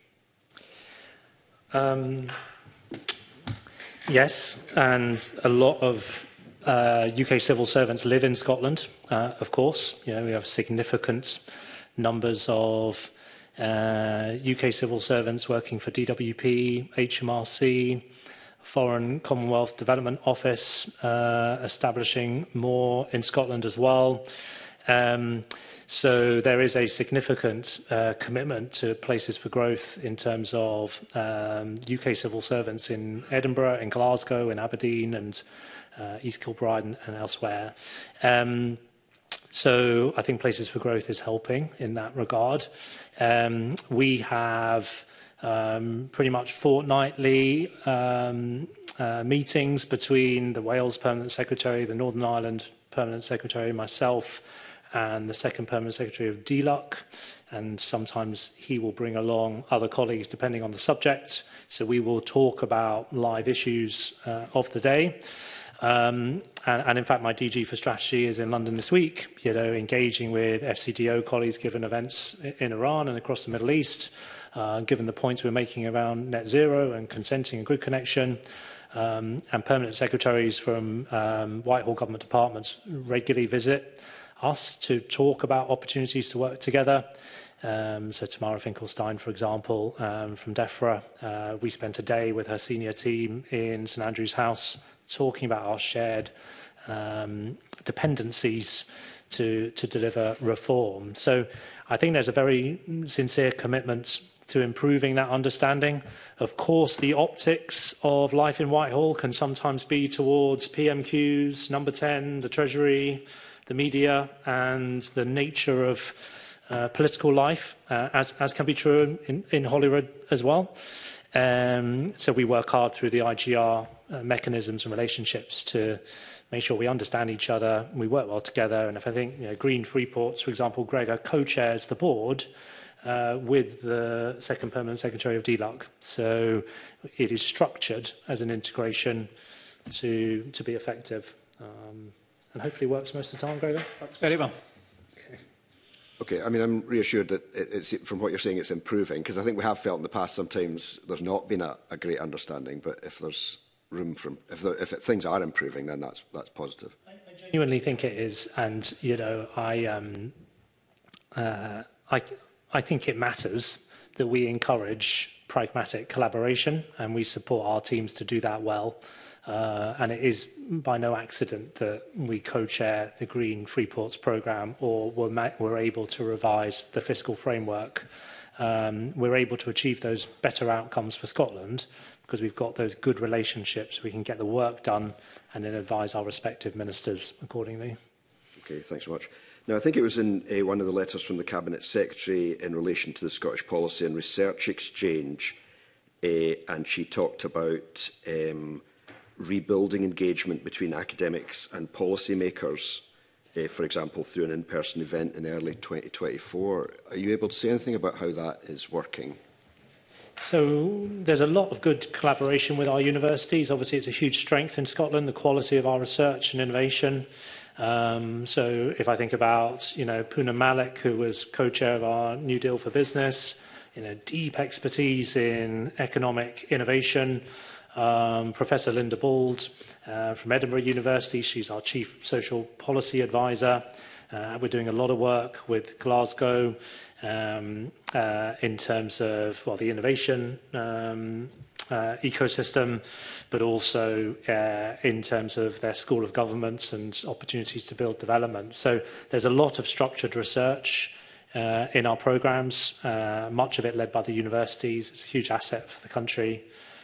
Yes, and a lot of UK civil servants live in Scotland, of course. You know, we have significant numbers of UK civil servants working for DWP, HMRC, Foreign Commonwealth Development Office, establishing more in Scotland as well. So there is a significant commitment to places for growth in terms of UK civil servants in Edinburgh, in Glasgow, in Aberdeen and East Kilbride and elsewhere. So I think places for growth is helping in that regard. We have pretty much fortnightly meetings between the Wales Permanent Secretary, the Northern Ireland Permanent Secretary, myself, and the second Permanent Secretary of DLUC, and sometimes he will bring along other colleagues depending on the subject. So we will talk about live issues of the day. And in fact, my DG for Strategy is in London this week, you know, engaging with FCDO colleagues given events in Iran and across the Middle East, given the points we're making around net zero and consenting and grid connection. And permanent secretaries from Whitehall government departments regularly visit us to talk about opportunities to work together. So Tamara Finkelstein, for example, from DEFRA, we spent a day with her senior team in St Andrew's House talking about our shared dependencies to deliver reform. So I think there's a very sincere commitment to improving that understanding. Of course, the optics of life in Whitehall can sometimes be towards PMQs, Number 10, the Treasury, the media, and the nature of political life, as can be true in Holyrood as well. So we work hard through the IGR mechanisms and relationships to make sure we understand each other, we work well together. And if I think Green Freeports, for example, Gregor co-chairs the board, with the second permanent secretary of DLUC. So it is structured as an integration to be effective. And hopefully works most of the time, Gregor? Works very well. Okay, I mean, I'm reassured that it's, from what you're saying, it's improving, because I think we have felt in the past sometimes there's not been a great understanding, but if there's room for, if things are improving, then that's positive. I genuinely think it is, and you know, I think it matters that we encourage pragmatic collaboration, and we support our teams to do that well. And it is by no accident that we co-chair the Green Freeports programme, or we're able to revise the fiscal framework. We're able to achieve those better outcomes for Scotland because we've got those good relationships. We can get the work done and then advise our respective ministers accordingly. Okay, thanks so much. Now, I think it was in one of the letters from the Cabinet Secretary in relation to the Scottish Policy and Research Exchange, and she talked about rebuilding engagement between academics and policymakers, for example, through an in-person event in early 2024. Are you able to say anything about how that is working? So there's a lot of good collaboration with our universities. Obviously, it's a huge strength in Scotland, the quality of our research and innovation. So if I think about, you know, Poonam Malik, who was co-chair of our New Deal for Business, you know, deep expertise in economic innovation. Professor Linda Bald from Edinburgh University, she's our Chief Social Policy Advisor. We're doing a lot of work with Glasgow in terms of, well, the innovation ecosystem, but also in terms of their School of Governments and opportunities to build development. So there's a lot of structured research in our programmes, much of it led by the universities. It's a huge asset for the country.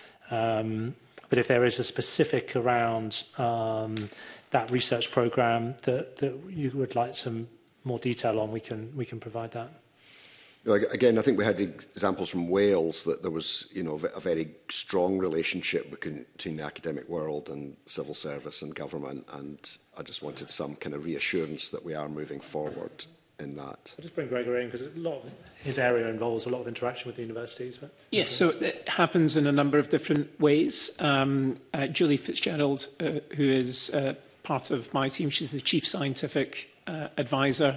But if there is a specific around that research programme that you would like some more detail on, we can provide that. Again, I think we had examples from Wales that there was, you know, a very strong relationship between the academic world and civil service and government, and I just wanted some kind of reassurance that we are moving forward in that. I'll just bring Gregor in because a lot of his area involves a lot of interaction with the universities. But yes, so it happens in a number of different ways. Julie Fitzgerald, who is part of my team, she's the Chief Scientific Advisor.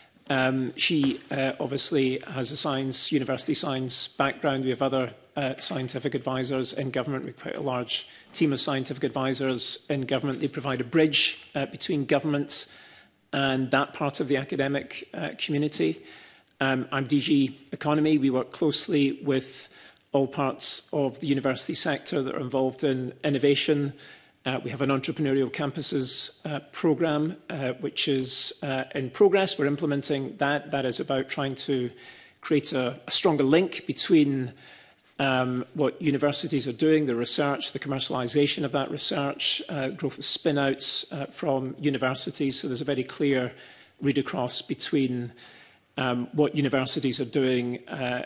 She obviously has a university science background. We have other scientific advisors in government. We've quite a large team of scientific advisors in government. They provide a bridge between government and that part of the academic community. I'm DG Economy. We work closely with all parts of the university sector that are involved in innovation. We have an Entrepreneurial Campuses programme, which is in progress. We're implementing that. That is about trying to create a stronger link between what universities are doing, the research, the commercialisation of that research, growth of spin-outs from universities. So there's a very clear read across between what universities are doing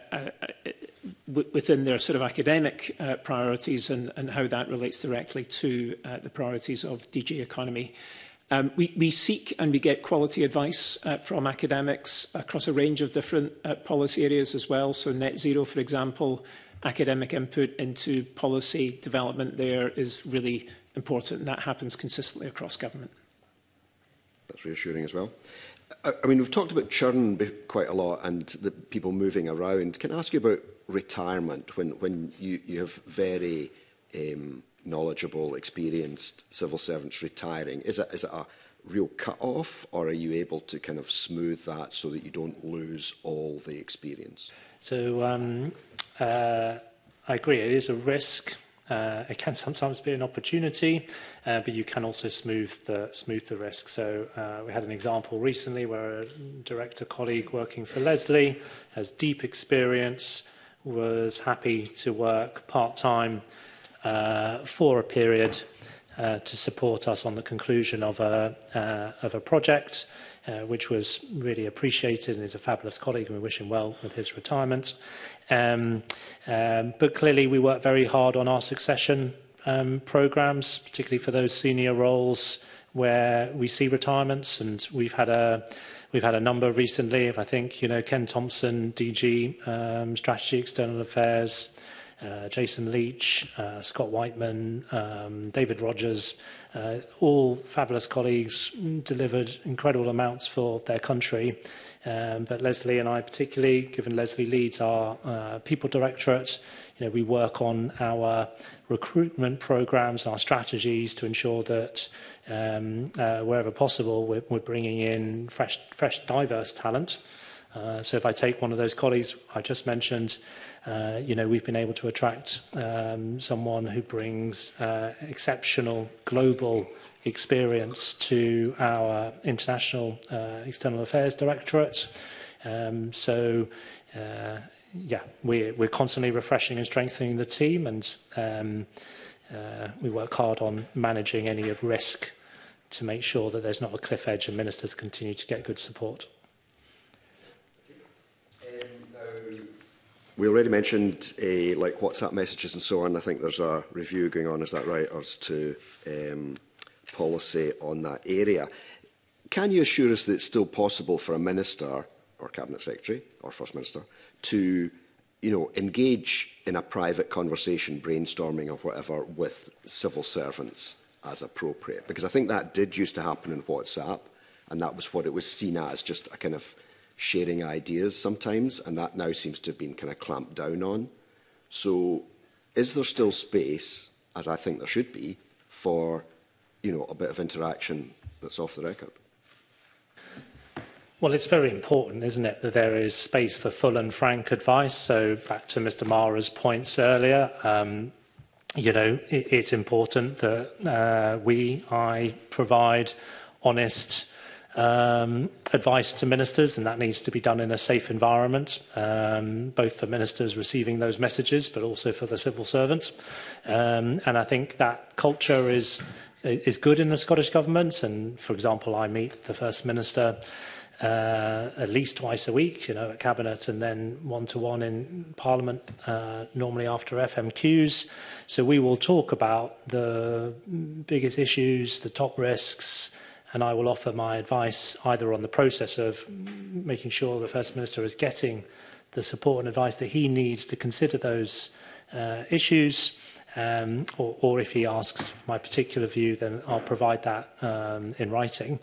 within their sort of academic priorities and how that relates directly to the priorities of DG Economy. We seek and we get quality advice from academics across a range of different policy areas as well. So net zero, for example, academic input into policy development there is really important, and that happens consistently across government. That's reassuring as well. I mean, we've talked about churn quite a lot and the people moving around. Can I ask you about retirement when you have very knowledgeable, experienced civil servants retiring? Is it a real cut-off, or are you able to kind of smooth that so that you don't lose all the experience? So I agree, it is a risk. It can sometimes be an opportunity, but you can also smooth the risk. So we had an example recently where a director colleague working for Leslie has deep experience, was happy to work part-time for a period to support us on the conclusion of a project, which was really appreciated, and is a fabulous colleague, and we wish him well with his retirement. But clearly we work very hard on our succession programmes, particularly for those senior roles where we see retirements, and we've had We've had a number recently, if I think, Ken Thompson, DG, Strategy, External Affairs, Jason Leach, Scott Whiteman, David Rogers, all fabulous colleagues, delivered incredible amounts for their country. But Leslie and I particularly, given Leslie leads our People Directorate, we work on our recruitment programmes and our strategies to ensure that wherever possible we're bringing in fresh, diverse talent. So if I take one of those colleagues I just mentioned, we've been able to attract someone who brings exceptional global experience to our International External Affairs Directorate. We're constantly refreshing and strengthening the team, and we work hard on managing any of risk to make sure that there's not a cliff edge and ministers continue to get good support. We already mentioned like WhatsApp messages and so on. I think there's a review going on, is that right, as to policy on that area. Can you assure us that it's still possible for a minister or cabinet secretary or first minister to, engage in a private conversation, brainstorming or whatever, with civil servants as appropriate? Because I think that did used to happen in WhatsApp, and that was what it was seen as, just a kind of sharing ideas sometimes, and that now seems to have been kind of clamped down on. So is there still space, as I think there should be, for, a bit of interaction that's off the record? Well, it's very important, isn't it, that there is space for full and frank advice. So back to Mr. Mara's points earlier, it's important that I provide honest advice to ministers, and that needs to be done in a safe environment, both for ministers receiving those messages, but also for the civil servant. And I think that culture is good in the Scottish Government. And, for example, I meet the First Minister at least twice a week, at Cabinet, and then one-to-one in Parliament, normally after FMQs. So we will talk about the biggest issues, the top risks, and I will offer my advice either on the process of making sure the First Minister is getting the support and advice that he needs to consider those issues, or if he asks my particular view, then I'll provide that in writing.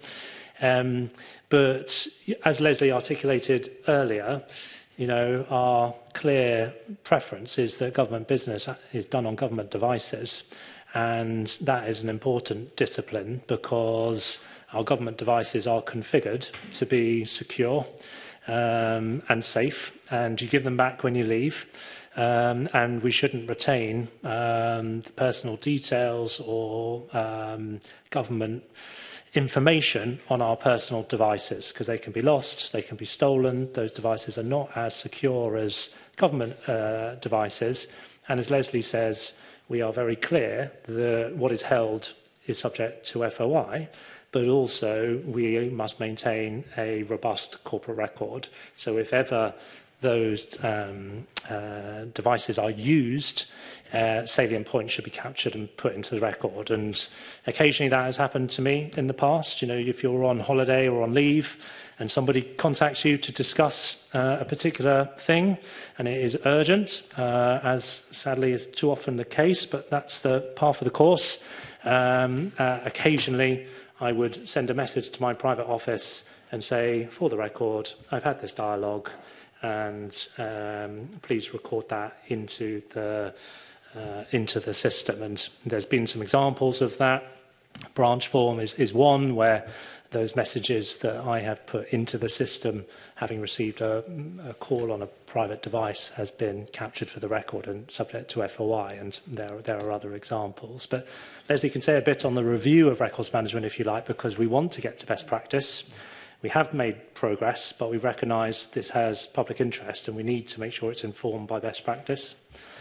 But as Leslie articulated earlier, our clear preference is that government business is done on government devices, and that is an important discipline because our government devices are configured to be secure and safe, and you give them back when you leave. And we shouldn't retain the personal details or government information on our personal devices, because they can be lost, they can be stolen. Those devices are not as secure as government devices. And as Leslie says, we are very clear that what is held is subject to FOI, but also we must maintain a robust corporate record. So if ever those devices are used, salient points should be captured and put into the record. And occasionally that has happened to me in the past. If you're on holiday or on leave and somebody contacts you to discuss a particular thing and it is urgent, as sadly is too often the case, but that's the par for the course. Occasionally I would send a message to my private office and say, for the record, I've had this dialogue, and please record that into the system. And there's been some examples of that. Branch form is one where those messages that I have put into the system, having received a call on a private device, has been captured for the record and subject to FOI, and there are other examples. But Leslie can say a bit on the review of records management, if you like, because we want to get to best practice. We have made progress, but we recognise this has public interest and we need to make sure it's informed by best practice.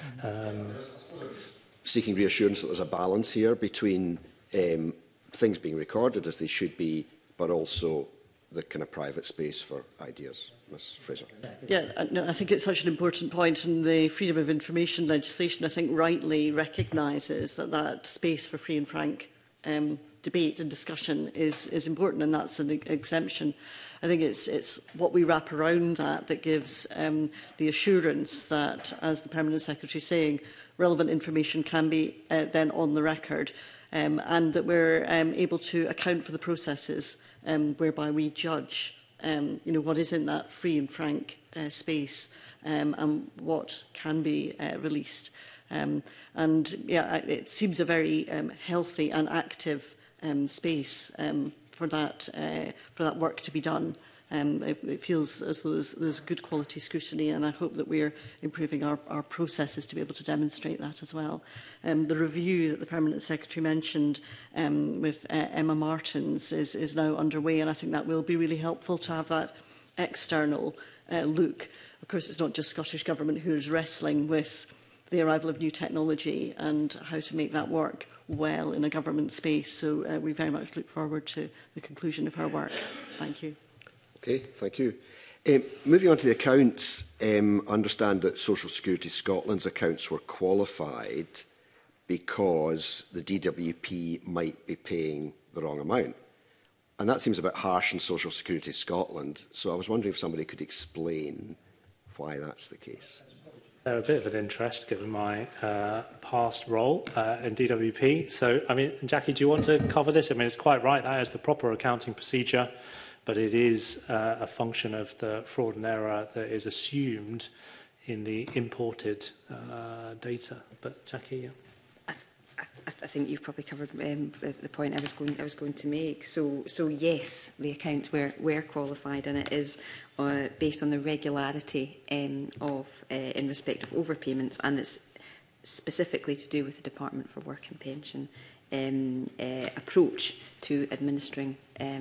Seeking reassurance that there's a balance here between things being recorded as they should be, but also the kind of private space for ideas. Ms Fraser. Yeah, no, I think it's such an important point, and the freedom of information legislation, I think, rightly recognises that space for free and frank debate and discussion is important, and that's an exemption. I think it's what we wrap around that gives the assurance that, as the Permanent Secretary is saying, relevant information can be then on the record, and that we're able to account for the processes whereby we judge what is in that free and frank space and what can be released. And yeah, it seems a very healthy and active space for that work to be done. It feels as though there's good quality scrutiny, and I hope that we're improving our processes to be able to demonstrate that as well. The review that the Permanent Secretary mentioned with Emma Martins is now underway, and I think that will be really helpful to have that external look. Of course, it's not just Scottish Government who is wrestling with the arrival of new technology and how to make that work well in a government space. So we very much look forward to the conclusion of her work. Thank you. Okay, thank you. Moving on to the accounts, I understand that Social Security Scotland's accounts were qualified because the DWP might be paying the wrong amount. And that seems a bit harsh in Social Security Scotland. So I was wondering if somebody could explain why that's the case. They're a bit of an interest, given my past role in DWP. So, I mean, Jackie, do you want to cover this? I mean, it's quite right, that is the proper accounting procedure, but it is a function of the fraud and error that is assumed in the imported data. But, Jackie, yeah. I think you've probably covered the point I was going to make. So yes, the accounts were qualified, and it is based on the regularity of in respect of overpayments, and it's specifically to do with the Department for Work and Pension approach to administering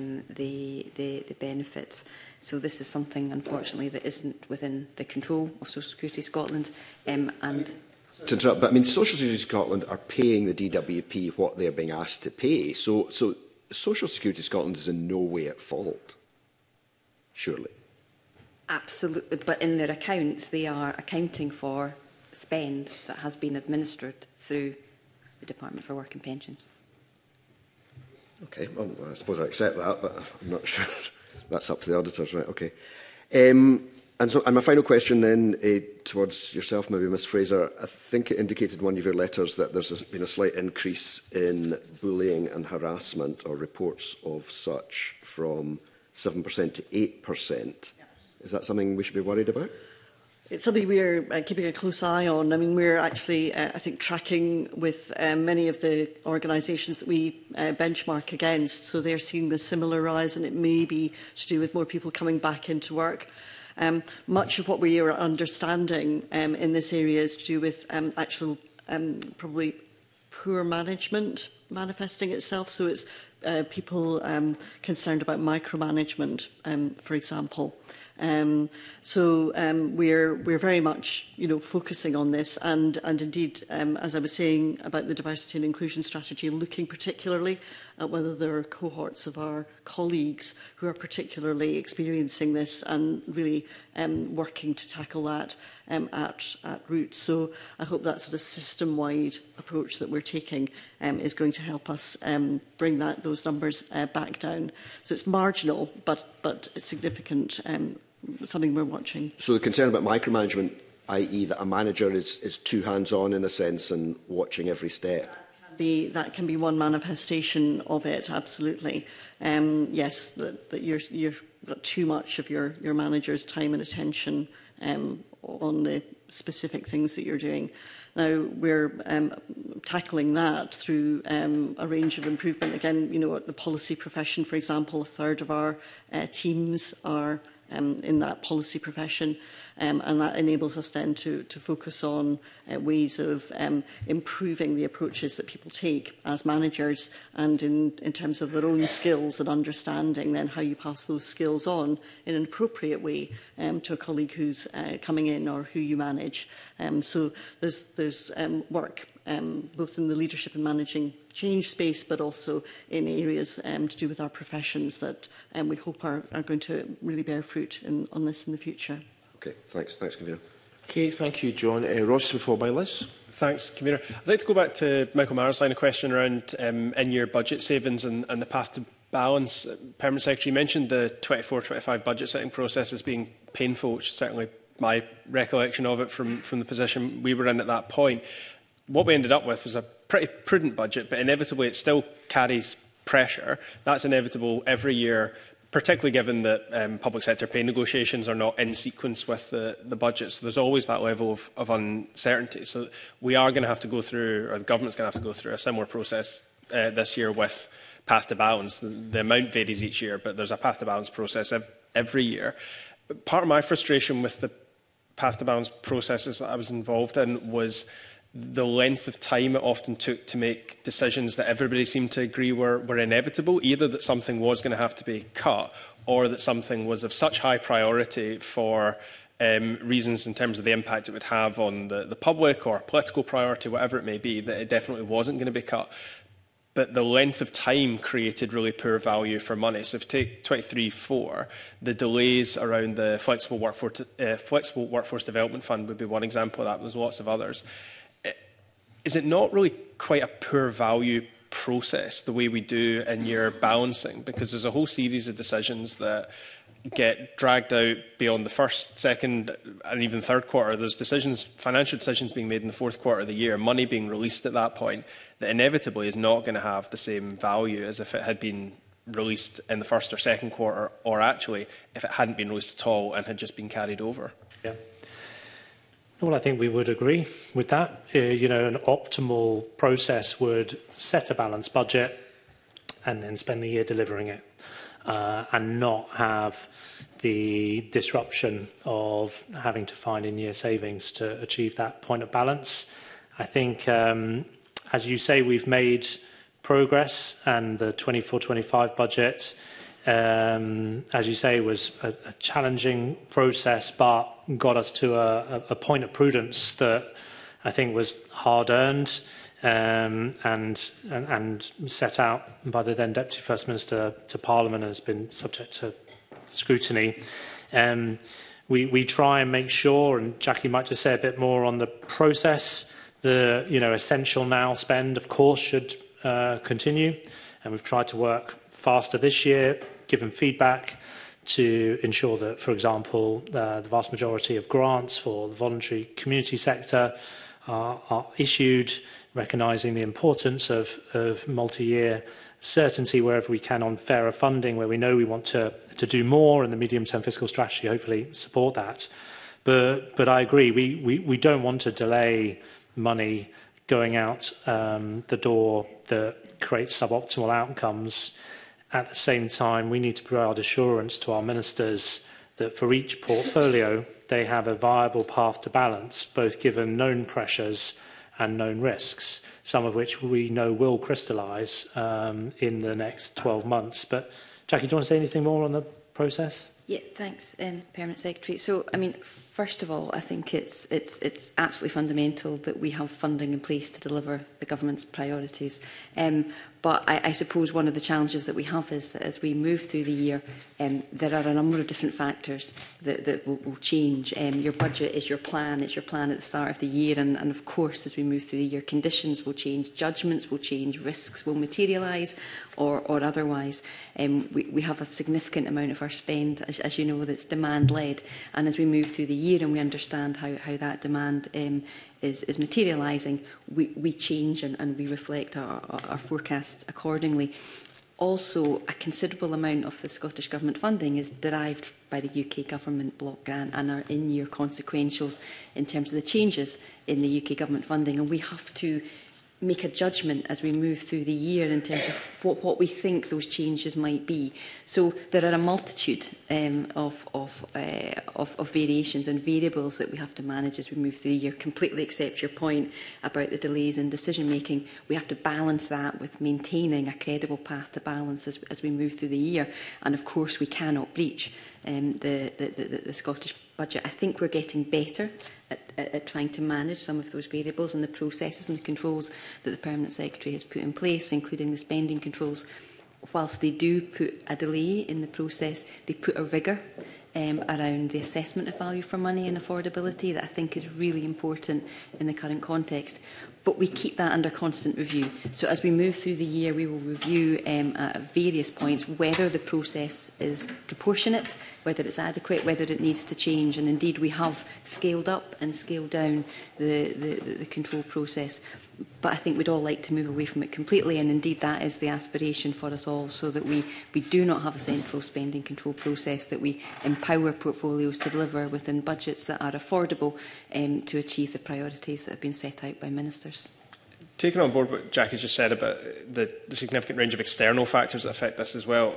the benefits. So this is something, unfortunately, that isn't within the control of Social Security Scotland, and to interrupt, but I mean, Social Security Scotland are paying the DWP what they're being asked to pay. So Social Security Scotland is in no way at fault, surely. Absolutely, but in their accounts, they are accounting for spend that has been administered through the Department for Work and Pensions. Okay, well, I suppose I accept that, but I'm not sure. That's up to the auditors, right? Okay. And my final question then towards yourself, maybe Ms Fraser. I think it indicated in one of your letters that there's been a slight increase in bullying and harassment, or reports of such, from 7% to 8%. Is that something we should be worried about? It's something we're keeping a close eye on. I mean, we're actually, I think, tracking with many of the organisations that we benchmark against. So they're seeing the similar rise, and it may be to do with more people coming back into work. Much of what we are understanding in this area is to do with actual, probably poor management manifesting itself. So it's people concerned about micromanagement, for example. So we're very much, focusing on this, and indeed, as I was saying about the diversity and inclusion strategy, looking particularly at whether there are cohorts of our colleagues who are particularly experiencing this, and really working to tackle that at roots. So I hope that sort of system-wide approach that we're taking is going to help us bring those numbers back down. So it's marginal, but it's significant. Something we're watching. So the concern about micromanagement, i.e. that a manager is too hands-on in a sense and watching every step? That can be one manifestation of it, absolutely. Yes, that you've got too much of your manager's time and attention on the specific things that you're doing. Now, we're tackling that through a range of improvement. Again, the policy profession, for example, a third of our teams are in that policy profession, and that enables us then to focus on ways of improving the approaches that people take as managers, and in terms of their own skills and understanding then how you pass those skills on in an appropriate way to a colleague who's coming in or who you manage. So there's work both in the leadership and managing change space, but also in areas to do with our professions that we hope are going to really bear fruit on this in the future. Okay, thanks. Thanks, Convener. Okay, thank you, John. Ross, before by Liz. Thanks, Convener. I'd like to go back to Michael Maher's line of question around in-year budget savings and the path to balance. Permanent Secretary, you mentioned the 24-25 budget setting process as being painful, which is certainly my recollection of it from the position we were in at that point. What we ended up with was a pretty prudent budget, but inevitably it still carries pressure. That's inevitable every year, particularly given that public sector pay negotiations are not in sequence with the budget. So there's always that level of uncertainty. So we are going to have to go through, or the government's going to have to go through a similar process this year with path to balance. The amount varies each year, but there's a path to balance process every year. But part of my frustration with the path to balance processes that I was involved in was the length of time it often took to make decisions that everybody seemed to agree were inevitable, either that something was going to have to be cut or that something was of such high priority for reasons in terms of the impact it would have on the public or political priority, whatever it may be, that it definitely wasn't going to be cut. But the length of time created really poor value for money. So if you take 23-4, the delays around the Flexible Workforce Development Fund would be one example of that. There's lots of others. Is it not really quite a poor value process, the way we do in-year balancing? Because there's a whole series of decisions that get dragged out beyond the first, second and even third quarter. There's decisions, financial decisions being made in the fourth quarter of the year, money being released at that point, that inevitably is not going to have the same value as if it had been released in the first or second quarter, or actually if it hadn't been released at all and had just been carried over. Yeah. Well, I think we would agree with that. You know, an optimal process would set a balanced budget and then spend the year delivering it, and not have the disruption of having to find in-year savings to achieve that point of balance. I think, as you say, we've made progress, and the 24-25 budget, as you say, was a challenging process, but got us to a point of prudence that I think was hard-earned and set out by the then Deputy First Minister to Parliament and has been subject to scrutiny. We try and make sure, and Jackie might just say a bit more on the process, the essential now spend, of course, should continue, and we've tried to work faster this year, given feedback to ensure that, for example, the vast majority of grants for the voluntary community sector are issued, recognising the importance of multi-year certainty wherever we can on fairer funding, where we know we want to do more, and the medium-term fiscal strategy hopefully support that. But I agree, we don't want to delay money going out the door that creates suboptimal outcomes. At the same time, we need to provide assurance to our ministers that for each portfolio, they have a viable path to balance, both given known pressures and known risks, some of which we know will crystallise in the next 12 months. But, Jackie, do you want to say anything more on the process? Yeah, thanks, Permanent Secretary. So, I mean, first of all, I think it's absolutely fundamental that we have funding in place to deliver the government's priorities. But I suppose one of the challenges that we have is that as we move through the year, there are a number of different factors that will change. Your budget is your plan. It's your plan at the start of the year. And of course, as we move through the year, conditions will change, judgments will change, risks will materialise or otherwise. We have a significant amount of our spend, as you know, that's demand-led. And as we move through the year and we understand how that demand is materialising, we change and we reflect our forecasts accordingly. Also, a considerable amount of the Scottish Government funding is derived by the UK Government block grant and are in-year consequentials in terms of the changes in the UK Government funding. And we have to make a judgment as we move through the year in terms of what we think those changes might be. So there are a multitude of variations and variables that we have to manage as we move through the year. Completely accept your point about the delays in decision making. We have to balance that with maintaining a credible path to balance as we move through the year. And of course we cannot breach the Scottish budget. I think we're getting better at trying to manage some of those variables and the processes and the controls that the Permanent Secretary has put in place, including the spending controls. Whilst they do put a delay in the process, they put a rigour around the assessment of value for money and affordability that I think is really important in the current context. But we keep that under constant review. So as we move through the year, we will review at various points whether the process is proportionate, whether it's adequate, whether it needs to change. And indeed, we have scaled up and scaled down the control process. But I think we'd all like to move away from it completely. And indeed, that is the aspiration for us all, so that we do not have a central spending control process, that we empower portfolios to deliver within budgets that are affordable to achieve the priorities that have been set out by ministers. Taking on board what Jackie just said about the significant range of external factors that affect this as well,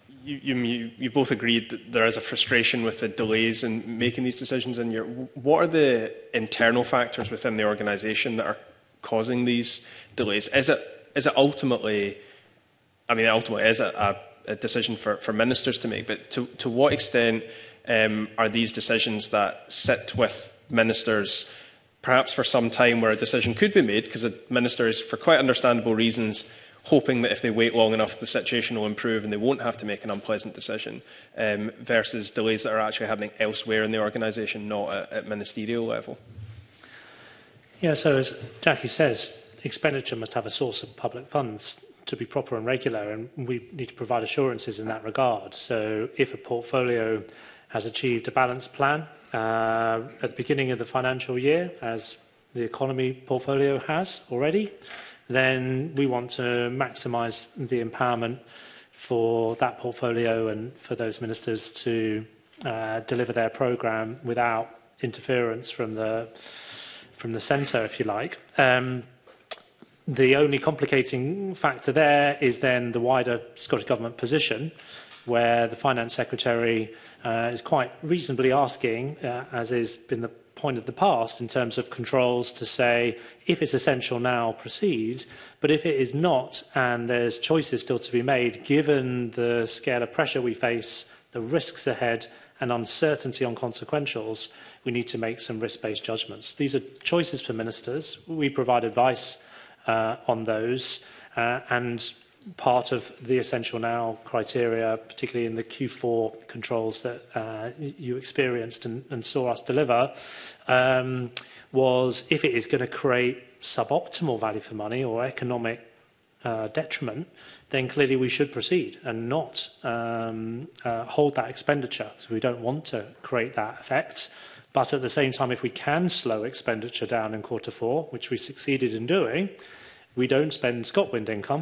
you both agreed that there is a frustration with the delays in making these decisions. What are the internal factors within the organisation that are causing these delays? Is it ultimately, I mean, ultimately is a decision for ministers to make, but to what extent are these decisions that sit with ministers perhaps for some time where a decision could be made, because a minister is, for quite understandable reasons, hoping that if they wait long enough, the situation will improve and they won't have to make an unpleasant decision, versus delays that are actually happening elsewhere in the organisation, not at ministerial level? Yeah, so as Jackie says, expenditure must have a source of public funds to be proper and regular, and we need to provide assurances in that regard. So if a portfolio has achieved a balanced plan at the beginning of the financial year, as the economy portfolio has already, then we want to maximise the empowerment for that portfolio and for those ministers to deliver their programme without interference from the centre, if you like. The only complicating factor there is then the wider Scottish Government position, where the Finance Secretary is quite reasonably asking, as has been the point of the past in terms of controls, to say, if it's essential now, proceed. But if it is not, and there's choices still to be made, given the scale of pressure we face, the risks ahead, and uncertainty on consequentials, we need to make some risk-based judgments. These are choices for ministers. We provide advice on those, and part of the essential now criteria, particularly in the Q4 controls that you experienced and saw us deliver, was if it is going to create suboptimal value for money or economic detriment, then clearly we should proceed and not hold that expenditure. So we don't want to create that effect. But at the same time, if we can slow expenditure down in Q4, which we succeeded in doing, we don't spend ScotWind income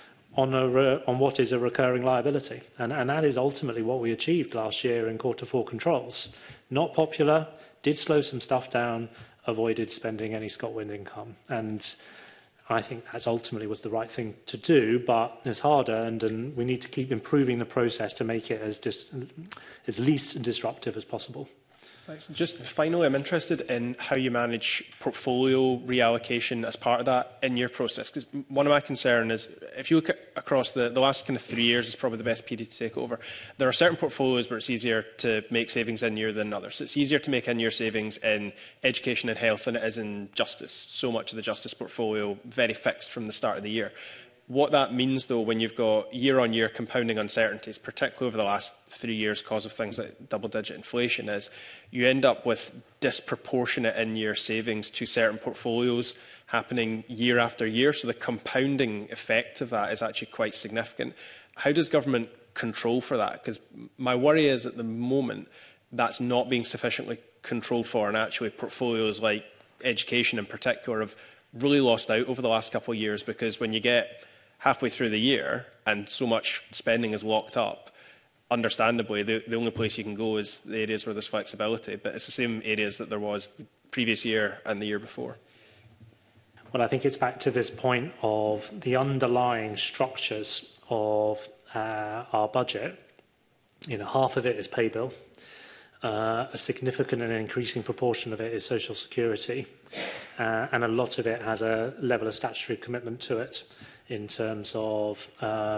on what is a recurring liability. And that is ultimately what we achieved last year in Q4 controls. Not popular, did slow some stuff down, avoided spending any ScotWind income. And I think that ultimately was the right thing to do, but it's hard earned, and we need to keep improving the process to make it as least disruptive as possible. Thanks. Just finally, I'm interested in how you manage portfolio reallocation as part of that in your process. Because one of my concerns is, if you look across the last kind of 3 years is probably the best period to take over. There are certain portfolios where it's easier to make savings in year than others. It's easier to make in-year savings in education and health than it is in justice. So much of the justice portfolio very fixed from the start of the year. What that means, though, when you've got year-on-year compounding uncertainties, particularly over the last 3 years because of things like double-digit inflation, is you end up with disproportionate in-year savings to certain portfolios happening year after year. So the compounding effect of that is actually quite significant. How does government control for that? Because my worry is at the moment that's not being sufficiently controlled for, and actually portfolios like education in particular have really lost out over the last couple of years, because when you get halfway through the year and so much spending is locked up, understandably, the only place you can go is the areas where there's flexibility. But it's the same areas that there was the previous year and the year before. Well, I think it's back to this point of the underlying structures of our budget. You know, half of it is pay bill. A significant and increasing proportion of it is social security. And a lot of it has a level of statutory commitment to it in terms of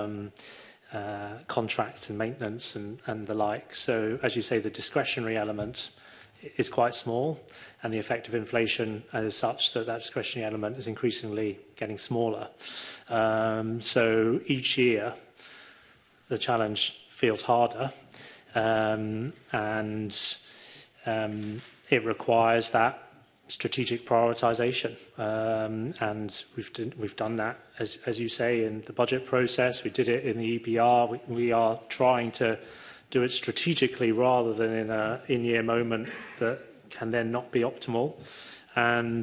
contracts and maintenance and the like. So, as you say, the discretionary element is quite small, and the effect of inflation is such that that discretionary element is increasingly getting smaller. So each year, the challenge feels harder. it requires that strategic prioritisation, and we've done that, as you say, in the budget process. We did it in the EPR. We are trying to do it strategically rather than in an in-year moment that can then not be optimal. And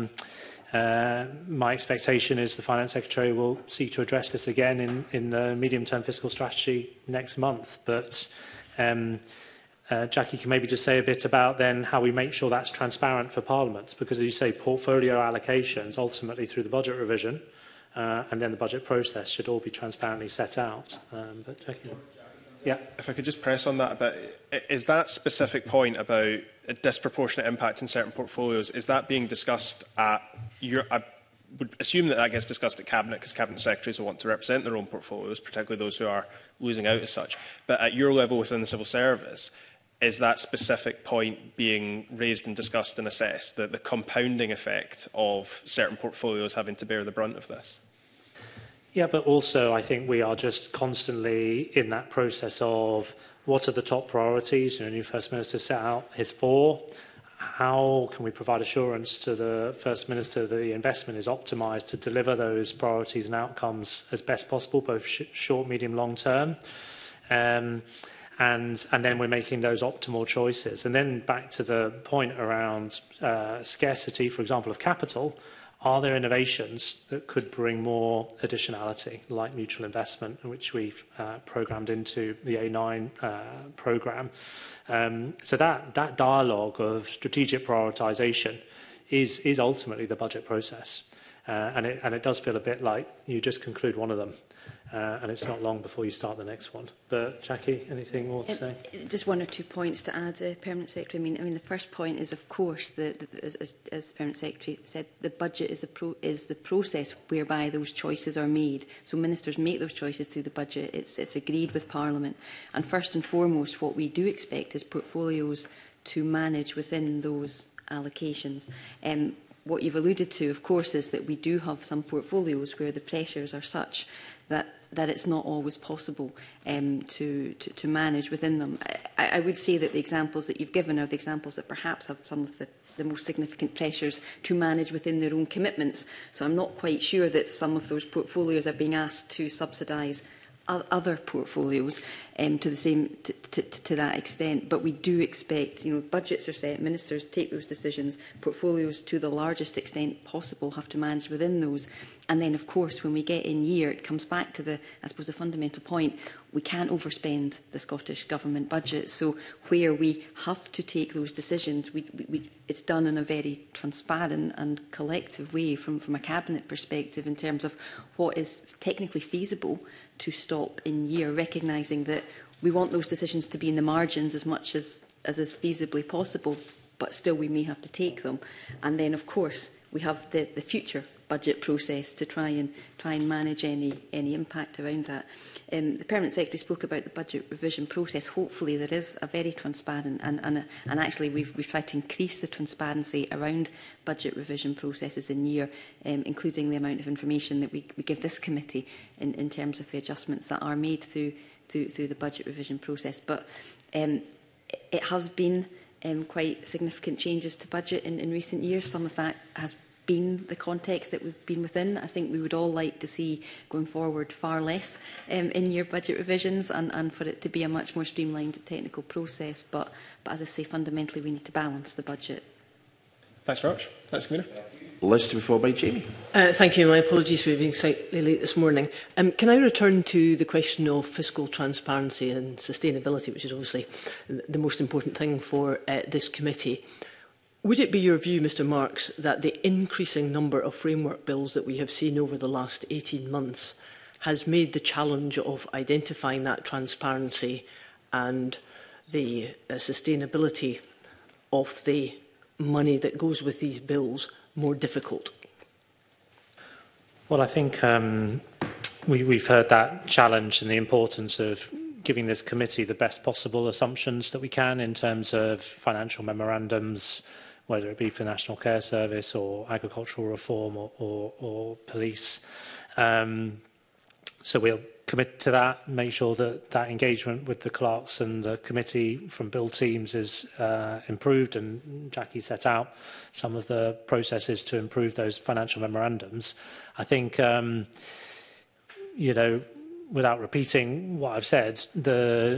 my expectation is the Finance Secretary will seek to address this again in the medium-term fiscal strategy next month. But Jackie can maybe just say a bit about then how we make sure that's transparent for Parliament, because as you say, portfolio allocations ultimately through the budget revision and then the budget process should all be transparently set out. But Jackie, yeah. If I could just press on that a bit, is that specific point about a disproportionate impact in certain portfolios, is that being discussed at your... I would assume that gets discussed at Cabinet, because Cabinet Secretaries will want to represent their own portfolios, particularly those who are losing out as such. But at your level within the civil service, is that specific point being raised and discussed and assessed, the compounding effect of certain portfolios having to bear the brunt of this? Yeah, but also I think we are just constantly in that process of what are the top priorities. You know, new First Minister set out his 4. How can we provide assurance to the First Minister that the investment is optimised to deliver those priorities and outcomes as best possible, both short, medium, long term? And then we're making those optimal choices. And then back to the point around scarcity, for example, of capital. Are there innovations that could bring more additionality, like mutual investment, which we've programmed into the A9 programme? So that dialogue of strategic prioritisation is ultimately the budget process. And it does feel a bit like you just conclude one of them. And it's not long before you start the next one. But Jackie, anything more to say? Just 1 or 2 points to add, Permanent Secretary. I mean, the first point is, of course, as the Permanent Secretary said, the budget is the process whereby those choices are made. So ministers make those choices through the budget. It's agreed with Parliament. And first and foremost, what we do expect is portfolios to manage within those allocations. What you've alluded to, of course, is that we do have some portfolios where the pressures are such that it's not always possible to manage within them. I would say that the examples that you've given are the examples that perhaps have some of the most significant pressures to manage within their own commitments. So I'm not quite sure that some of those portfolios are being asked to subsidise other portfolios to that extent. But we do expect, budgets are set, ministers take those decisions, portfolios to the largest extent possible have to manage within those. And then, of course, when we get in year, it comes back to the fundamental point. We can't overspend the Scottish Government budget. So where we have to take those decisions, it's done in a very transparent and collective way from a Cabinet perspective in terms of what is technically feasible to stop in year, recognising that we want those decisions to be in the margins as much as is feasibly possible, but still we may have to take them. And then, of course, we have the future budget process to try and manage any impact around that. The Permanent Secretary spoke about the budget revision process. Hopefully there is a very transparent and actually we've tried to increase the transparency around budget revision processes in year, including the amount of information that we give this committee in terms of the adjustments that are made through the budget revision process. But it has been quite significant changes to budget in recent years. Some of that has been the context that we've been within. I think we would all like to see going forward far less in-year budget revisions and for it to be a much more streamlined technical process. But as I say, fundamentally we need to balance the budget. Thanks very much. Thanks, Commissioner. List to be followed by Jamie. Thank you. My apologies for being slightly late this morning. Can I return to the question of fiscal transparency and sustainability, which is obviously the most important thing for this committee? Would it be your view, Mr Marks, that the increasing number of framework bills that we have seen over the last 18 months has made the challenge of identifying that transparency and the sustainability of the money that goes with these bills more difficult? Well, I think we've heard that challenge and the importance of giving this committee the best possible assumptions that we can in terms of financial memorandums, whether it be for National Care Service or agricultural reform or police. So we'll commit to that, make sure that that engagement with the clerks and the committee from build teams is improved, and Jackie set out some of the processes to improve those financial memorandums. I think, you know, without repeating what I've said, the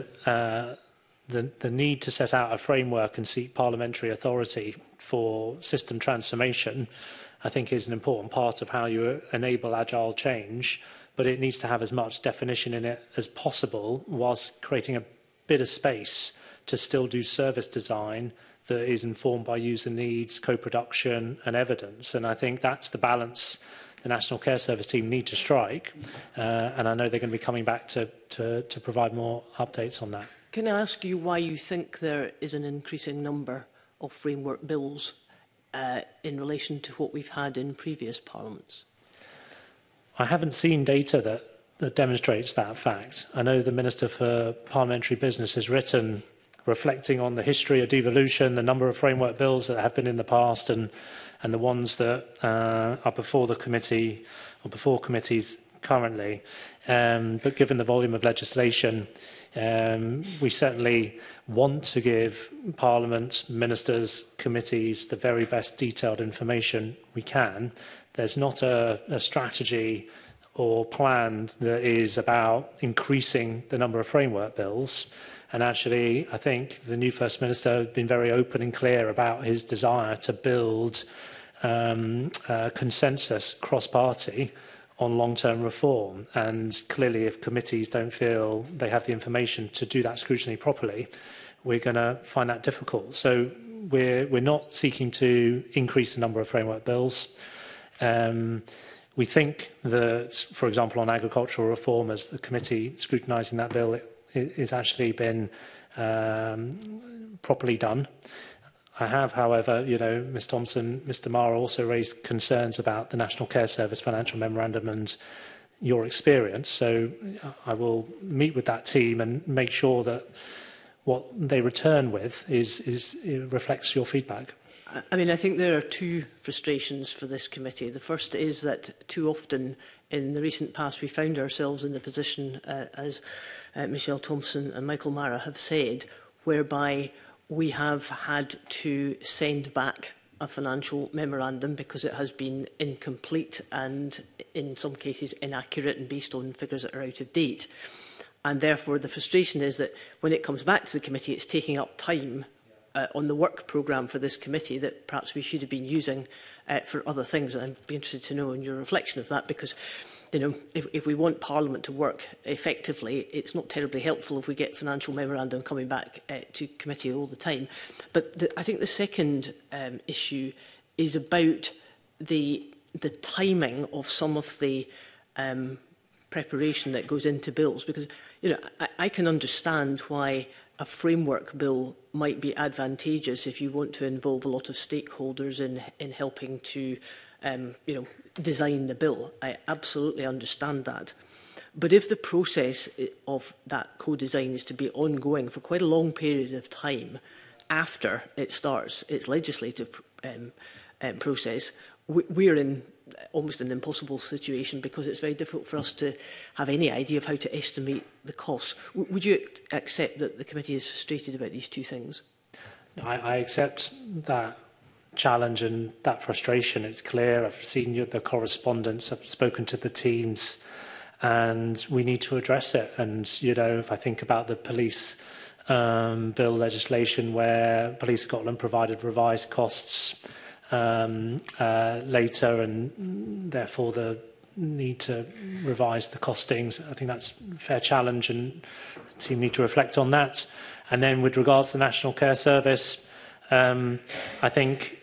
need to set out a framework and seek parliamentary authority for system transformation, I think, is an important part of how you enable agile change, but it needs to have as much definition in it as possible whilst creating a bit of space to still do service design that is informed by user needs, co-production and evidence. And I think that's the balance the National Care Service team need to strike. And I know they're going to be coming back to provide more updates on that. Can I ask you why you think there is an increasing number of framework bills in relation to what we've had in previous parliaments? I haven't seen data that demonstrates that fact. I know the Minister for Parliamentary Business has written reflecting on the history of devolution, the number of framework bills that have been in the past and the ones that are before the committee or before committees currently. But given the volume of legislation, we certainly want to give Parliament, ministers, committees the very best detailed information we can. There's not a strategy or plan that is about increasing the number of framework bills. And actually, I think the new First Minister has been very open and clear about his desire to build consensus cross-party on long-term reform. And clearly, if committees don't feel they have the information to do that scrutiny properly, we're going to find that difficult. So we're not seeking to increase the number of framework bills. We think that, for example, on agricultural reform, as the committee scrutinising that bill, it's actually been properly done. I have, however, you know, Ms Thompson, Mr Mara also raised concerns about the National Care Service financial memorandum and your experience. So I will meet with that team and make sure that what they return with reflects your feedback. I mean, I think there are two frustrations for this committee. The first is that too often in the recent past we found ourselves in the position, as Michelle Thompson and Michael Mara have said, whereby we have had to send back a financial memorandum because it has been incomplete and in some cases inaccurate and based on figures that are out of date. And therefore the frustration is that when it comes back to the committee, it's taking up time on the work programme for this committee that perhaps we should have been using for other things. And I'd be interested to know in your reflection of that, because you know, if we want Parliament to work effectively, it's not terribly helpful if we get financial memorandum coming back to committee all the time. But I think the second issue is about the timing of some of the preparation that goes into bills, because you know, I can understand why a framework bill might be advantageous if you want to involve a lot of stakeholders in helping to you know, design the bill. I absolutely understand that. But if the process of that co-design is to be ongoing for quite a long period of time after it starts its legislative process, we're in almost an impossible situation, because it's very difficult for us to have any idea of how to estimate the costs. Would you accept that the committee is frustrated about these two things? I accept that challenge and that frustration. It's clear. I've seen the correspondence. I've spoken to the teams, and we need to address it. And you know, if I think about the police bill legislation, where Police Scotland provided revised costs later, and therefore the need to revise the costings, I think that's a fair challenge, and the team need to reflect on that. And then with regards to the National Care Service, I think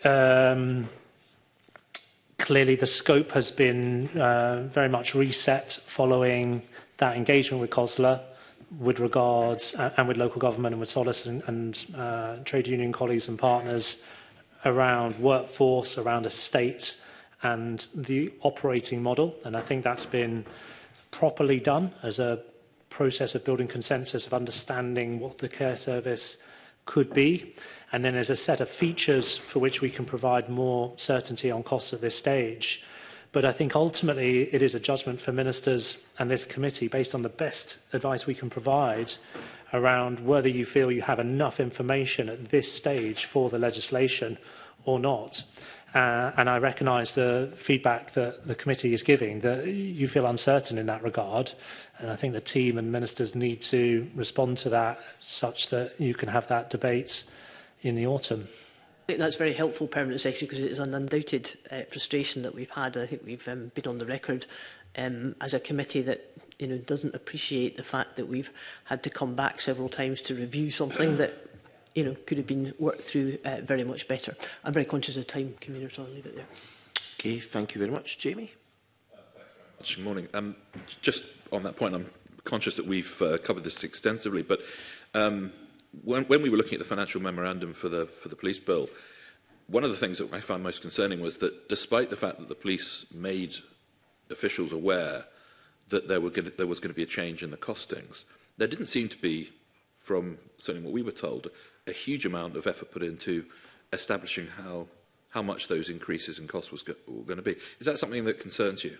clearly the scope has been very much reset following that engagement with COSLA, with regards and with local government and with Solace and trade union colleagues and partners around workforce, around estate and the operating model. And I think that's been properly done as a process of building consensus, of understanding what the care service could be. And then as a set of features for which we can provide more certainty on costs at this stage. But I think ultimately it is a judgment for ministers and this committee based on the best advice we can provide around whether you feel you have enough information at this stage for the legislation or not. And I recognise the feedback that the committee is giving, that you feel uncertain in that regard. And I think the team and ministers need to respond to that such that you can have that debate in the autumn. I think that's very helpful, Permanent Secretary, because it is an undoubted frustration that we've had. I think we've been on the record as a committee that doesn't appreciate the fact that we've had to come back several times to review something that could have been worked through very much better. I'm very conscious of time, Convener, so I'll leave it there. Okay, thank you very much. Jamie? Good morning. Just on that point, I'm conscious that we've covered this extensively, but when we were looking at the financial memorandum for the police bill, one of the things that I found most concerning was that despite the fact that the police made officials aware that there was going to be a change in the costings, there didn't seem to be, from certainly what we were told, a huge amount of effort put into establishing how much those increases in costs were going to be. Is that something that concerns you?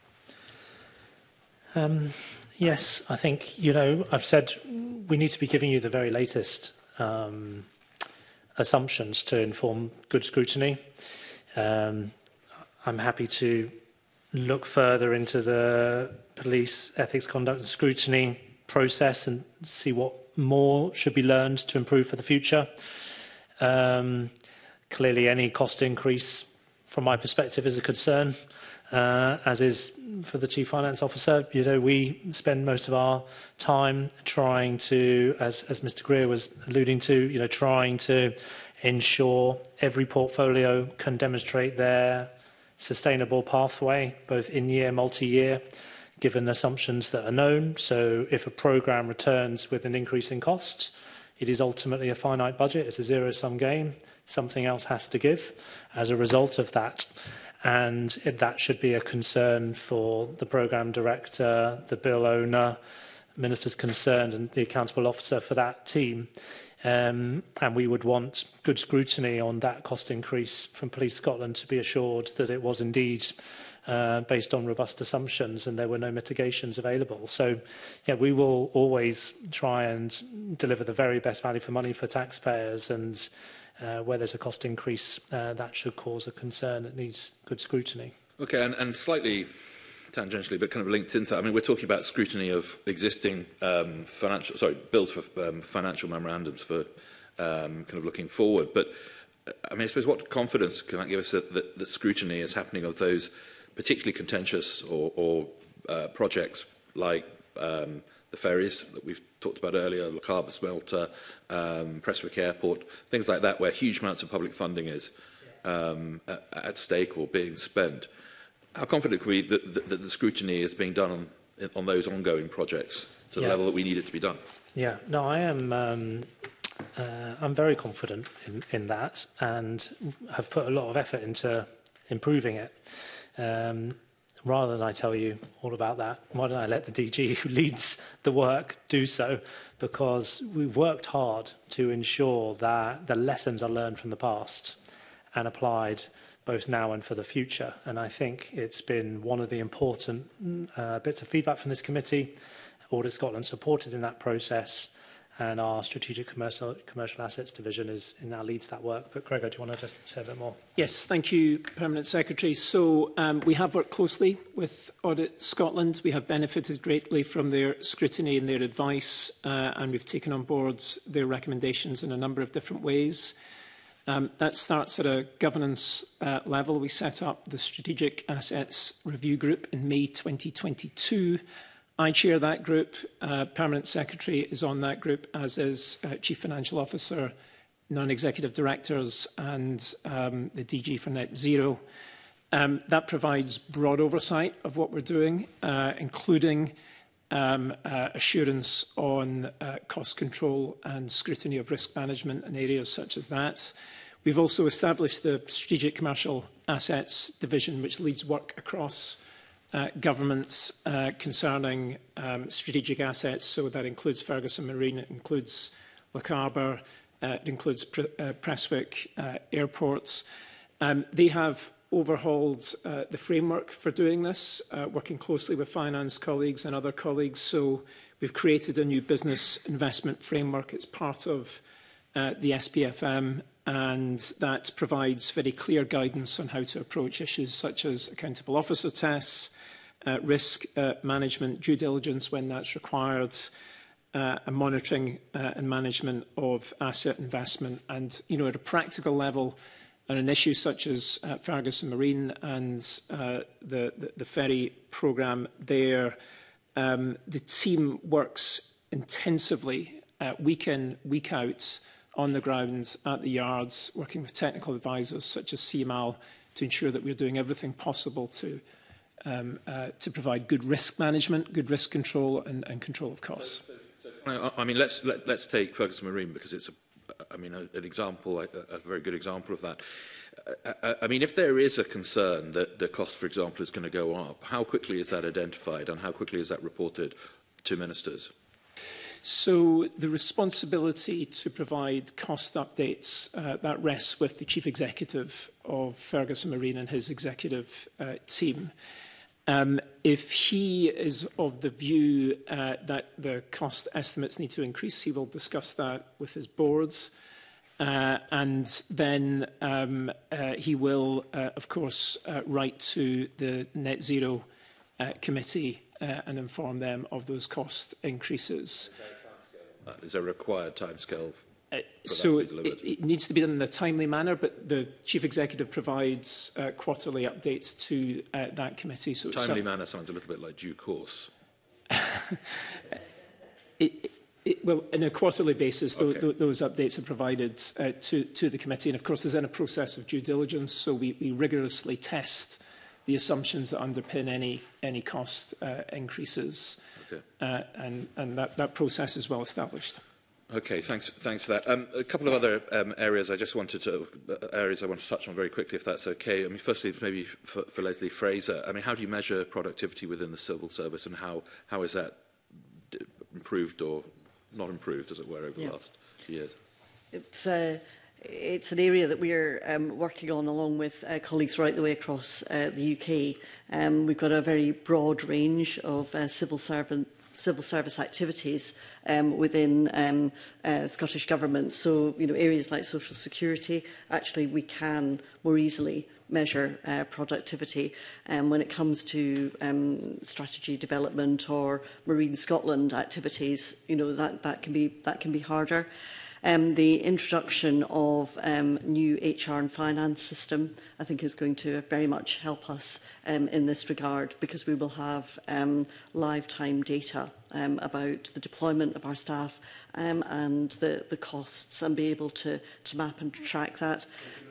Yes, I think, I've said we need to be giving you the very latest assumptions to inform good scrutiny. I'm happy to look further into the police ethics, conduct and scrutiny process and see what more should be learned to improve for the future. Clearly, any cost increase, from my perspective, is a concern, as is for the Chief Finance Officer. We spend most of our time trying to, as Mr Greer was alluding to, trying to ensure every portfolio can demonstrate their sustainable pathway, both in-year, multi-year, given assumptions that are known. So if a programme returns with an increase in costs, it is ultimately a finite budget. It's a zero-sum game. Something else has to give as a result of that. And that should be a concern for the programme director, the bill owner, ministers concerned and the accountable officer for that team. And we would want good scrutiny on that cost increase from Police Scotland to be assured that it was indeed based on robust assumptions and there were no mitigations available. So, yeah, we will always try and deliver the very best value for money for taxpayers, and where there's a cost increase, that should cause a concern that needs good scrutiny. Okay, and slightly tangentially, but kind of linked into that, I mean, we're talking about scrutiny of existing bills for financial memorandums for kind of looking forward. But, I mean, I suppose what confidence can that give us that scrutiny is happening of those particularly contentious or projects like the ferries that we've talked about earlier, the Harbour Smelter, Prestwick Airport, things like that, where huge amounts of public funding is at stake or being spent. How confident can we that the scrutiny is being done on those ongoing projects to the level that we need it to be done? Yeah, no, I am. I'm very confident in that, and have put a lot of effort into improving it. Rather than I tell you all about that, why don't I let the DG who leads the work do so? Because we've worked hard to ensure that the lessons are learned from the past and applied both now and for the future. And I think it's been one of the important bits of feedback from this committee. Audit Scotland supported in that process, and our Strategic Commercial Assets Division now leads that work. But Gregor, do you want to just say a bit more? Yes, thank you, Permanent Secretary. So we have worked closely with Audit Scotland. We have benefited greatly from their scrutiny and their advice, and we've taken on board their recommendations in a number of different ways. That starts at a governance level. We set up the Strategic Assets Review Group in May 2022. I chair that group. Permanent Secretary is on that group, as is Chief Financial Officer, non-executive directors and the DG for Net Zero. That provides broad oversight of what we're doing, including assurance on cost control and scrutiny of risk management in areas such as that. We've also established the Strategic Commercial Assets Division, which leads work across governments concerning strategic assets. So that includes Ferguson Marine, it includes Lochaber, it includes Prestwick Airports. They have overhauled the framework for doing this, working closely with finance colleagues and other colleagues. So we've created a new business investment framework. It's part of the SPFM, and that provides very clear guidance on how to approach issues such as accountable officer tests, risk management, due diligence when that's required, and monitoring and management of asset investment. And, you know, at a practical level, on an issue such as Ferguson Marine and the ferry programme there, the team works intensively week in, week out on the ground at the yards, working with technical advisors such as CMAL to ensure that we're doing everything possible to provide good risk management, good risk control and control of costs. I mean, let's take Ferguson Marine because it's an example, a very good example of that. I mean, if there is a concern that the cost, for example, is going to go up, how quickly is that identified and how quickly is that reported to ministers? So the responsibility to provide cost updates, that rests with the Chief Executive of Ferguson Marine and his executive team. If he is of the view that the cost estimates need to increase, he will discuss that with his boards. And then he will, of course, write to the Net Zero Committee and inform them of those cost increases. Is there a required timescale? So it needs to be done in a timely manner, but the Chief Executive provides quarterly updates to that committee. So timely manner sounds a little bit like due course. Well, on a quarterly basis, those updates are provided to the committee. And of course, there's then a process of due diligence. So we rigorously test the assumptions that underpin any cost increases. Okay. And that process is well established. Okay, thanks for that. A couple of other areas I want to touch on very quickly, if that's okay. I mean, firstly, maybe for Leslie Fraser. I mean, how do you measure productivity within the civil service, and how is that improved or not improved, as it were, over the last few years? It's an area that we're working on along with colleagues right the way across the UK. We've got a very broad range of civil service activities within Scottish Government. So, you know, areas like social security, actually we can more easily measure productivity. When it comes to strategy development or Marine Scotland activities, you know, that can be harder. The introduction of new HR and finance system, I think, is going to very much help us in this regard, because we will have live-time data about the deployment of our staff and the costs, and be able to map and track that.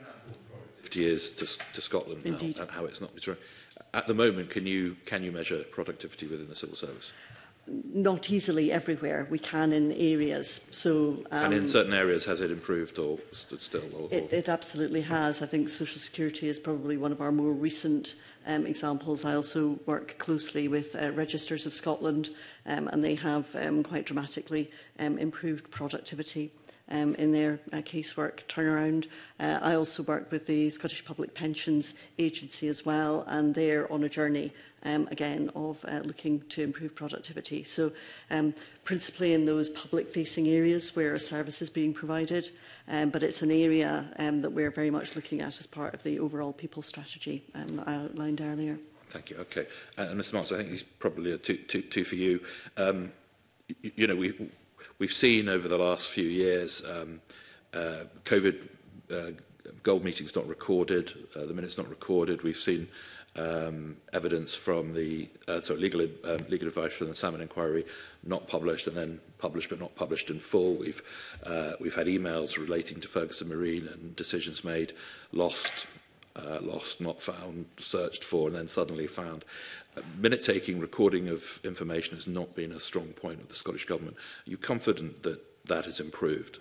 50 years to Scotland now, and how it's not true. At the moment, can you measure productivity within the civil service? Not easily everywhere. We can in areas. So, and in certain areas, has it improved or stood still? It absolutely has. I think social security is probably one of our more recent examples. I also work closely with Registers of Scotland, and they have quite dramatically improved productivity in their casework turnaround. I also work with the Scottish Public Pensions Agency as well, and they're on a journey again of looking to improve productivity. So principally in those public-facing areas where a service is being provided, but it's an area that we're very much looking at as part of the overall people strategy that I outlined earlier. Thank you. Okay. And Mr. Marks, I think these probably are two for you. You know, we've seen over the last few years COVID gold meetings not recorded, the minutes not recorded. We've seen evidence from the legal advice from the Salmon Inquiry not published, and then published but not published in full. We've had emails relating to Ferguson Marine and decisions made, lost, not found, searched for, and then suddenly found. Minute-taking, recording of information has not been a strong point of the Scottish Government. Are you confident that that has improved?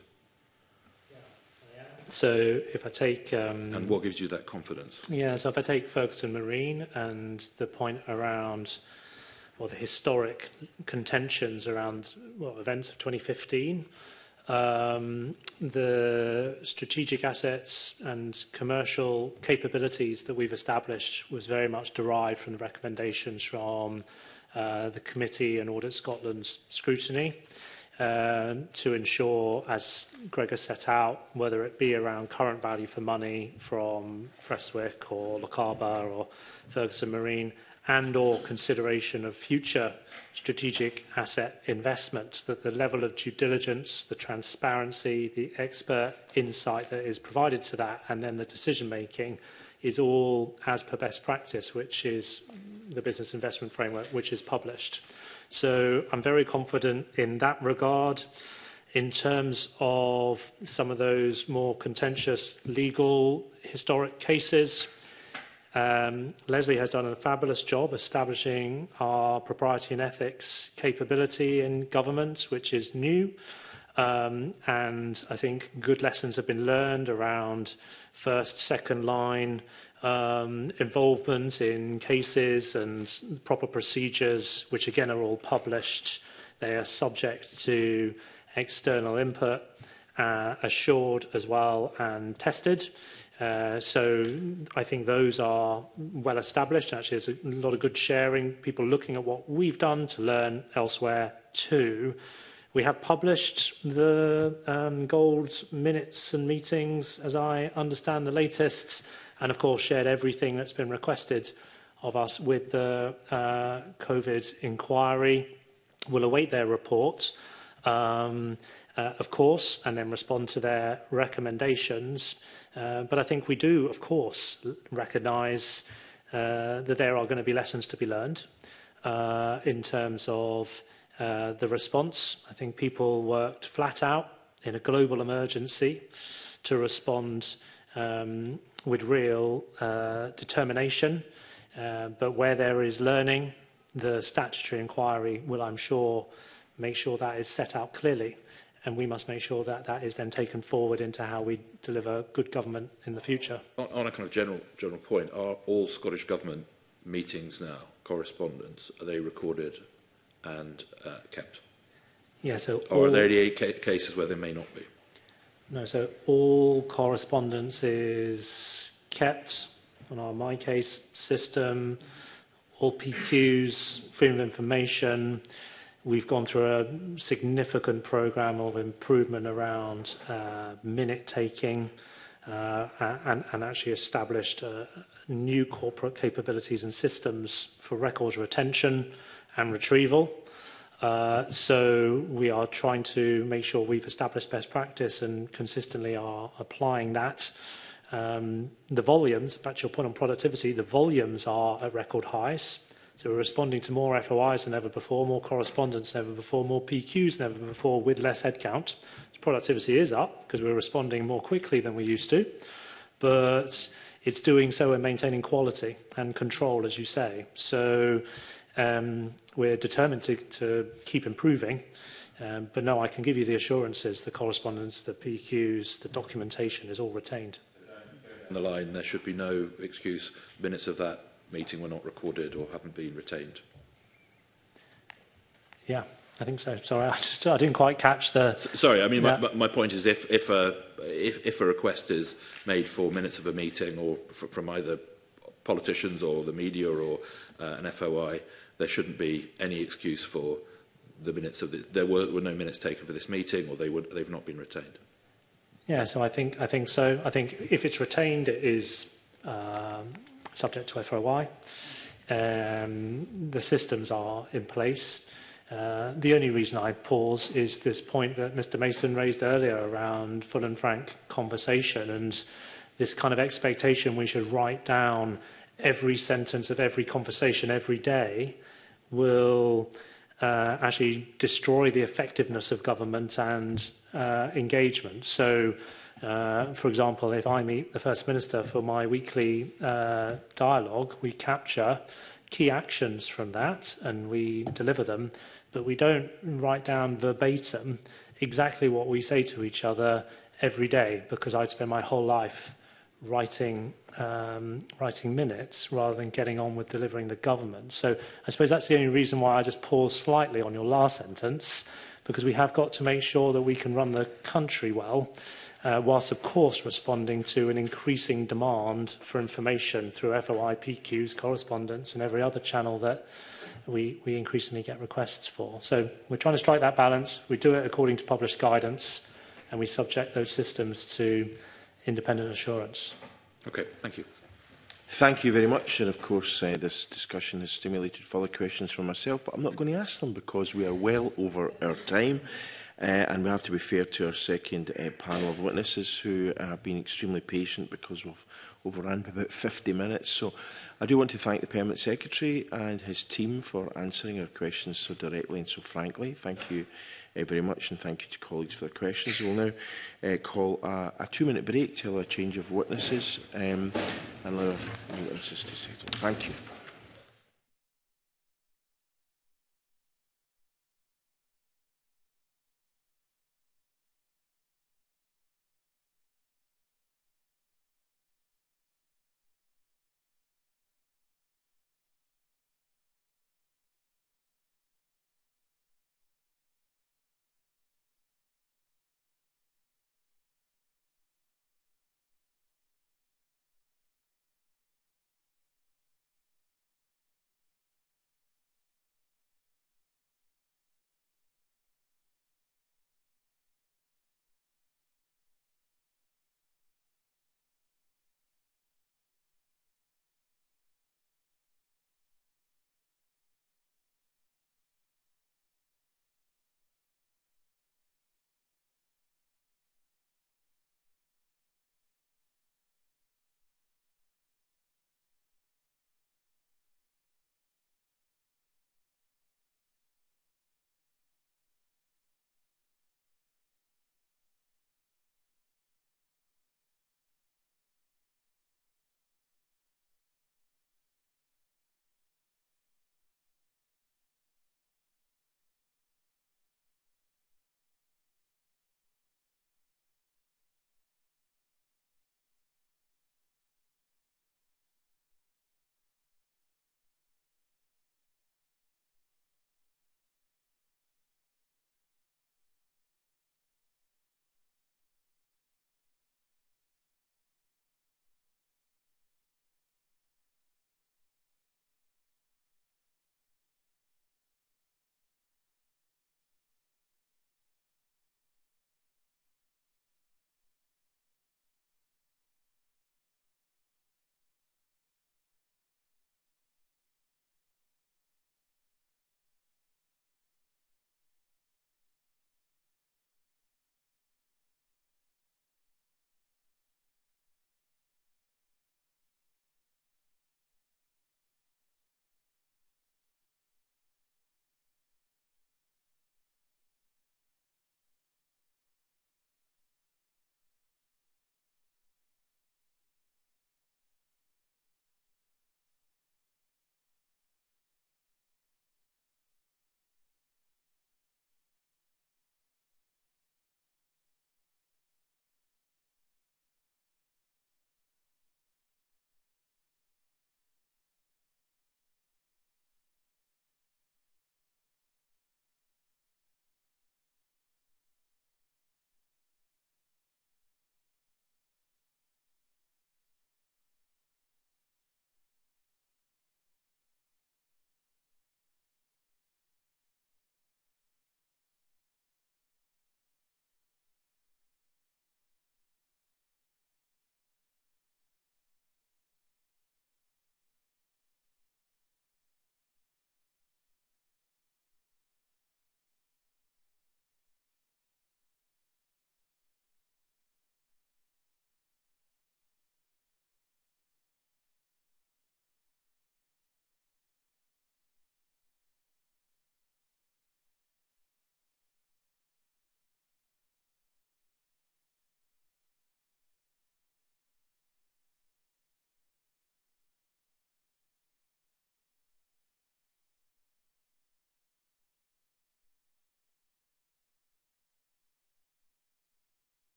So if I take... and what gives you that confidence? Yeah, so if I take Ferguson Marine and the point around, well, the historic contentions around, well, events of 2015, The strategic assets and commercial capabilities that we've established was very much derived from the recommendations from the Committee and Audit Scotland's scrutiny to ensure, as Greg has set out, whether it be around current value for money from Prestwick or Lochaber or Ferguson Marine, and or consideration of future strategic asset investment, that the level of due diligence, the transparency, the expert insight that is provided to that, and then the decision making is all as per best practice, which is the Business Investment Framework, which is published. So I'm very confident in that regard. In terms of some of those more contentious legal historic cases, Leslie has done a fabulous job establishing our propriety and ethics capability in government, which is new. And I think good lessons have been learned around first, second line involvement in cases and proper procedures, which again are all published. They are subject to external input, assured as well and tested. So I think those are well established. Actually, there's a lot of good sharing, people looking at what we've done to learn elsewhere too. We have published the gold minutes and meetings, as I understand the latest, and of course shared everything that's been requested of us with the COVID inquiry. We'll await their report, of course, and then respond to their recommendations. But I think we do, of course, recognise that there are going to be lessons to be learned in terms of the response. I think people worked flat out in a global emergency to respond with real determination. But where there is learning, the statutory inquiry will, I'm sure, make sure that is set out clearly. And we must make sure that that is then taken forward into how we deliver good government in the future. On a kind of general point, are all Scottish Government meetings now, correspondence, are they recorded and kept? Yeah, so or are there any cases where they may not be? No, so all correspondence is kept on our My Case system, all PQs, freedom of information. We've gone through a significant programme of improvement around minute taking and actually established new corporate capabilities and systems for records retention and retrieval. So we are trying to make sure we've established best practice and consistently are applying that. The volumes, back to your point on productivity, the volumes are at record highs. So we're responding to more FOIs than ever before, more correspondence than ever before, more PQs than ever before with less headcount. Productivity is up because we're responding more quickly than we used to, but it's doing so and maintaining quality and control, as you say. So we're determined to keep improving. But no, I can give you the assurances, the correspondence, the PQs, the documentation is all retained. On the line, there should be no excuse. Minutes of that meeting were not recorded or haven't been retained. Yeah, I think so. Sorry, I didn't quite catch the... Sorry, I mean, yeah. my point is if a request is made for minutes of a meeting or from either politicians or the media or an FOI, there shouldn't be any excuse for the minutes of there were no minutes taken for this meeting, or they've not been retained. Yeah, so I think so. I think if it's retained, it is subject to FOI. The systems are in place. The only reason I pause is this point that Mr Mason raised earlier around full and frank conversation and this kind of expectation we should write down every sentence of every conversation every day will actually destroy the effectiveness of government and engagement. So, for example, if I meet the First Minister for my weekly dialogue, we capture key actions from that and we deliver them, but we don't write down verbatim exactly what we say to each other every day, because I'd spend my whole life writing minutes rather than getting on with delivering the government. So I suppose that's the only reason why I just paused slightly on your last sentence, because we have got to make sure that we can run the country well, whilst of course responding to an increasing demand for information through FOI, PQs, correspondence and every other channel that we increasingly get requests for. So we're trying to strike that balance. We do it according to published guidance, and we subject those systems to independent assurance. Okay, thank you. Thank you very much. And of course, this discussion has stimulated further questions from myself, but I'm not going to ask them because we are well over our time. And we have to be fair to our second panel of witnesses who have been extremely patient because we've overrun by about 50 minutes. So I do want to thank the Permanent Secretary and his team for answering our questions so directly and so frankly. Thank you very much, and thank you to colleagues for their questions. We'll now call a 2-minute break till a change of witnesses and allow witnesses to settle. Thank you.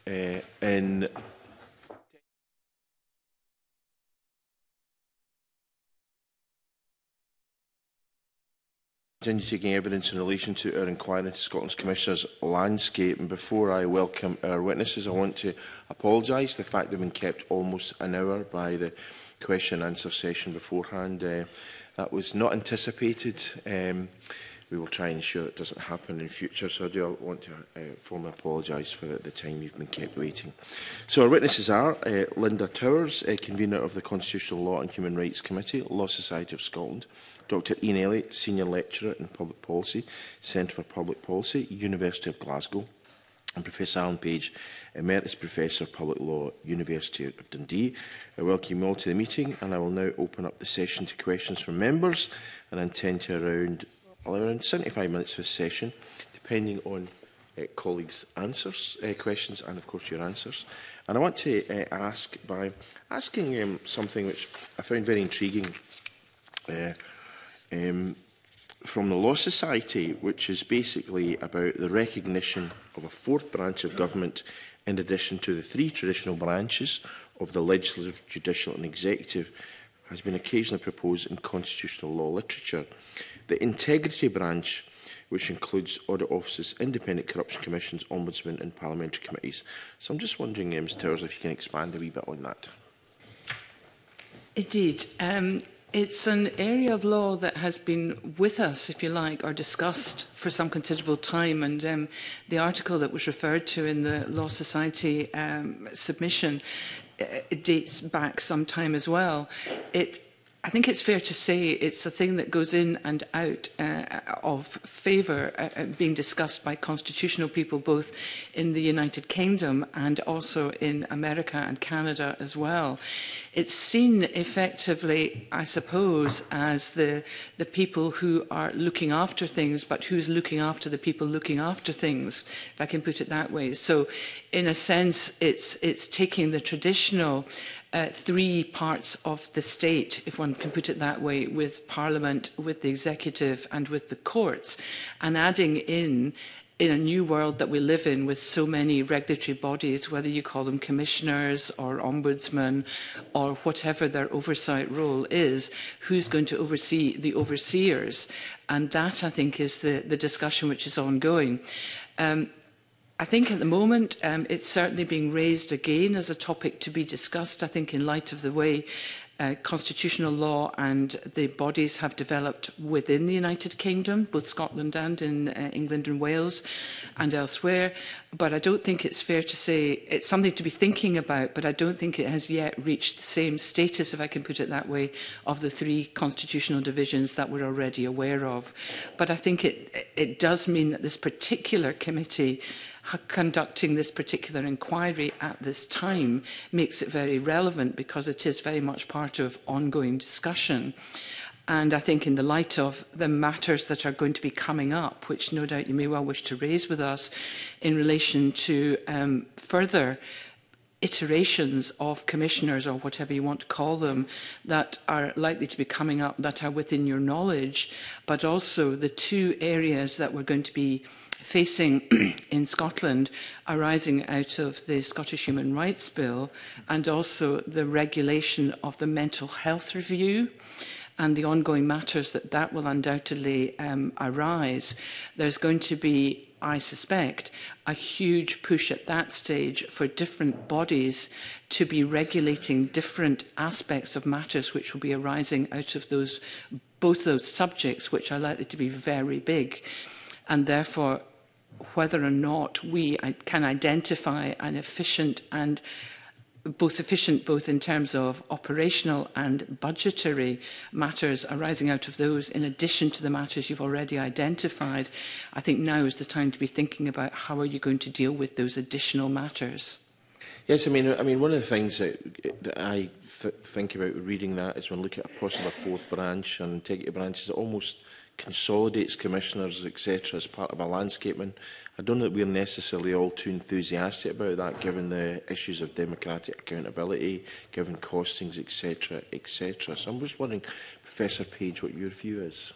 in continue taking evidence in relation to our inquiry into Scotland's Commissioner's landscape. And before I welcome our witnesses, I want to apologise for the fact they've been kept almost an hour by the question and answer session beforehand. That was not anticipated. We will try and ensure it doesn't happen in future. So I do want to formally apologise for the time you've been kept waiting. So our witnesses are Linda Towers, Convener of the Constitutional Law and Human Rights Committee, Law Society of Scotland, Dr Ian Elliott, Senior Lecturer in Public Policy, Centre for Public Policy, University of Glasgow, and Professor Alan Page, Emeritus Professor of Public Law, University of Dundee. I welcome you all to the meeting, and I will now open up the session to questions from members, and I intend to allow around 75 minutes for this session, depending on colleagues' questions and, of course, your answers. And I want to ask by asking something which I found very intriguing from the Law Society, which is basically about the recognition of a fourth branch of government in addition to the three traditional branches of the legislative, judicial and executive, has been occasionally proposed in constitutional law literature. The integrity branch, which includes audit offices, independent corruption commissions, ombudsmen and parliamentary committees. So I'm just wondering, Ms Towers, if you can expand a wee bit on that. Indeed. It's an area of law that has been with us, if you like, or discussed for some considerable time. And the article that was referred to in the Law Society submission it dates back some time as well. I think it's fair to say it's a thing that goes in and out of favour being discussed by constitutional people both in the United Kingdom and also in America and Canada as well. It's seen effectively, I suppose, as the people who are looking after things, but who's looking after the people looking after things, if I can put it that way. So in a sense, it's taking the traditional three parts of the state, if one can put it that way, with Parliament, with the Executive and with the courts, and adding in a new world that we live in with so many regulatory bodies, whether you call them commissioners or ombudsmen or whatever their oversight role is, who's going to oversee the overseers. And that, I think, is the discussion which is ongoing. I think at the moment it's certainly being raised again as a topic to be discussed, I think, in light of the way constitutional law and the bodies have developed within the United Kingdom, both Scotland and in England and Wales and elsewhere. But I don't think it's fair to say it's something to be thinking about, but I don't think it has yet reached the same status, if I can put it that way, of the three constitutional divisions that we're already aware of. But I think it does mean that this particular committee conducting this particular inquiry at this time makes it very relevant because it is very much part of ongoing discussion. And I think in the light of the matters that are going to be coming up, which no doubt you may well wish to raise with us in relation to further iterations of commissioners or whatever you want to call them that are likely to be coming up that are within your knowledge, but also the two areas that we're going to be facing in Scotland arising out of the Scottish Human Rights Bill and also the regulation of the mental health review and the ongoing matters that will undoubtedly arise. There's going to be, I suspect, a huge push at that stage for different bodies to be regulating different aspects of matters which will be arising out of both those subjects, which are likely to be very big. And therefore, whether or not we can identify an efficient and both in terms of operational and budgetary matters arising out of those, in addition to the matters you've already identified, I think now is the time to be thinking about how are you going to deal with those additional matters. Yes, I mean, one of the things that I think about reading that is when I look at a possible fourth branch and integrity branches, it almost consolidates commissioners, etc., as part of a landscape. And I don't know that we're necessarily all too enthusiastic about that, given the issues of democratic accountability, given costings, etc., etc. So I'm just wondering, Professor Page, what your view is.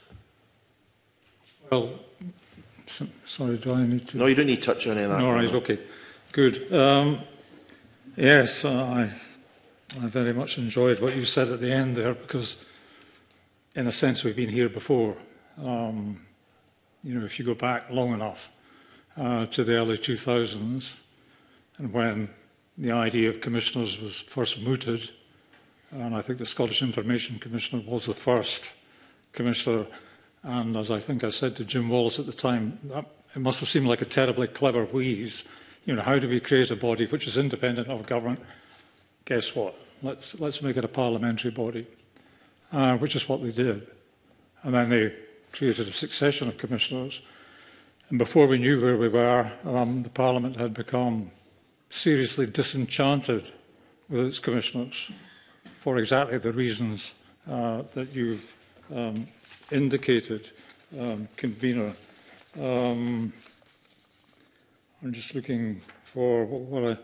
Well, sorry, do I need to... No, you don't need to touch on any of that. No, right, okay. Good. Yes, I very much enjoyed what you said at the end there, because in a sense we've been here before. You know, if you go back long enough to the early 2000s, and when the idea of commissioners was first mooted, and I think the Scottish Information Commissioner was the first commissioner, and as I think I said to Jim Wallace at the time, it must have seemed like a terribly clever wheeze. You know, how do we create a body which is independent of government? Guess what? Let's make it a parliamentary body, which is what they did. And then they created a succession of commissioners. And before we knew where we were, the Parliament had become seriously disenchanted with its commissioners for exactly the reasons that you've indicated, convener. I'm just looking for what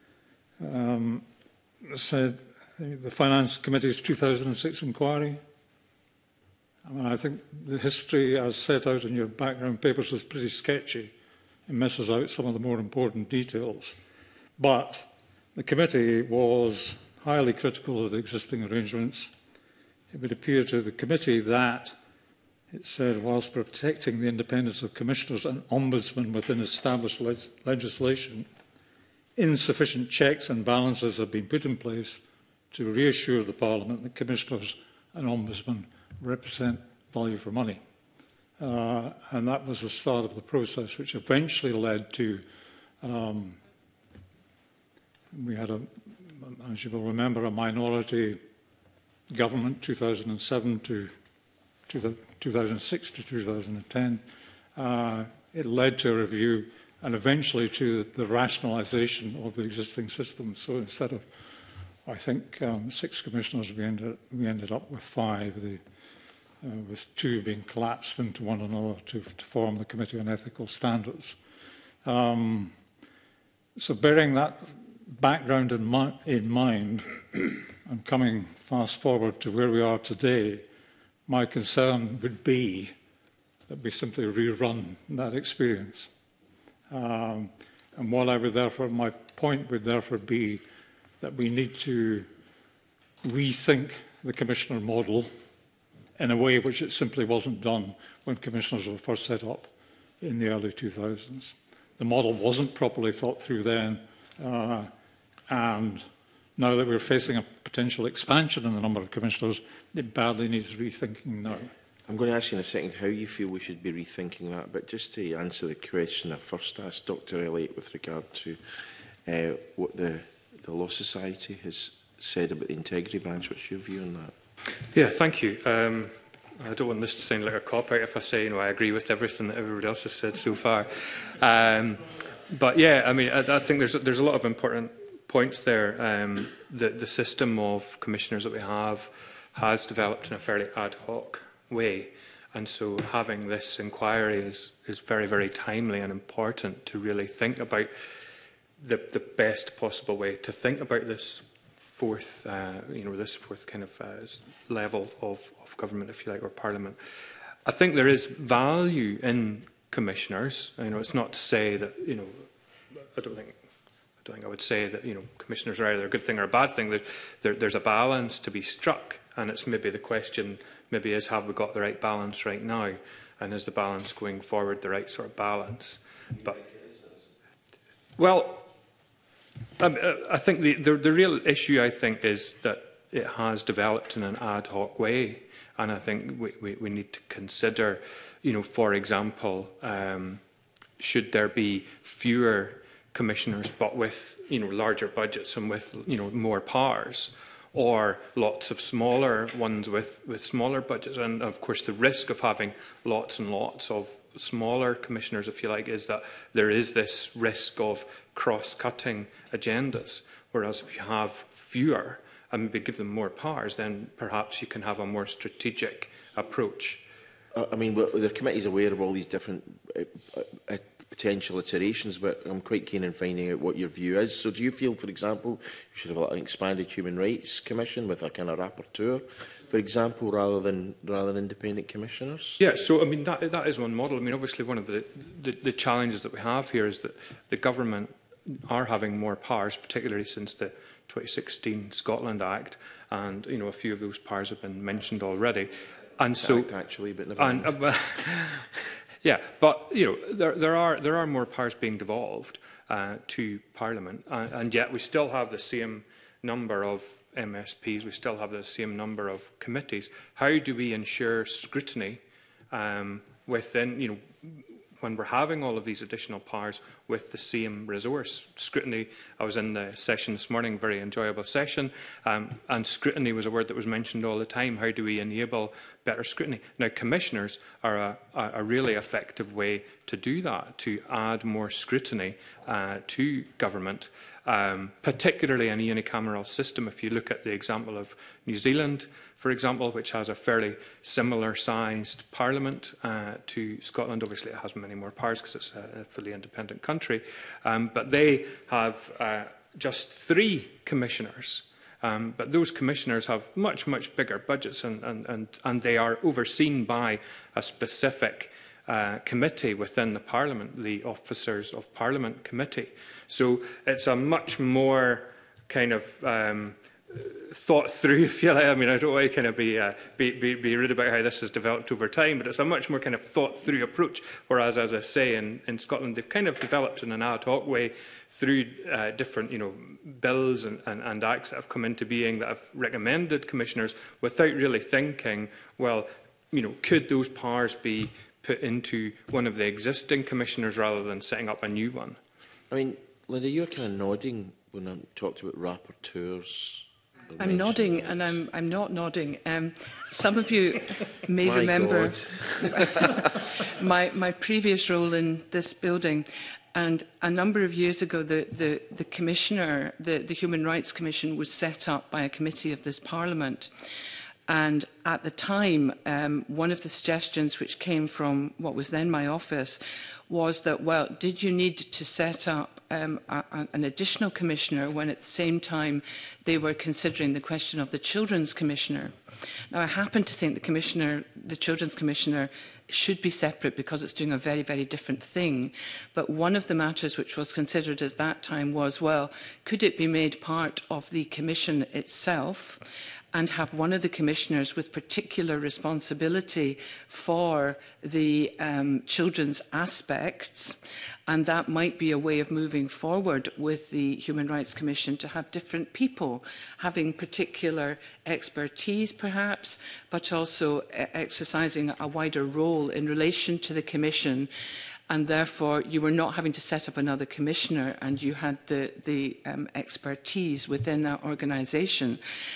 I said, the Finance Committee's 2006 inquiry. I mean, I think the history, as set out in your background papers, is pretty sketchy. It misses out some of the more important details. But the committee was highly critical of the existing arrangements. It would appear to the committee that it said, whilst protecting the independence of commissioners and ombudsmen within established legislation, insufficient checks and balances have been put in place to reassure the Parliament that commissioners and ombudsmen represent value for money. And that was the start of the process, which eventually led to, we had, as you will remember, a minority government, 2007 to 2006 to 2010. It led to a review and eventually to the rationalisation of the existing system. So instead of, I think, 6 commissioners, we ended up with 5, with 2 being collapsed into one another to form the Committee on Ethical Standards. So bearing that background in mind, and coming fast forward to where we are today, my concern would be that we simply rerun that experience. And what I would therefore, my point would therefore be that we need to rethink the commissioner model in a way which it simply wasn't done when commissioners were first set up in the early 2000s. The model wasn't properly thought through then, and now that we're facing a potential expansion in the number of commissioners, it badly needs rethinking now. I'm going to ask you in a second how you feel we should be rethinking that, but just to answer the question I first asked Dr Elliott with regard to what the Law Society has said about the Integrity Branch, what's your view on that? Yeah, thank you. I don't want this to sound like a cop-out if I say, I agree with everything that everybody else has said so far. But yeah, I mean, I think there's a lot of important points there. The system of commissioners that we have has developed in a fairly ad hoc way, and so having this inquiry is very, very timely and important to really think about the best possible way to think about this fourth, this fourth kind of level of government, if you like, or Parliament. I think there is value in commissioners. It's not to say that I don't think I would say that commissioners are either a good thing or a bad thing. There's a balance to be struck, and it's maybe the question is, have we got the right balance right now, and is the balance going forward the right sort of balance? But well, I think the real issue, I think, is that it has developed in an ad hoc way, and I think we need to consider, for example, should there be fewer commissioners but with larger budgets and with more powers, or lots of smaller ones with smaller budgets? And of course the risk of having lots and lots of smaller commissioners, if you like, is that there is this risk of cross-cutting agendas, whereas if you have fewer and maybe give them more powers, then perhaps you can have a more strategic approach. I mean, the committee's aware of all these different potential iterations, but I'm quite keen in finding out what your view is. So do you feel, for example, you should have an expanded Human Rights Commission with a kind of rapporteur, for example, rather than independent commissioners? Yeah, so I mean, that is one model. I mean, obviously one of the challenges that we have here is that the government are having more powers, particularly since the 2016 Scotland Act, and a few of those powers have been mentioned already. And so, actually, but never mind. Yeah, but there are more powers being devolved to Parliament, and yet we still have the same number of MSPs, we still have the same number of committees. How do we ensure scrutiny within, when we're having all of these additional powers with the same resource? Scrutiny, I was in the session this morning, very enjoyable session, and scrutiny was a word that was mentioned all the time. How do we enable better scrutiny? Now, commissioners are a really effective way to do that, to add more scrutiny to government, particularly in a unicameral system. If you look at the example of New Zealand, for example, which has a fairly similar-sized parliament to Scotland. Obviously, it has many more powers because it's a fully independent country. But they have just 3 commissioners. But those commissioners have much, much bigger budgets, and they are overseen by a specific committee within the Parliament, the Officers of Parliament Committee. So it's a much more kind of thought through, if you like. I mean, I don't want to kind of be rude about how this has developed over time, but it's a much more kind of thought through approach. Whereas, as I say, in Scotland, they've kind of developed in an ad hoc way through different, bills and acts that have come into being that have recommended commissioners without really thinking, well, could those powers be put into one of the existing commissioners rather than setting up a new one? I mean, Linda, you're kind of nodding when I talked about rapporteurs. I'm nodding, and I'm not nodding. Some of you may remember my previous role in this building, and a number of years ago, the Commissioner, the Human Rights Commission, was set up by a committee of this Parliament. And at the time, one of the suggestions which came from what was then my office was that, well, did you need to set up an additional commissioner when at the same time they were considering the question of the Children's Commissioner? Now, I happen to think the Children's Commissioner should be separate because it's doing a very, very different thing. But one of the matters which was considered at that time was, well, could it be made part of the Commission itself and have one of the commissioners with particular responsibility for the children's aspects, and that might be a way of moving forward with the Human Rights Commission, to have different people having particular expertise perhaps, but also exercising a wider role in relation to the Commission. And therefore, you were not having to set up another commissioner, and you had the expertise within that organisation.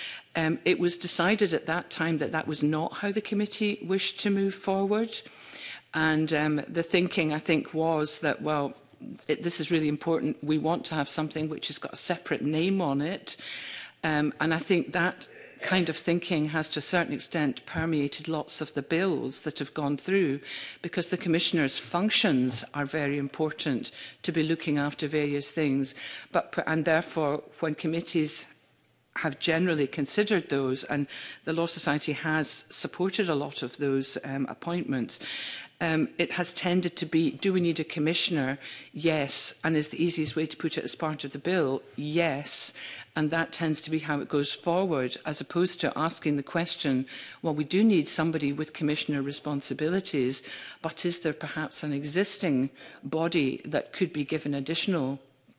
It was decided at that time that that was not how the committee wished to move forward. And the thinking, I think, was that, well, this is really important. We want to have something which has got a separate name on it. And I think that kind of thinking has to a certain extent permeated lots of the bills that have gone through, because the Commissioner's functions are very important to be looking after various things. And therefore, when committees have generally considered those, and the Law Society has supported a lot of those appointments, it has tended to be, do we need a commissioner? Yes. And is the easiest way to put it as part of the bill? Yes. And that tends to be how it goes forward, as opposed to asking the question, well, we do need somebody with commissioner responsibilities, but is there perhaps an existing body that could be given additional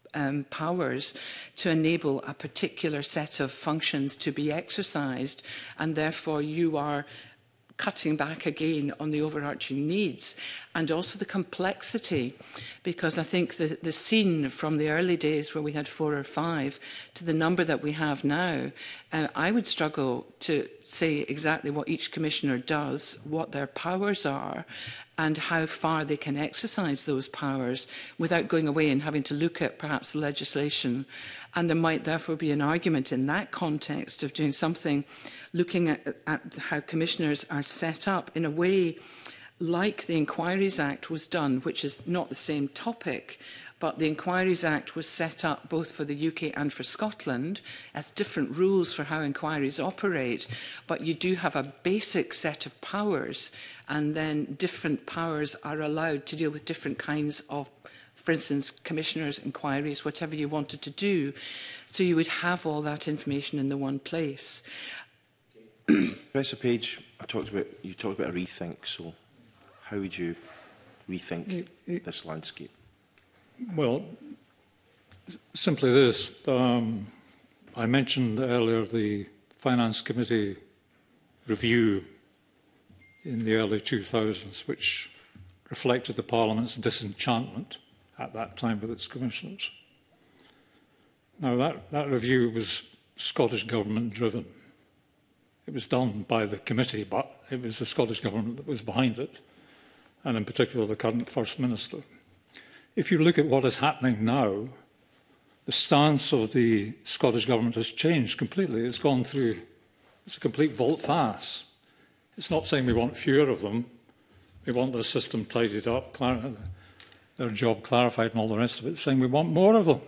powers to enable a particular set of functions to be exercised, and therefore you are cutting back again on the overarching needs and also the complexity, because I think the scene from the early days where we had 4 or 5 to the number that we have now, I would struggle to say exactly what each commissioner does, what their powers are, and how far they can exercise those powers without going away and having to look at perhaps the legislation. And there might therefore be an argument in that context of doing something, looking at how commissioners are set up in a way like the Inquiries Act was done, which is not the same topic, but the Inquiries Act was set up both for the UK and for Scotland as different rules for how inquiries operate, but you do have a basic set of powers, and then different powers are allowed to deal with different kinds of for instance, commissioners, inquiries, whatever you wanted to do. So you would have all that information in the one place. Professor Page, you talked about a rethink, so how would you rethink this landscape? Well, simply this. I mentioned earlier the Finance Committee review in the early 2000s, which reflected the Parliament's disenchantment at that time with its commissioners. Now, that review was Scottish Government driven. It was done by the committee, but it was the Scottish Government that was behind it, and in particular the current First Minister. If you look at what is happening now, the stance of the Scottish Government has changed completely. It's gone through, it's a complete volte-face. It's not saying we want fewer of them. We want the system tidied up, their job clarified and all the rest of it. It's saying we want more of them,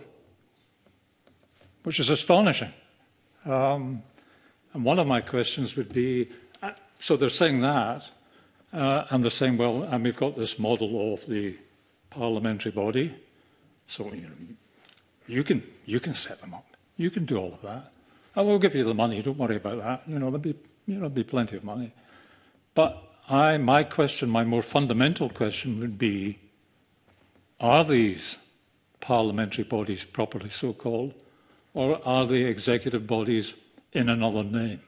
which is astonishing. And one of my questions would be, so they're saying that, and they're saying, well, and we've got this model of the parliamentary body, so you can set them up. You can do all of that. I will give you the money, don't worry about that. There'll be plenty of money. But my question, my more fundamental question would be, are these parliamentary bodies properly so-called, or are they executive bodies in another name?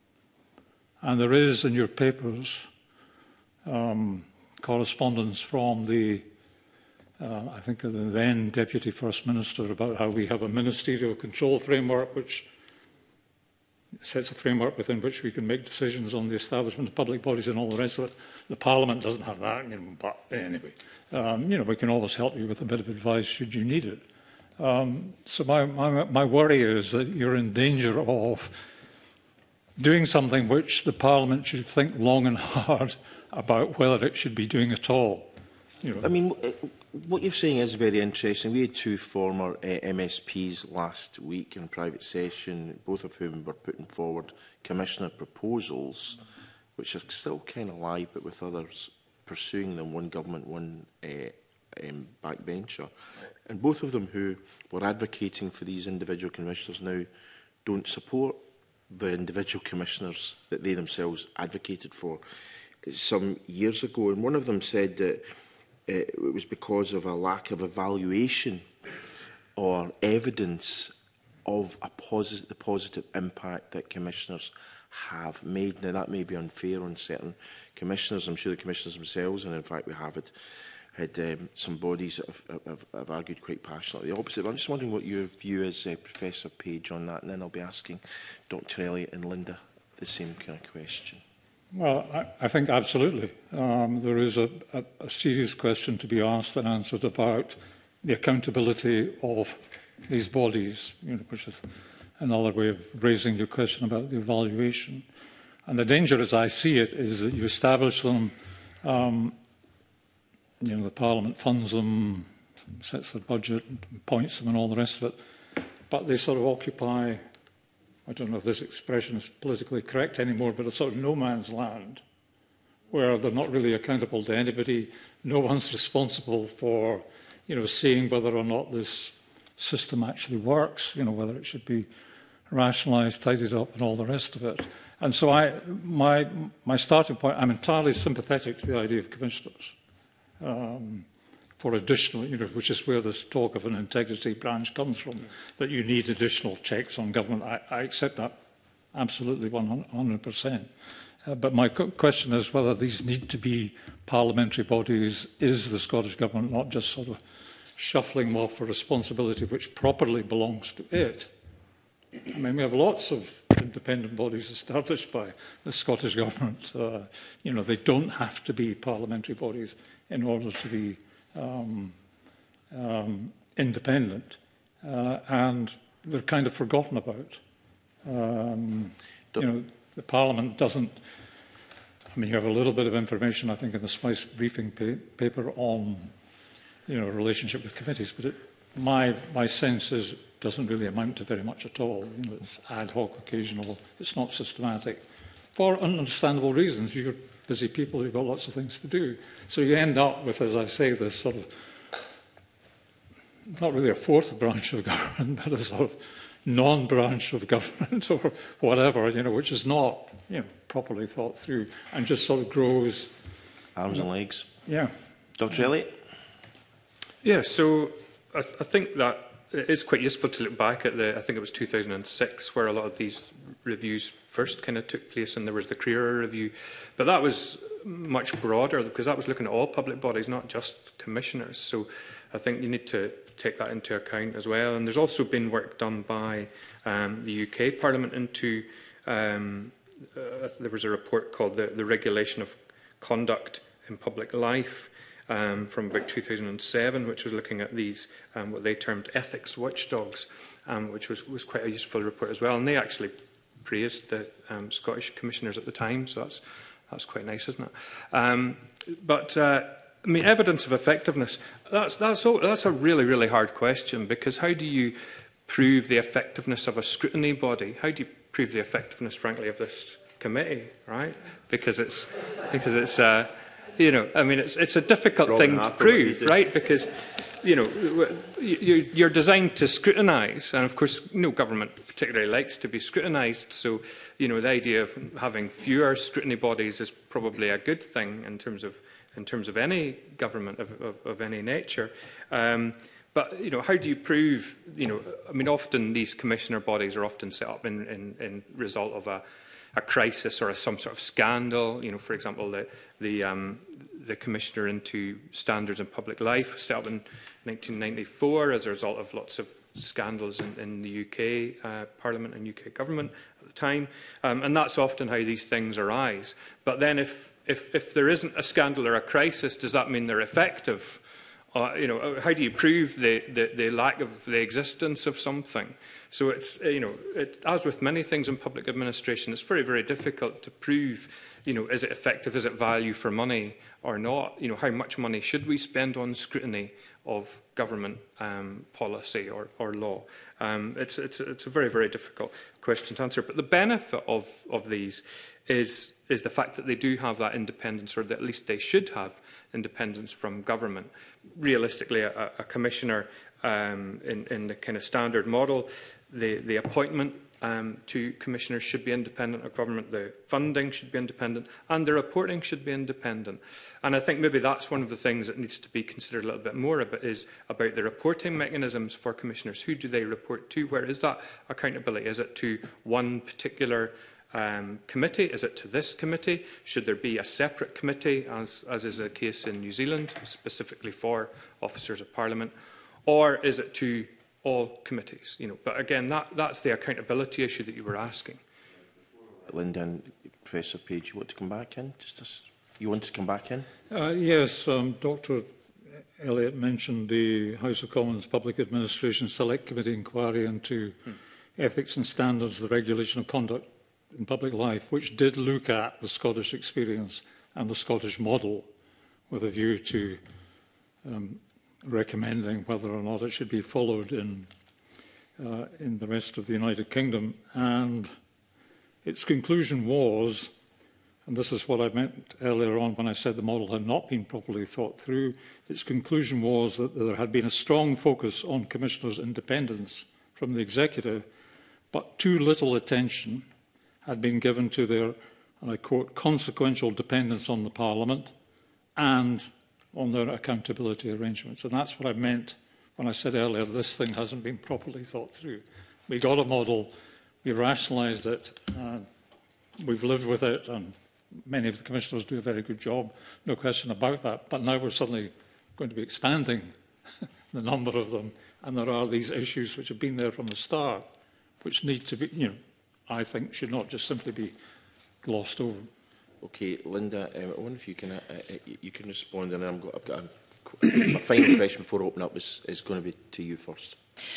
And there is in your papers correspondence from the, I think, the then Deputy First Minister about how we have a ministerial control framework which sets a framework within which we can make decisions on the establishment of public bodies and all the rest of it. The Parliament doesn't have that, but anyway, we can always help you with a bit of advice should you need it. So my worry is that you're in danger of doing something which the Parliament should think long and hard about whether it should be doing at all. I mean, what you're saying is very interesting. We had two former MSPs last week in private session, both of whom were putting forward commissioner proposals, which are still kind of live, but with others pursuing them, one government, one backbencher. And both of them who were advocating for these individual commissioners now don't support the individual commissioners that they themselves advocated for some years ago. And one of them said that it was because of a lack of evaluation or evidence of the positive impact that commissioners have made. Now, that may be unfair on certain commissioners. I'm sure the commissioners themselves, and in fact we have had some bodies that have argued quite passionately the opposite. But I'm just wondering what your view is, Professor Page, on that, and then I'll be asking Dr Elliott and Linda the same kind of question. Well, I think absolutely. There is a serious question to be asked and answered about the accountability of these bodies, which is another way of raising your question about the evaluation. And the danger, as I see it, is that you establish them, the Parliament funds them, sets their budget, appoints them and all the rest of it, but they sort of occupy, I don't know if this expression is politically correct anymore, but a sort of no man's land, where they're not really accountable to anybody. No one's responsible for, seeing whether or not this system actually works, whether it should be rationalised, tidied up, and all the rest of it. And so my starting point, I'm entirely sympathetic to the idea of commissioners for additional, which is where this talk of an integrity branch comes from, that you need additional checks on government. I accept that absolutely 100%. But my question is whether these need to be parliamentary bodies. Is the Scottish Government not just sort of shuffling them off a responsibility which properly belongs to it? I mean, we have lots of independent bodies established by the Scottish Government. They don't have to be parliamentary bodies in order to be independent, and they're kind of forgotten about. The Parliament doesn't. I mean, you have a little bit of information, I think, in the Spice briefing paper on, relationship with committees, but my sense is it doesn't really amount to very much at all. It's ad hoc, occasional. It's not systematic, for understandable reasons. You're busy people who've got lots of things to do. So you end up with, as I say, this sort of not really a fourth branch of government, but a sort of non-branch of government or whatever, you know, which is not, you know, properly thought through and just sort of grows. Arms and legs. Yeah. Dr. Elliott? Yeah, so I think that it is quite useful to look back at I think it was 2006, where a lot of these reviews first kind of took place, and there was the Crerar review. But that was much broader, because that was looking at all public bodies, not just commissioners. So I think you need to take that into account as well. And there's also been work done by the UK Parliament into, there was a report called the Regulation of Conduct in Public Life, from about 2007, which was looking at these, what they termed ethics watchdogs, which was quite a useful report as well. And they actually praised the Scottish commissioners at the time, so that's quite nice, isn't it? I mean, evidence of effectiveness, that's a really, really hard question, because how do you prove the effectiveness of a scrutiny body? How do you prove the effectiveness, frankly, of this committee, right? Because it's you know, I mean, it's a difficult thing to prove, right? Because, you know, you're designed to scrutinise, and of course, no government particularly likes to be scrutinised. So, you know, the idea of having fewer scrutiny bodies is probably a good thing in terms of any government of any nature. But, you know, how do you prove, you know, I mean, often these commissioner bodies are often set up in result of a crisis or some sort of scandal. You know, for example, the Commissioner into Standards in Public Life set up in 1994 as a result of lots of scandals in the UK Parliament and UK government at the time. And that's often how these things arise. But then if there isn't a scandal or a crisis, does that mean they're effective? You know, how do you prove the lack of the existence of something? So it's, you know, as with many things in public administration, it's very, very difficult to prove, you know, is it effective, is it value for money or not? You know, how much money should we spend on scrutiny of government policy or law? It's a very, very difficult question to answer. But the benefit of these is the fact that they do have that independence, or that at least they should have independence from government. Realistically, a commissioner in the kind of standard model, the appointment to commissioners should be independent of government, the funding should be independent, and the reporting should be independent. And I think maybe that's one of the things that needs to be considered a little bit more about, is about the reporting mechanisms for commissioners. Who do they report to? Where is that accountability? Is it to one particular committee? Is it to this committee? Should there be a separate committee, as is the case in New Zealand, specifically for officers of Parliament? Or is it to all committees? You know, but again, that's the accountability issue that you were asking. Linda and Professor Page, you want to come back in? You want to come back in? Yes, Dr. Elliott mentioned the House of Commons Public Administration Select Committee inquiry into ethics and standards, the regulation of conduct in public life, which did look at the Scottish experience and the Scottish model with a view to recommending whether or not it should be followed in the rest of the United Kingdom. And its conclusion was, and this is what I meant earlier on when I said the model had not been properly thought through, its conclusion was that there had been a strong focus on commissioners' independence from the executive, but too little attention had been given to their, and I quote, consequential dependence on the Parliament and on their accountability arrangements. And that's what I meant when I said earlier this thing hasn't been properly thought through. We got a model, we rationalised it, we've lived with it, and many of the commissioners do a very good job, no question about that. But now we're suddenly going to be expanding the number of them, and there are these issues which have been there from the start, which need to be, you know, I think should not just simply be glossed over. Okay, Linda, I wonder if you can respond, and I've got a final question before I open up is going to be to you first.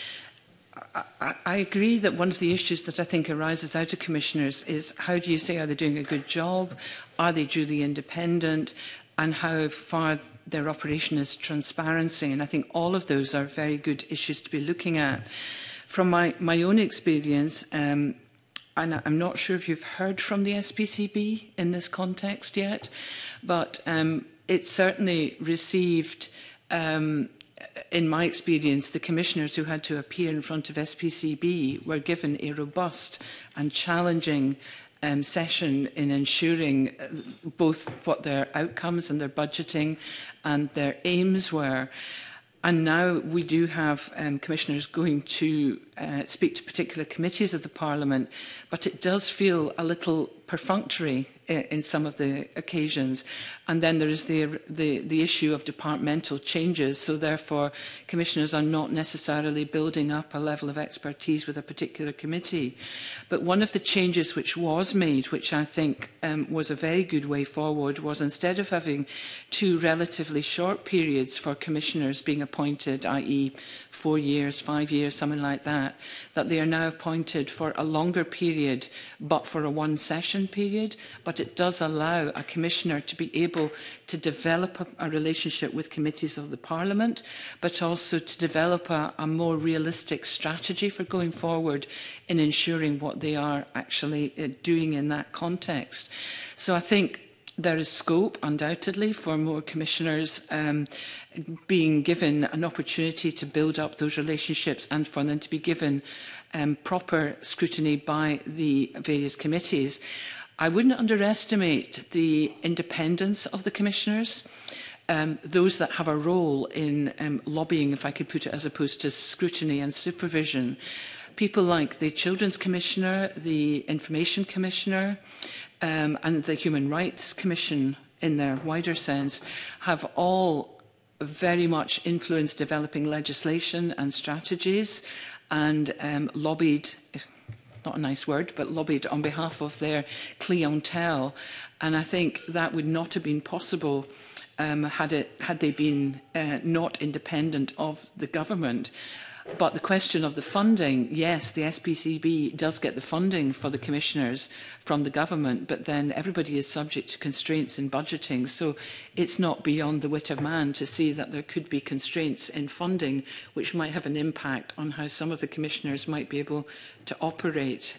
I agree that one of the issues that I think arises out of commissioners is, how do you say, are they doing a good job? Are they duly independent? And how far their operation is transparency? And I think all of those are very good issues to be looking at. From my own experience, and I'm not sure if you've heard from the SPCB in this context yet, but it certainly received in my experience, the commissioners who had to appear in front of SPCB were given a robust and challenging session in ensuring both what their outcomes and their budgeting and their aims were. And now we do have commissioners going to speak to particular committees of the Parliament, but it does feel a little perfunctory in some of the occasions. And then there is the issue of departmental changes, so therefore commissioners are not necessarily building up a level of expertise with a particular committee. But one of the changes which was made, which I think was a very good way forward, was instead of having 2 relatively short periods for commissioners being appointed, i.e. 4 years, 5 years, something like that, that they are now appointed for a longer period, but for a 1-session period. But it does allow a commissioner to be able to develop a relationship with committees of the Parliament, but also to develop a more realistic strategy for going forward in ensuring what they are actually doing in that context. So I think there is scope, undoubtedly, for more commissioners being given an opportunity to build up those relationships and for them to be given proper scrutiny by the various committees. I wouldn't underestimate the independence of the commissioners, those that have a role in lobbying, if I could put it, as opposed to scrutiny and supervision. People like the Children's Commissioner, the Information Commissioner, and the Human Rights Commission, in their wider sense, have all very much influenced developing legislation and strategies and lobbied, not a nice word, but lobbied on behalf of their clientele. And I think that would not have been possible had they been not independent of the government. But the question of the funding, yes, the SPCB does get the funding for the commissioners from the government, but then everybody is subject to constraints in budgeting. So it's not beyond the wit of man to see that there could be constraints in funding which might have an impact on how some of the commissioners might be able to operate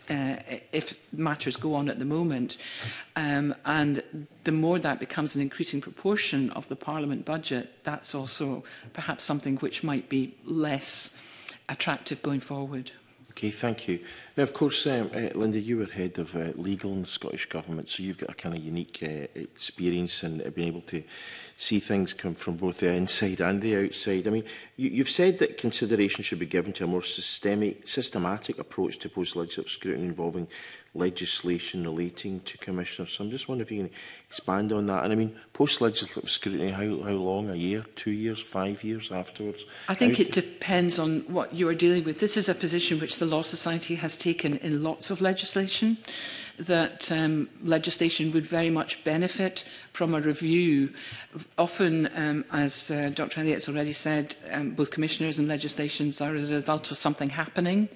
if matters go on at the moment. And the more that becomes an increasing proportion of the Parliament budget, that's also perhaps something which might be less attractive going forward. Okay, thank you. Now, of course, Linda, you were head of legal in the Scottish Government, so you've got a kind of unique experience in being able to see things come from both the inside and the outside. I mean, you've said that consideration should be given to a more systematic approach to post-legislative scrutiny involving legislation relating to commissioners. So I'm just wondering if you can expand on that. And I mean, post-legislative scrutiny, how long? A year, 2 years, 5 years afterwards? I think it depends on what you are dealing with. This is a position which the Law Society has taken in lots of legislation, that legislation would very much benefit from a review. Often, as Dr. Elliott's already said, both commissioners and legislations are as a result of something happening,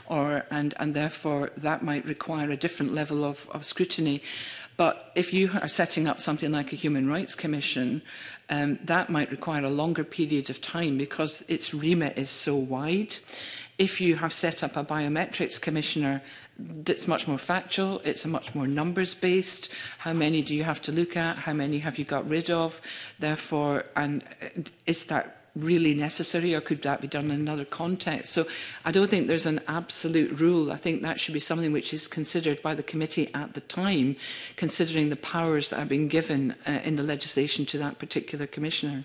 and therefore that might require a different level of scrutiny. But if you are setting up something like a Human Rights Commission, that might require a longer period of time because its remit is so wide. If you have set up a biometrics commissioner, that's much more factual, it's a much more numbers-based. How many do you have to look at? How many have you got rid of? Therefore, and is that really necessary, or could that be done in another context? So I don't think there's an absolute rule. I think that should be something which is considered by the committee at the time, considering the powers that are being given in the legislation to that particular commissioner.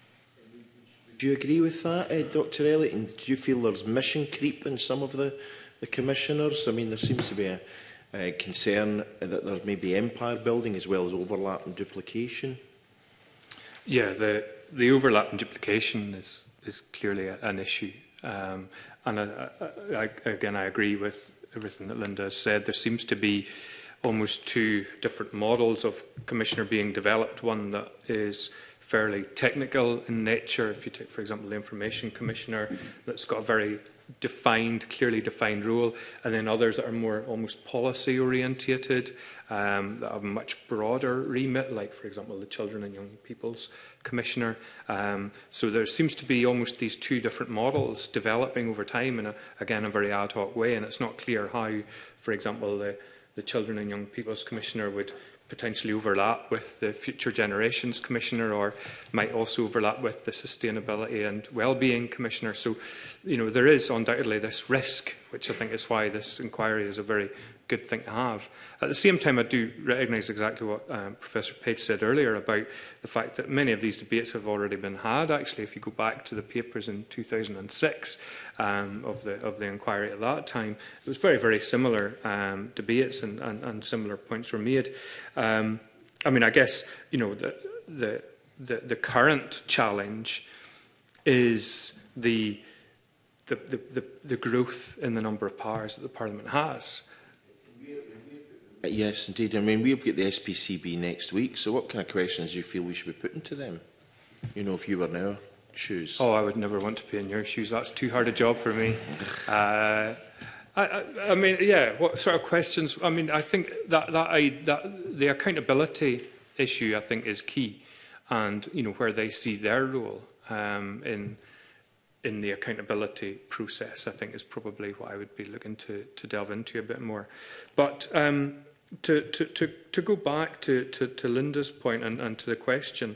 Do you agree with that, Dr. Elliott? And do you feel there's mission creep in some of the commissioners? I mean, there seems to be a concern that there may be empire building as well as overlap and duplication. Yeah, the overlap and duplication is clearly an issue. And again, I agree with everything that Linda has said. There seems to be almost 2 different models of commissioner being developed. One that is fairly technical in nature. If you take, for example, the Information Commissioner, that's got a very clearly defined role, and then others that are more almost policy orientated, that have a much broader remit, like, for example, the Children and Young People's Commissioner. So there seems to be almost these 2 different models developing over time in, again, a very ad hoc way, and it's not clear how, for example, the Children and Young People's Commissioner would potentially overlap with the Future Generations Commissioner, or might also overlap with the Sustainability and Wellbeing Commissioner. So, you know, there is undoubtedly this risk, which I think is why this inquiry is a very good thing to have. At the same time, I do recognise exactly what Professor Page said earlier about the fact that many of these debates have already been had. Actually, if you go back to the papers in 2006 of the inquiry at that time, it was very, very similar debates and similar points were made. I mean, I guess, you know, the current challenge is the growth in the number of powers that the Parliament has. Yes, indeed. I mean, we've got the SPCB next week, so what kind of questions do you feel we should be putting to them? You know, if you were in our shoes. Oh, I would never want to be in your shoes. That's too hard a job for me. I mean, yeah, what sort of questions? I mean, I think that the accountability issue, I think, is key. And, you know, where they see their role in the accountability process, I think, is probably what I would be looking to delve into a bit more. But to go back to Linda's point and to the question,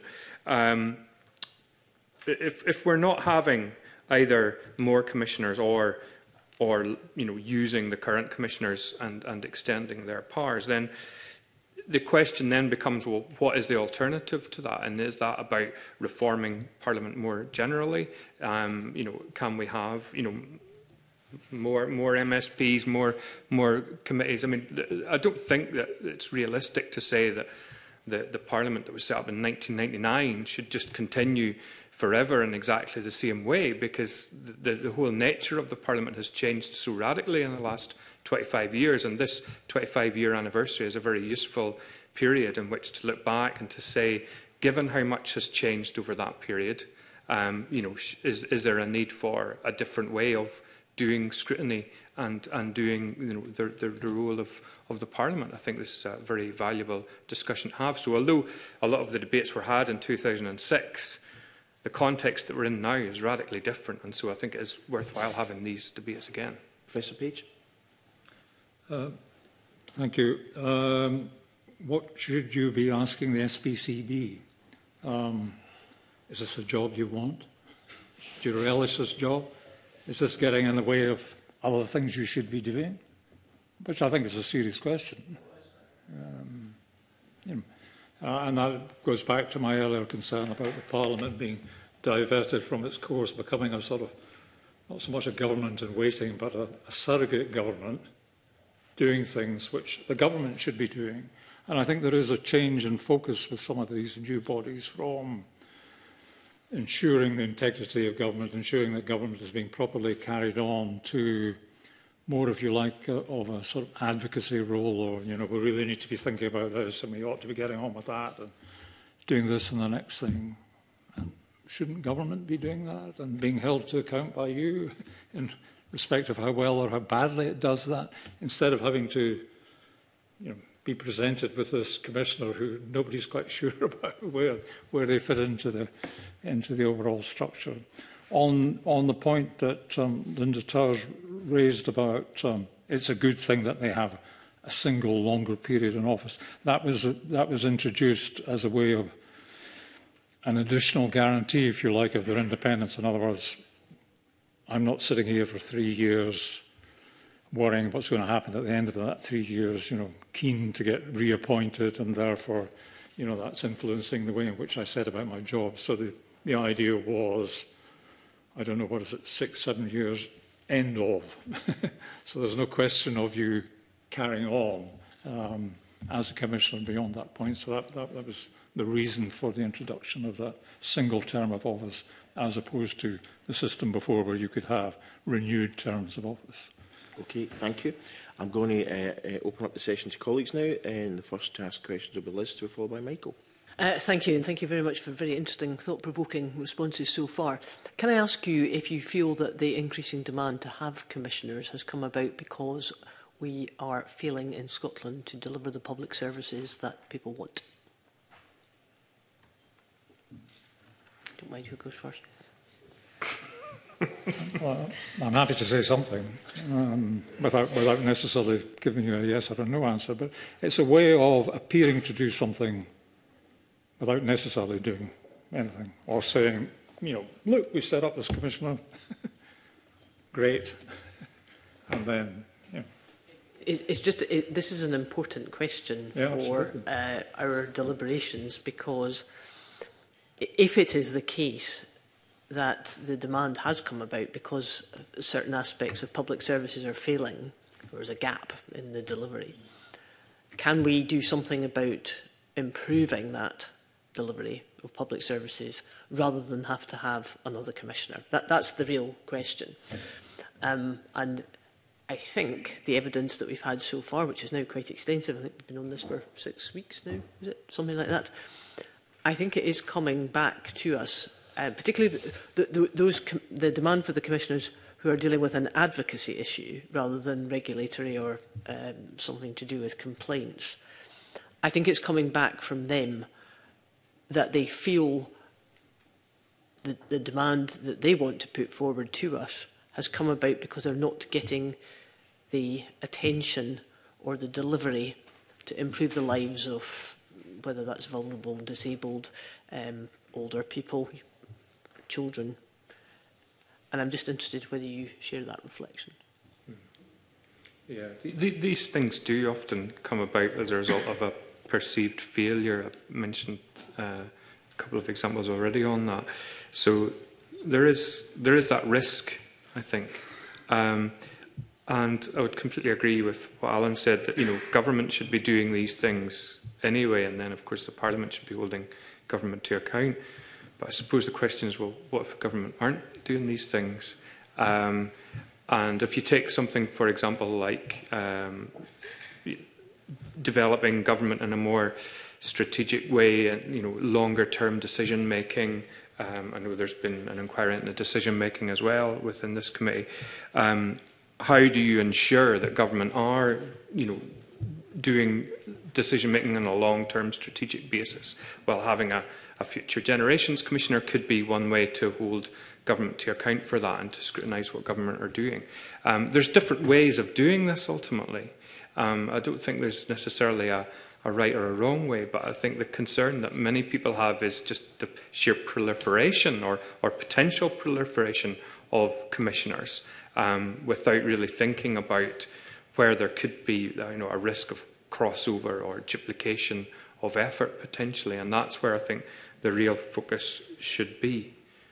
if we're not having either more commissioners or you know, using the current commissioners and extending their powers, then the question then becomes, well, what is the alternative to that? And is that about reforming Parliament more generally? You know, can we have, you know, more MSPs, more committees? I mean, I don't think that it's realistic to say that the Parliament that was set up in 1999 should just continue forever in exactly the same way, because the whole nature of the Parliament has changed so radically in the last 25 years, and this 25-year anniversary is a very useful period in which to look back and to say, given how much has changed over that period, you know, is there a need for a different way of doing scrutiny and doing, you know, the role of the Parliament? I think this is a very valuable discussion to have. So although a lot of the debates were had in 2006, the context that we're in now is radically different, and so I think it is worthwhile having these debates again. Professor Page. Thank you. What should you be asking the SPCB? Is this a job you want? Do you relish this job? Is this getting in the way of other things you should be doing? Which I think is a serious question. You know, and that goes back to my earlier concern about the Parliament being diverted from its course, becoming a sort of, not so much a government in waiting, but a surrogate government doing things which the government should be doing. And I think there is a change in focus with some of these new bodies from ensuring the integrity of government, ensuring that government is being properly carried on, to more, if you like, of a sort of advocacy role, or, you know, we really need to be thinking about this and we ought to be getting on with that and doing this and the next thing. And shouldn't government be doing that and being held to account by you in respect of how well or how badly it does that, instead of having to, you know, be presented with this commissioner who nobody's quite sure about where they fit into the overall structure. On the point that Linda Towers raised about it's a good thing that they have a single longer period in office, that was introduced as a way of an additional guarantee, if you like, of their independence. In other words, I'm not sitting here for 3 years worrying what's going to happen at the end of that 3 years, you know, keen to get reappointed, and therefore, you know, that's influencing the way in which I set about my job. So the idea was, I don't know, what is it, 6, 7 years, end of. So there's no question of you carrying on as a commissioner beyond that point. So that was the reason for the introduction of that single term of office, as opposed to the system before where you could have renewed terms of office. Okay, thank you. I'm going to open up the session to colleagues now, and the first to ask questions will be Liz, to be followed by Michael. Thank you, and thank you very much for very interesting, thought-provoking responses so far. Can I ask you if you feel that the increasing demand to have commissioners has come about because we are failing in Scotland to deliver the public services that people want? Don't mind who goes first. Well, I'm happy to say something without necessarily giving you a yes or a no answer, but it's a way of appearing to do something without necessarily doing anything, or saying, you know, look, we set up this commissioner, great, and then, you know. It's just, this is an important question for our deliberations, because if it is the case that the demand has come about because certain aspects of public services are failing, or there's a gap in the delivery, can we do something about improving that delivery of public services rather than have to have another commissioner? That's the real question. And I think the evidence that we've had so far, which is now quite extensive, I think we've been on this for 6 weeks now, is it? Something like that. I think it is coming back to us, particularly the demand for the commissioners who are dealing with an advocacy issue rather than regulatory or something to do with complaints. I think it's coming back from them that they feel the demand that they want to put forward to us has come about because they're not getting the attention or the delivery to improve the lives of, whether that's vulnerable, disabled, older people, children. And I'm just interested whether you share that reflection. Yeah, these things do often come about as a result of a perceived failure. I've mentioned a couple of examples already on that. So there is that risk, I think. And I would completely agree with what Alan said, that, you know, government should be doing these things anyway, and then, of course, the Parliament should be holding government to account. But I suppose the question is, well, what if government aren't doing these things? And if you take something, for example, like developing government in a more strategic way, and, you know, longer-term decision-making. I know there's been an inquiry into decision-making as well within this committee. How do you ensure that government are, you know, doing decision-making on a long-term strategic basis? Well, having a future generations commissioner could be one way to hold government to account for that and to scrutinise what government are doing. There's different ways of doing this ultimately. I don't think there's necessarily a right or a wrong way, but I think the concern that many people have is just the sheer proliferation or potential proliferation of commissioners, without really thinking about where there could be, you know, a risk of crossover or duplication of effort potentially, and that's where I think the real focus should be.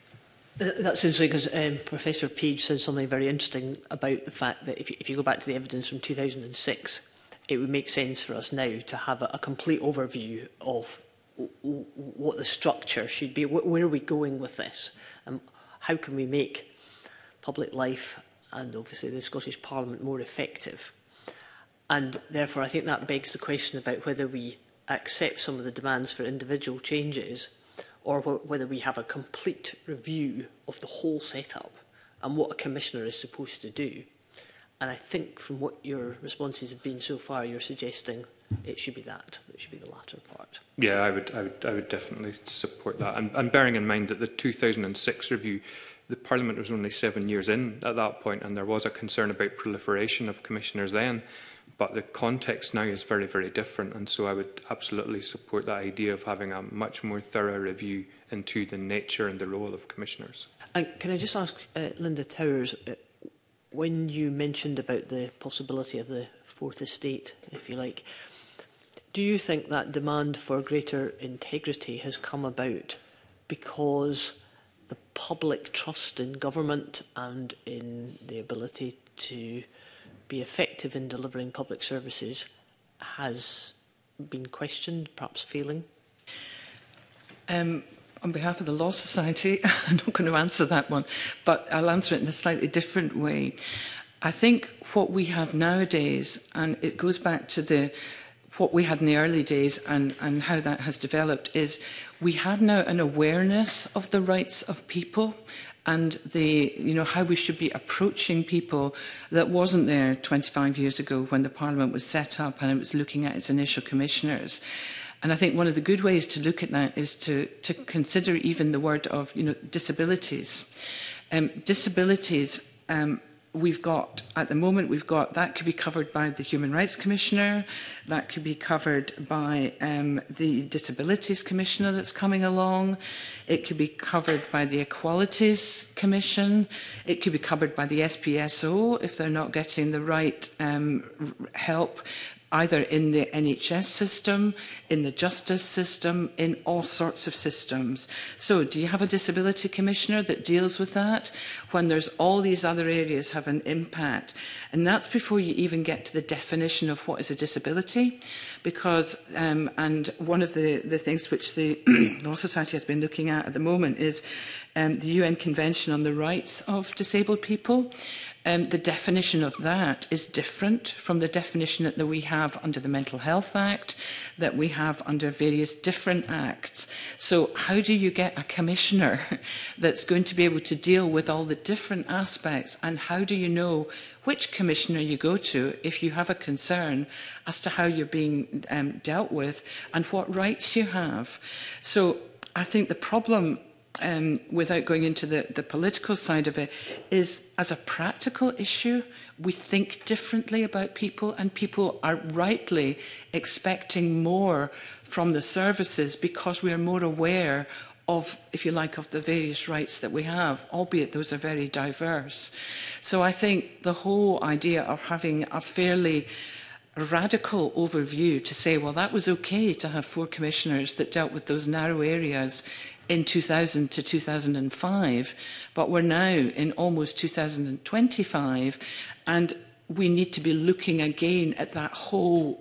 That's interesting, because Professor Page said something very interesting about the fact that if you go back to the evidence from 2006, it would make sense for us now to have a complete overview of what the structure should be. Where are we going with this? How can we make public life and obviously the Scottish Parliament more effective? And therefore, I think that begs the question about whether we accept some of the demands for individual changes, or whether we have a complete review of the whole setup and what a commissioner is supposed to do. And I think from what your responses have been so far, you're suggesting it should be that. It should be the latter part. Yeah, I would definitely support that. And bearing in mind that the 2006 review, the Parliament was only 7 years in at that point, and there was a concern about proliferation of commissioners then. But the context now is very, very different, and so I would absolutely support that idea of having a much more thorough review into the nature and the role of commissioners. And can I just ask Linda Towers, when you mentioned about the possibility of the fourth estate, if you like, do you think that demand for greater integrity has come about because the public trust in government and in the ability to be effective in delivering public services has been questioned, perhaps failing? On behalf of the Law Society, I'm not going to answer that one, but I'll answer it in a slightly different way. I think what we have nowadays, and it goes back to what we had in the early days and how that has developed, is we have now an awareness of the rights of people and how we should be approaching people that wasn't there 25 years ago when the Parliament was set up and it was looking at its initial commissioners. And I think one of the good ways to look at that is to consider even the word of disabilities. Disabilities, we've got, at the moment, that could be covered by the Human Rights Commissioner, that could be covered by the Disabilities Commissioner that's coming along, it could be covered by the Equalities Commission, it could be covered by the SPSO if they're not getting the right help, either in the NHS system, in the justice system, in all sorts of systems. So do you have a disability commissioner that deals with that when there's all these other areas have an impact? And that's before you even get to the definition of what is a disability. Because, and one of the things which the Law Society has been looking at the moment is the UN Convention on the Rights of Disabled People. The definition of that is different from the definition that we have under the Mental Health Act, that we have under various different acts. So how do you get a commissioner that's going to be able to deal with all the different aspects, and how do you know which commissioner you go to if you have a concern as to how you're being dealt with and what rights you have? So I think the problem, without going into the political side of it, is as a practical issue, we think differently about people, and people are rightly expecting more from the services because we are more aware of, if you like, of the various rights that we have, albeit those are very diverse. So I think the whole idea of having a fairly radical overview to say, well, that was okay to have 4 commissioners that dealt with those narrow areas in 2000 to 2005, but we're now in almost 2025, and we need to be looking again at that whole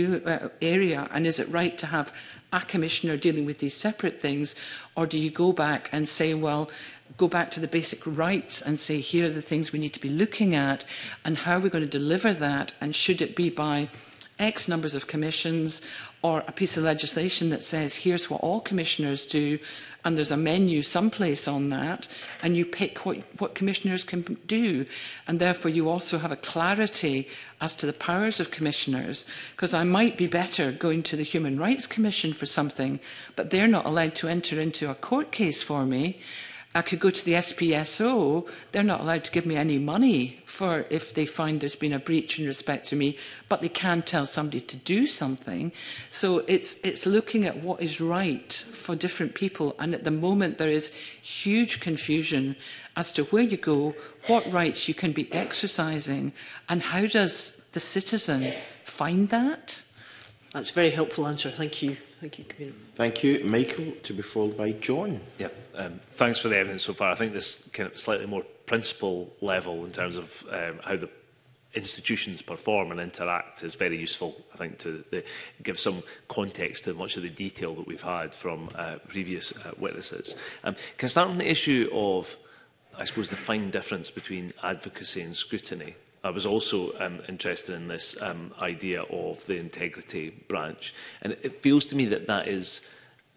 area. And is it right to have a commissioner dealing with these separate things, or do you go back and say, well, go back to the basic rights and say, here are the things we need to be looking at, and how are we going to deliver that, and should it be by X numbers of commissions, or a piece of legislation that says, here's what all commissioners do, and there's a menu someplace on that, and you pick what commissioners can do. And therefore you also have a clarity as to the powers of commissioners, because I might be better going to the Human Rights Commission for something, but they're not allowed to enter into a court case for me. I could go to the SPSO, they're not allowed to give me any money for if they find there's been a breach in respect to me, but they can tell somebody to do something. So it's looking at what is right for different people, and at the moment there is huge confusion as to where you go, what rights you can be exercising, and how does the citizen find that? That's a very helpful answer. Thank you. Thank you, Commissioner. Thank you. Michael, to be followed by John. Yeah, thanks for the evidence so far. I think this kind of slightly more principle level in terms of how the institutions perform and interact is very useful, I think, to give some context to much of the detail that we've had from previous witnesses. Can I start on the issue of, I suppose, the fine difference between advocacy and scrutiny? I was also interested in this idea of the integrity branch. And it feels to me that that is,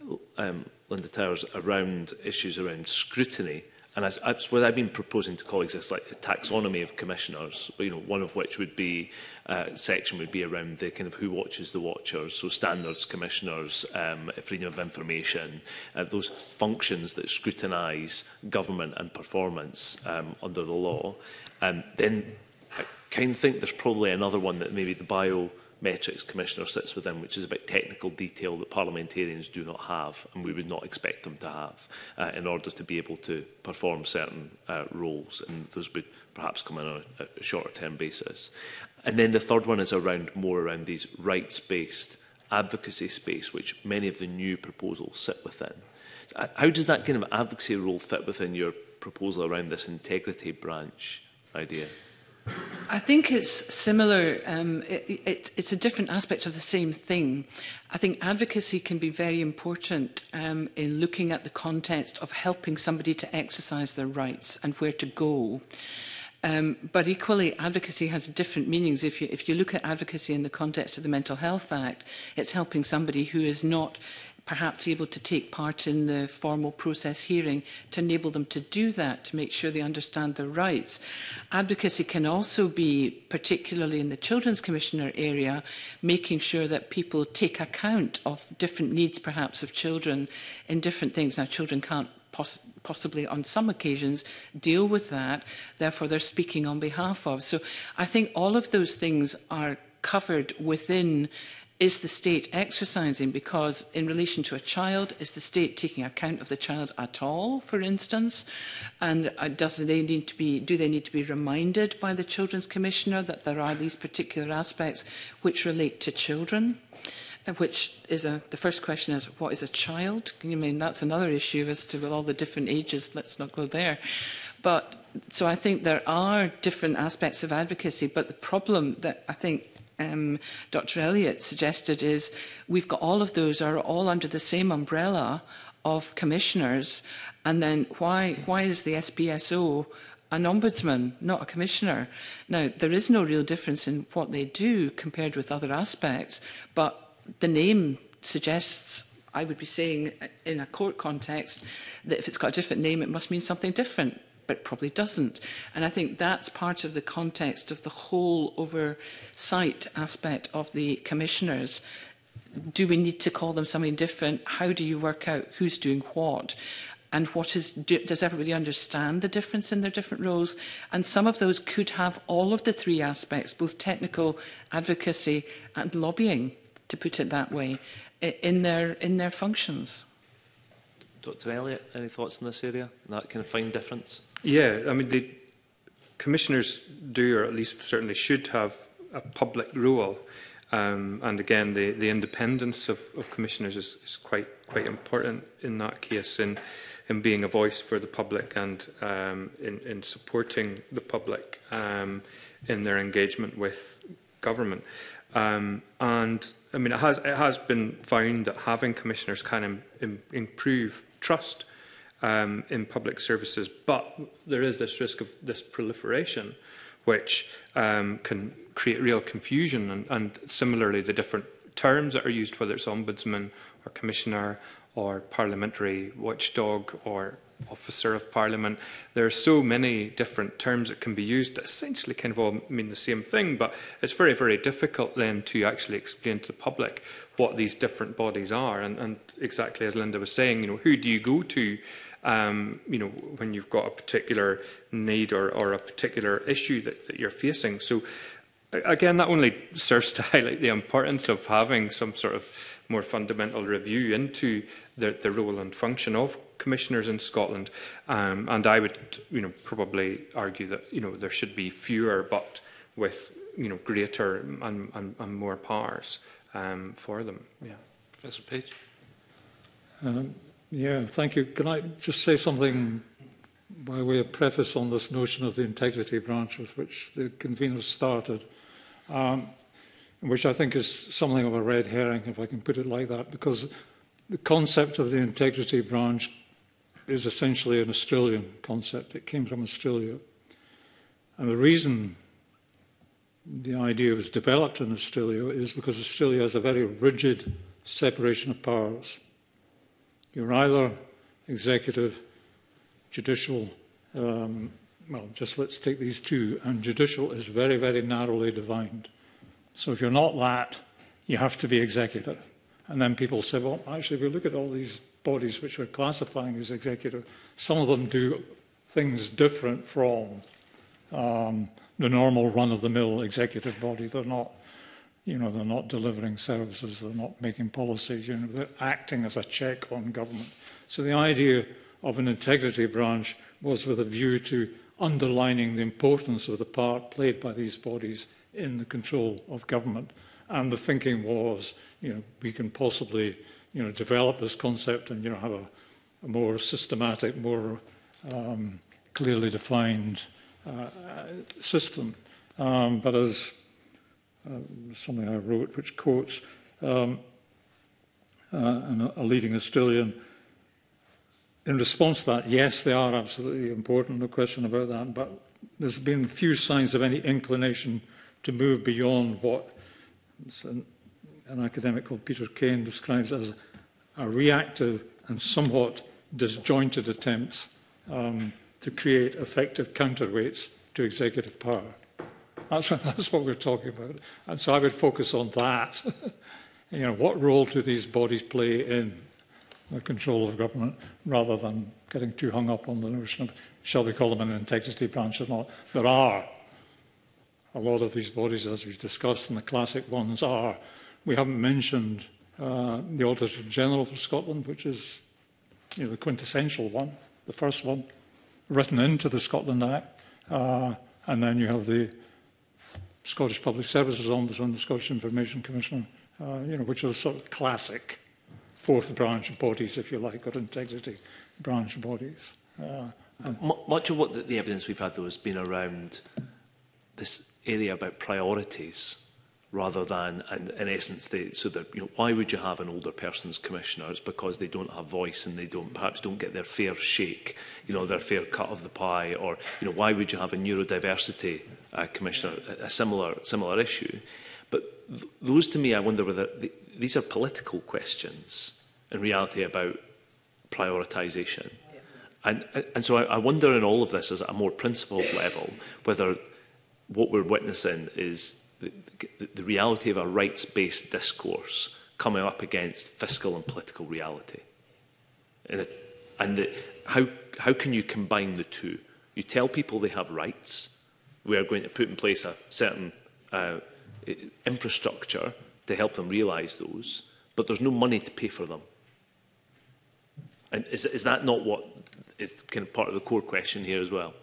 Linda Towers, around issues around scrutiny. And as what I've been proposing to colleagues is like a taxonomy of commissioners, one of which would be, section would be around the kind of who watches the watchers, so standards commissioners, freedom of information, those functions that scrutinise government and performance under the law. Then I kind of think there's probably another one that maybe the Biometrics Commissioner sits within, which is about technical detail that parliamentarians do not have, and we would not expect them to have in order to be able to perform certain roles, and those would perhaps come in on a shorter-term basis. And then the third one is more around these rights-based advocacy space, which many of the new proposals sit within. How does that kind of advocacy role fit within your proposal around this integrity branch idea? I think it's similar. It's a different aspect of the same thing. I think advocacy can be very important in looking at the context of helping somebody to exercise their rights and where to go. But equally, advocacy has different meanings. If you look at advocacy in the context of the Mental Health Act, it's helping somebody who is not perhaps able to take part in the formal process hearing to enable them to do that, to make sure they understand their rights. Advocacy can also be, particularly in the Children's Commissioner area, making sure that people take account of different needs perhaps of children in different things. Now, children can't possibly on some occasions deal with that, therefore they're speaking on behalf of. So I think all of those things are covered within is the state exercising, because in relation to a child, is the state taking account of the child at all, for instance? And do they need to be reminded by the Children's Commissioner that there are these particular aspects which relate to children? Which is the first question is, what is a child? I mean, that's another issue as to with all the different ages. Let's not go there. But so I think there are different aspects of advocacy, but the problem that I think Dr. Elliott suggested is we've got all of those are all under the same umbrella of commissioners, and then why is the SPSO an ombudsman, not a commissioner? Now, there is no real difference in what they do compared with other aspects, but the name suggests, I would be saying in a court context, that if it's got a different name, it must mean something different, but it probably doesn't. And I think that's part of the context of the whole oversight aspect of the commissioners. Do we need to call them something different? How do you work out who's doing what? And does everybody understand the difference in their different roles? And some of those could have all of the three aspects, both technical, advocacy and lobbying, to put it that way, in their functions. Dr. Elliott, any thoughts in this area? That kind of fine difference? Yeah, I mean, the commissioners do, or at least certainly should have, a public role. And again, the independence of commissioners is quite important in that case, in being a voice for the public and in supporting the public in their engagement with government. And I mean, it has been found that having commissioners can improve trust in public services, but there is this risk of this proliferation, which can create real confusion. And similarly, the different terms that are used, whether it's ombudsman or commissioner or parliamentary watchdog or officer of parliament, there are so many different terms that can be used that essentially kind of all mean the same thing, but it's very, very difficult then to actually explain to the public what these different bodies are. And exactly as Linda was saying, who do you go to when you've got a particular need or a particular issue that you're facing? So again, that only serves to highlight the importance of having some sort of more fundamental review into the role and function of commissioners in Scotland. And I would, probably argue that, there should be fewer, but with, greater and more powers for them. Yeah. Professor Page. Yeah, thank you. Can I just say something by way of preface on this notion of the integrity branch with which the conveners started, which I think is something of a red herring, if I can put it like that, because the concept of the integrity branch is essentially an Australian concept. It came from Australia. And the reason the idea was developed in Australia is because Australia has a very rigid separation of powers. You're either executive, judicial, well, just let's take these two, and judicial is very, very narrowly defined. So if you're not that, you have to be executive. And then people say, well, actually, if we look at all these bodies which we're classifying as executive, some of them do things different from the normal run-of-the-mill executive body. They're not, they're not delivering services, they're not making policies, they're acting as a check on government. So the idea of an integrity branch was with a view to underlining the importance of the part played by these bodies in the control of government. And the thinking was, we can possibly, develop this concept and, have a more systematic, more clearly defined system. But as something I wrote, which quotes a leading Australian, in response to that, yes, they are absolutely important, no question about that, but there's been few signs of any inclination to move beyond what an academic called Peter Kane describes as a reactive and somewhat disjointed attempts to create effective counterweights to executive power. That's what we're talking about. And so I would focus on that. What role do these bodies play in the control of government, rather than getting too hung up on the notion of, shall we call them an integrity branch or not. There are a lot of these bodies, as we've discussed, and the classic ones are. We haven't mentioned the Auditor General for Scotland, which is the quintessential one, the first one, written into the Scotland Act. And then you have the Scottish Public Services Ombudsman, the Scottish Information Commissioner, which are sort of classic fourth branch bodies, if you like, or integrity branch bodies. Much of what the evidence we've had, though, has been around this area about priorities, rather than, and in essence, why would you have an older person's commissioner? It's because they don't have voice and they perhaps don't get their fair shake, their fair cut of the pie, or why would you have a neurodiversity commissioner? A similar issue. But those, to me, I wonder whether these are political questions in reality about prioritisation. And so I wonder in all of this, as at a more principled level, whether what we're witnessing is the reality of a rights-based discourse coming up against fiscal and political reality. How can you combine the two? You tell people they have rights. We are going to put in place a certain infrastructure to help them realise those, but there's no money to pay for them. And is that not what is kind of part of the core question here as well?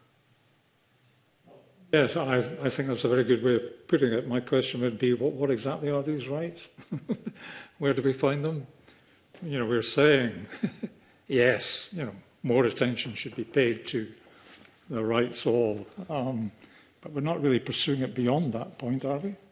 Yes, I think that's a very good way of putting it. My question would be, what exactly are these rights? Where do we find them? We're saying, yes, more attention should be paid to the rights of, but we're not really pursuing it beyond that point, are we?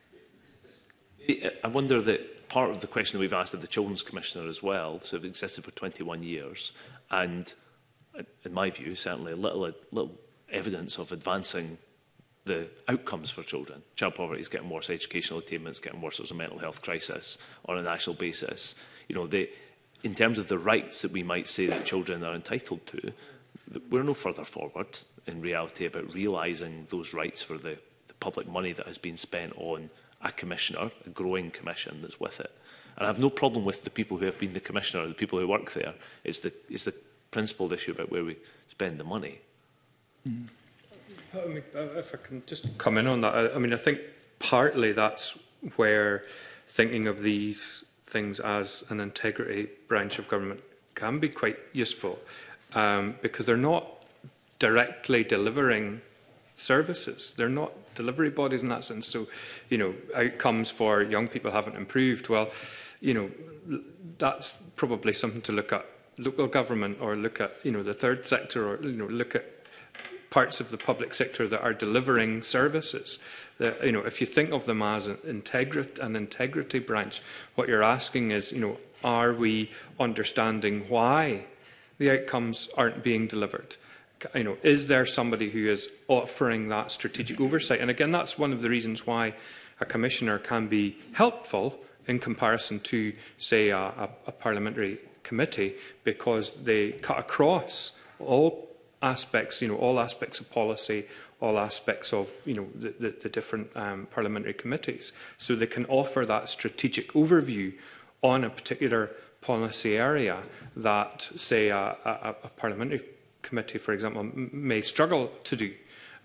I wonder that part of the question that we've asked of the Children's Commissioner as well, so it's existed for 21 years, and in my view, certainly little evidence of advancing the outcomes for children. Child poverty is getting worse, educational attainment is getting worse, there's a mental health crisis on a national basis. In terms of the rights that we might say that children are entitled to, we're no further forward in reality about realising those rights for the public money that has been spent on a commissioner, a growing commission that's with it. And I have no problem with the people who have been the commissioner, the people who work there. It's the principled issue about where we spend the money. Mm. I mean, if I can just come in on that, I think partly that's where thinking of these things as an integrity branch of government can be quite useful, because they're not directly delivering services. They're not delivery bodies in that sense. So, outcomes for young people haven't improved. Well, that's probably something to look at local government, or look at, the third sector, or, look at parts of the public sector that are delivering services. If you think of them as an integrity branch, what you're asking is, are we understanding why the outcomes aren't being delivered? Is there somebody who is offering that strategic oversight? And again, that's one of the reasons why a commissioner can be helpful in comparison to, say, a parliamentary committee, because they cut across all aspects, all aspects of policy, all aspects of, the different parliamentary committees. So they can offer that strategic overview on a particular policy area that, say, a parliamentary committee, for example, may struggle to do.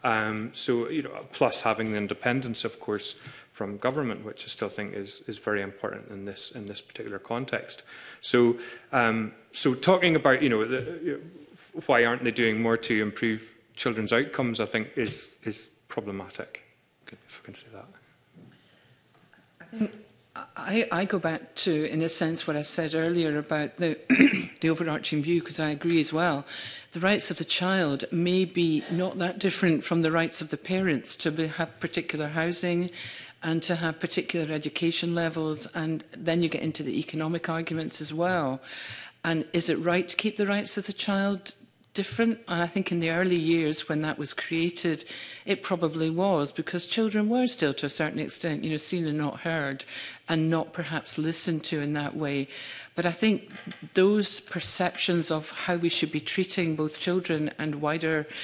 Plus having the independence, of course, from government, which I still think is very important in this particular context. So talking about, why aren't they doing more to improve children's outcomes, I think is problematic, if I can say that. I think I go back to, in a sense, what I said earlier about the overarching view, because I agree as well. The rights of the child may be not that different from the rights of the parents to have particular housing and to have particular education levels, and then you get into the economic arguments as well. And is it right to keep the rights of the child different? And I think in the early years when that was created, it probably was, because children were still to a certain extent, seen and not heard, and not perhaps listened to in that way. But I think those perceptions of how we should be treating both children and wider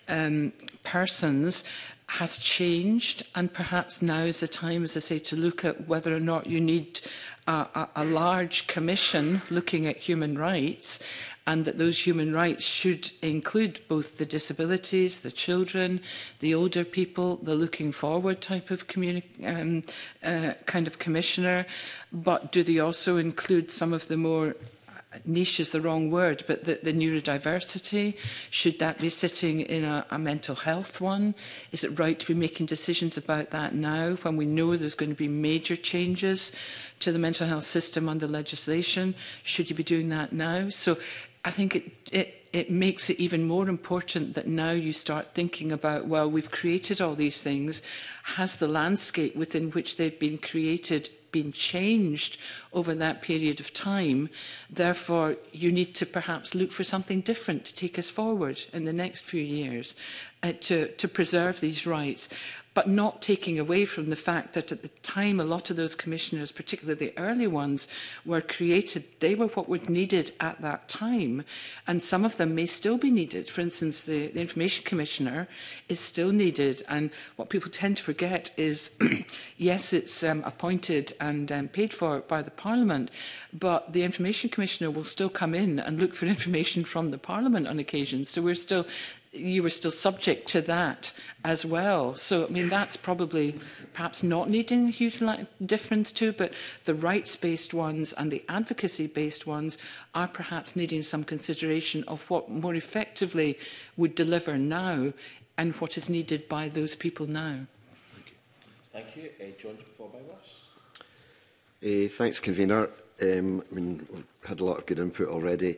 persons has changed, and perhaps now is the time, as I say, to look at whether or not you need a large commission looking at human rights, and that those human rights should include both the disabilities, the children, the older people, the looking forward type of kind of commissioner, but do they also include some of the more niche is the wrong word, but the neurodiversity, should that be sitting in a mental health one? Is it right to be making decisions about that now when we know there's going to be major changes to the mental health system under legislation? Should you be doing that now? So I think it makes it even more important that now you start thinking about, well, we've created all these things. Has the landscape within which they've been created been changed over that period of time? Therefore, you need to perhaps look for something different to take us forward in the next few years to preserve these rights, but not taking away from the fact that at the time a lot of those commissioners, particularly the early ones, were created. They were what was needed at that time, and some of them may still be needed. For instance, the Information Commissioner is still needed, and what people tend to forget is, yes, it's appointed and paid for by the Parliament, but the Information Commissioner will still come in and look for information from the Parliament on occasion. So you were still subject to that as well. So, I mean, that's probably perhaps not needing a huge difference to, but the rights-based ones and the advocacy-based ones are perhaps needing some consideration of what more effectively would deliver now and what is needed by those people now. Thank you. John, followed by Ross. Thanks, Convener. I mean, we've had a lot of good input already.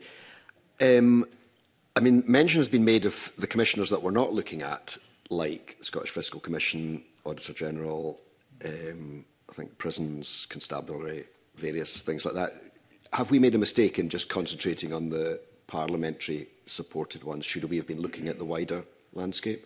I mean, mention has been made of the commissioners that we're not looking at, like the Scottish Fiscal Commission, Auditor General, I think prisons, constabulary, various things like that. Have we made a mistake in just concentrating on the parliamentary supported ones? Should we have been looking at the wider landscape?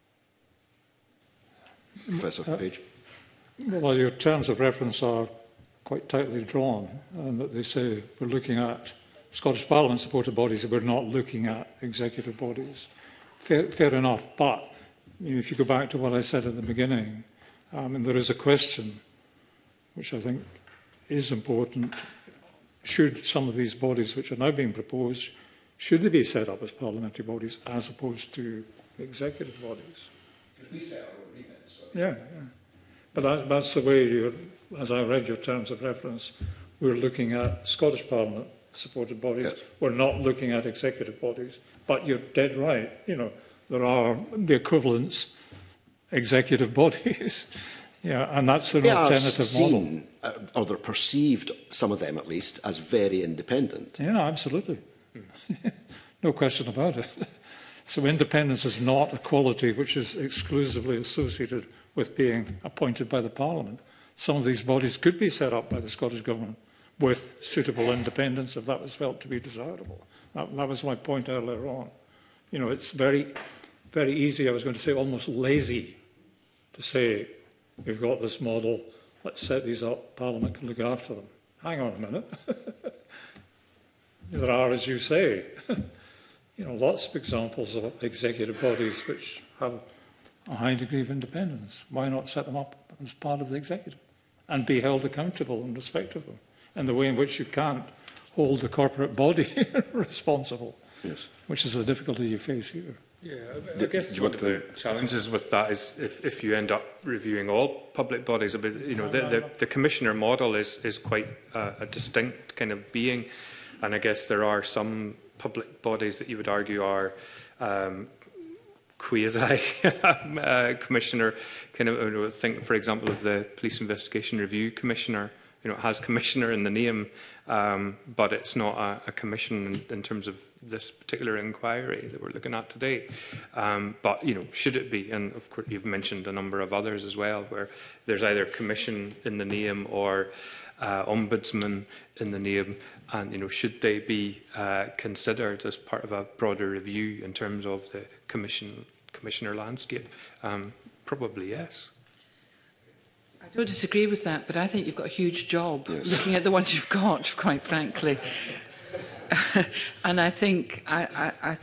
Professor Page. Well, your terms of reference are quite tightly drawn, and that they say we're looking at Scottish Parliament supported bodies, we're not looking at executive bodies. Fair enough, but if you go back to what I said at the beginning, and there is a question which I think is important. Should some of these bodies which are now being proposed, should they be set up as parliamentary bodies as opposed to executive bodies? Because we set our own remit, so... Yeah. But that's the way, as I read your terms of reference, we're looking at Scottish Parliament supported bodies. Yes. We're not looking at executive bodies. But you're dead right. You know, there are the equivalents, executive bodies. Yeah, and that's an alternative model. Or they're perceived, some of them at least, as very independent. Yeah, absolutely. No question about it. So independence is not a quality which is exclusively associated with being appointed by the Parliament. Some of these bodies could be set up by the Scottish Government with suitable independence if that was felt to be desirable. That was my point earlier on. You know, it's very, very easy, I was going to say almost lazy, to say, we've got this model, let's set these up, Parliament can look after them. Hang on a minute. There are, as you say, you know, lots of examples of executive bodies which have a high degree of independence. Why not set them up as part of the executive and be held accountable in respect of them in the way in which you can't hold the corporate body responsible, yes. Which is the difficulty you face here. Yeah, I guess one of the challenges with that is if you end up reviewing all public bodies, you know, the commissioner model is quite a distinct kind of being, and I guess there are some public bodies that you would argue are quasi commissioner kind of. Think, for example, of the Police Investigation Review Commissioner. You know, it has commissioner in the name, but it's not a commission in terms of this particular inquiry that we're looking at today. But, you know, should it be? And, of course, you've mentioned a number of others as well, where there's either commission in the name or ombudsman in the name. And, you know, should they be considered as part of a broader review in terms of the commissioner landscape? Probably yes. I don't disagree with that, but I think you've got a huge job looking at the ones you've got, quite frankly. And I think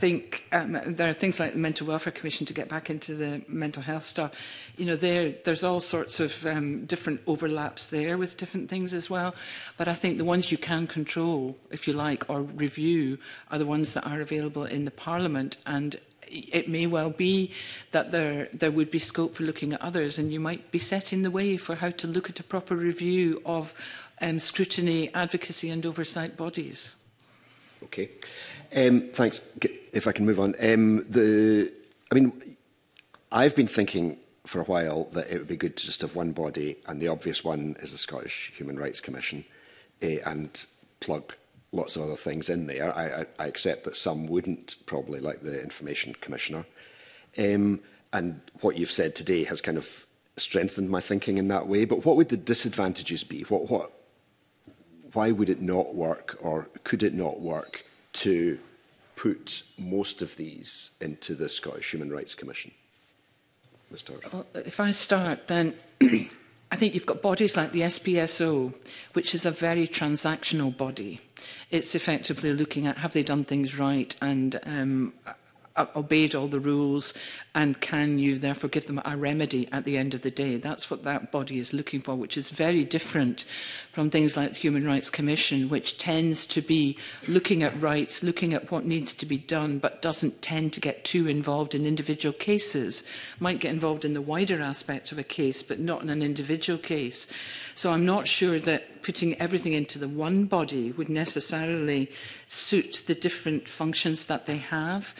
there are things like the Mental Welfare Commission to get back into the mental health stuff. You know, there's all sorts of different overlaps there with different things as well. But I think the ones you can control, if you like, or review, are the ones that are available in the Parliament. And it may well be that there would be scope for looking at others, and you might be setting the way for how to look at a proper review of scrutiny, advocacy and oversight bodies. Okay. Thanks. If I can move on. I mean, I've been thinking for a while that it would be good to just have one body, and the obvious one is the Scottish Human Rights Commission, and plug lots of other things in there. I accept that some wouldn't, probably, like the Information Commissioner. And what you've said today has kind of strengthened my thinking in that way. But what would the disadvantages be? Why would it not work, or could it not work, to put most of these into the Scottish Human Rights Commission? Well, if I start, then I think you've got bodies like the SPSO, which is a very transactional body. It's effectively looking at, have they done things right and obeyed all the rules, and can you therefore give them a remedy at the end of the day? That's what that body is looking for, which is very different from things like the Human Rights Commission, which tends to be looking at rights, looking at what needs to be done, but doesn't tend to get too involved in individual cases. Might get involved in the wider aspect of a case, but not in an individual case. So I'm not sure that putting everything into the one body would necessarily suit the different functions that they have.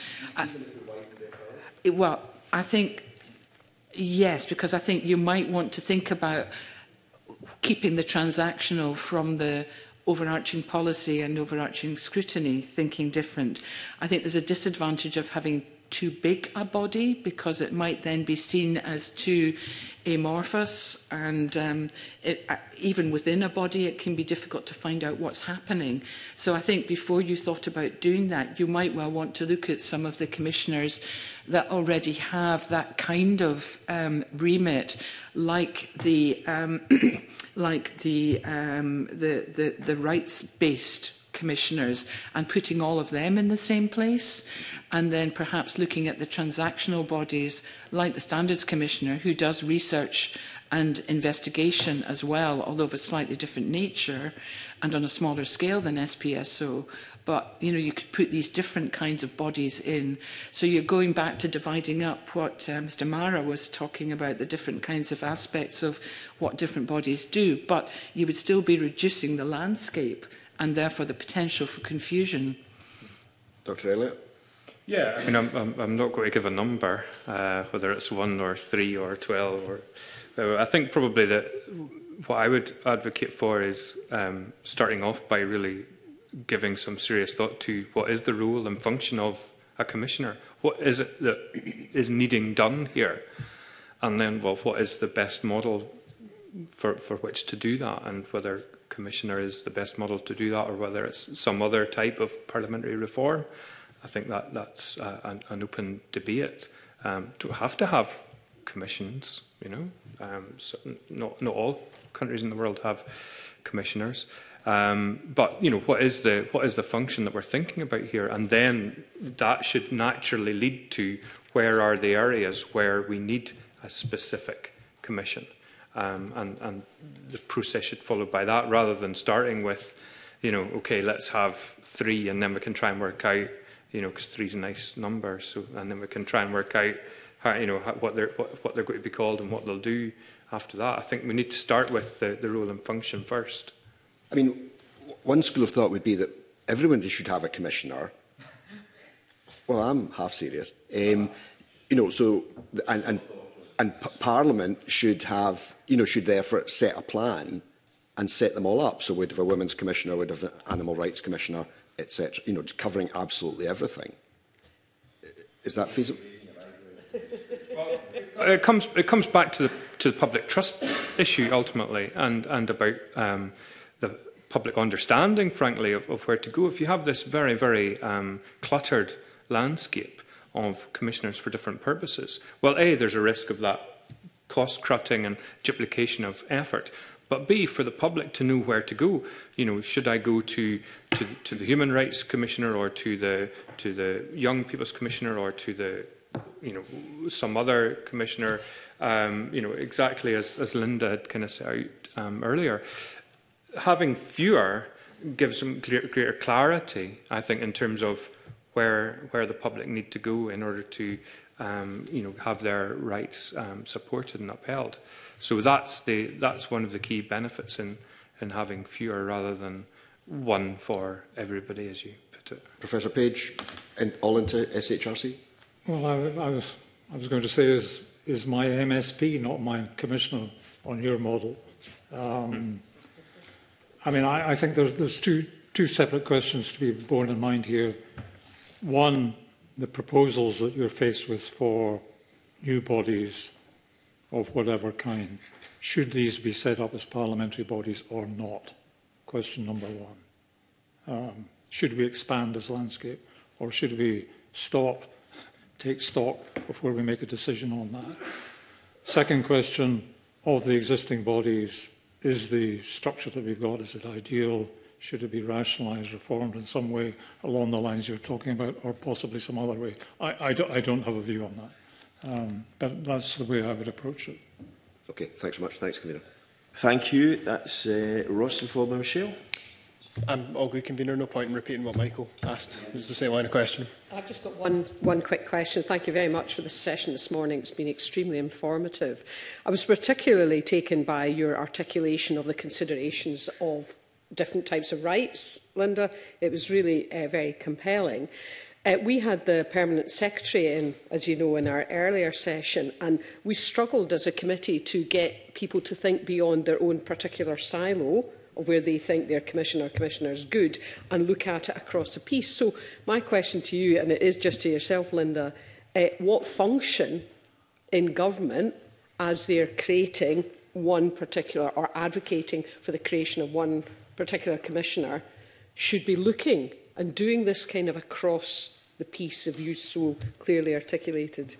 Well, I think, yes, because I think you might want to think about keeping the transactional from the overarching policy and overarching scrutiny, thinking different. I think there's a disadvantage of having too big a body, because it might then be seen as too amorphous, and even within a body it can be difficult to find out what's happening. So I think before you thought about doing that, you might well want to look at some of the commissioners that already have that kind of remit, like the rights-based commissioners, and putting all of them in the same place, and then perhaps looking at the transactional bodies like the Standards Commissioner, who does research and investigation as well, although of a slightly different nature and on a smaller scale than SPSO. But, you know, you could put these different kinds of bodies in. So you're going back to dividing up what Mr. Mara was talking about, the different kinds of aspects of what different bodies do. But you would still be reducing the landscape and therefore the potential for confusion. Dr. Elliott? Yeah, I mean, I'm not going to give a number, whether it's 1 or 3 or 12. I think probably that what I would advocate for is starting off by really giving some serious thought to what is the role and function of a commissioner. What is it that is needing done here? And then, well, what is the best model for which to do that, and whether commissioner is the best model to do that, or whether it's some other type of parliamentary reform. I think that's an open debate. Don't have to have commissions, you know. So not all countries in the world have commissioners. But you know, what is the function that we're thinking about here? And then that should naturally lead to where are the areas where we need a specific commission. And the process should follow by that, rather than starting with, you know, okay, let's have 3, and then we can try and work out, you know, because 3 is a nice number, so, and then we can try and work out how, you know, what they're going to be called and what they'll do after that. I think we need to start with the role and function first. I mean, one school of thought would be that everybody should have a commissioner. Well, I'm half serious. You know, so and Parliament should have, you know, should therefore set a plan and set them all up. So we'd have a women's commissioner, we'd have an animal rights commissioner, etc. You know, just covering absolutely everything. Is that feasible? Well, it comes back to the public trust issue ultimately, and about the public understanding, frankly, of where to go. If you have this very, very cluttered landscape of commissioners for different purposes, well, A, there's a risk of that cost-cutting and duplication of effort, but B, for the public to know where to go. You know, should I go to the Human Rights Commissioner, or to the Young People's Commissioner, or to the some other commissioner? You know, exactly as Linda had kind of set out earlier. Having fewer gives them greater clarity, I think, in terms of where the public need to go in order to have their rights supported and upheld. So that's one of the key benefits in having fewer rather than one for everybody, as you put it. Professor Page, all into SHRC? Well, I was going to say, is my MSP not my commissioner on your model? I mean, I think there's two separate questions to be borne in mind here. One, the proposals that you're faced with for new bodies of whatever kind. Should these be set up as parliamentary bodies or not? Question number one. Should we expand this landscape, or should we take stock before we make a decision on that? Second question, of the existing bodies, is the structure that we've got, is it ideal? Should it be rationalised, reformed in some way along the lines you're talking about, or possibly some other way? I don't have a view on that, but that's the way I would approach it. Okay, thanks so much. Thanks, Convener. Thank you. That's Ross, and followed by Michelle. I'm all good, Convener. No point in repeating what Michael asked. It was the same line of question. I've just got one quick question. Thank you very much for this session this morning. It's been extremely informative. I was particularly taken by your articulation of the considerations of different types of rights, Linda. It was really very compelling. We had the Permanent Secretary in, as you know, in our earlier session, and we struggled as a committee to get people to think beyond their own particular silo, where they think their commissioner or commissioner is good, and look at it across a piece. So my question to you, and it is just to yourself, Linda, what function in government, as they're creating one particular, or advocating for the creation of one particular commissioner, should be looking and doing this kind of across the piece of you so clearly articulated?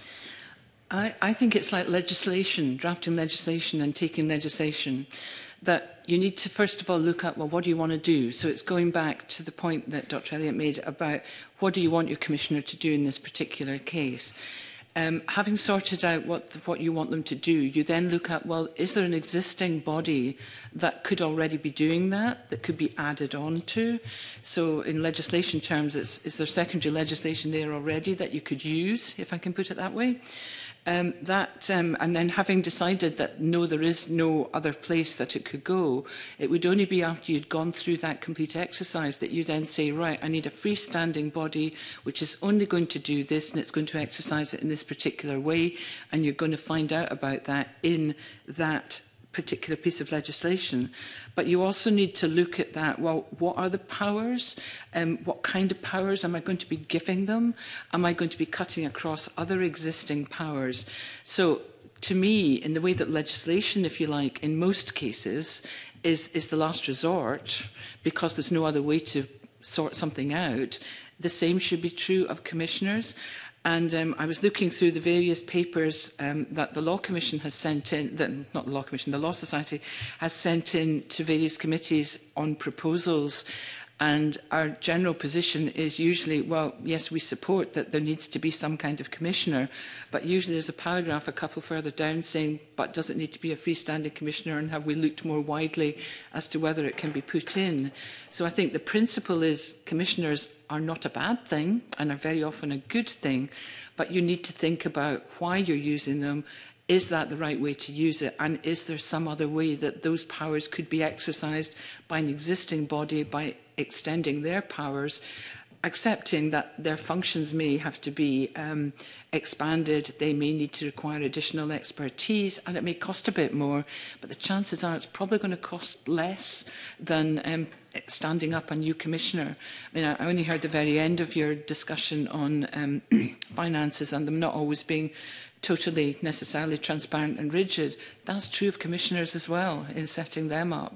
I think it's like legislation, drafting legislation and taking legislation, that you need to first of all look at, well, what do you want to do? So it's going back to the point that Dr. Elliott made about what do you want your commissioner to do in this particular case. Having sorted out what you want them to do, you then look at, well, is there an existing body that could already be doing that could be added on to? So in legislation terms, is there secondary legislation there already that you could use, if I can put it that way? And then having decided that no, there is no other place that it could go, it would only be after you'd gone through that complete exercise that you then say, right, I need a freestanding body which is only going to do this, and it's going to exercise it in this particular way, and you're going to find out about that in that particular piece of legislation. But you also need to look at that, well, what are the powers? What kind of powers am I going to be giving them? Am I going to be cutting across other existing powers? So to me, in the way that legislation, if you like, in most cases, is the last resort, because there's no other way to sort something out, the same should be true of commissioners. And I was looking through the various papers that the Law Commission has sent in, not the Law Commission, the Law Society has sent in to various committees on proposals. And our general position is usually, well, yes, we support that there needs to be some kind of commissioner, but usually there's a paragraph a couple further down saying, but does it need to be a freestanding commissioner, and have we looked more widely as to whether it can be put in? So I think the principle is commissioners are not a bad thing and are very often a good thing, but you need to think about why you're using them. Is that the right way to use it? And is there some other way that those powers could be exercised by an existing body by extending their powers, accepting that their functions may have to be expanded, they may need to require additional expertise, and it may cost a bit more, but the chances are it's probably going to cost less than standing up a new commissioner. I mean, I only heard the very end of your discussion on finances and them not always being totally necessarily transparent and rigid. That's true of commissioners as well, in setting them up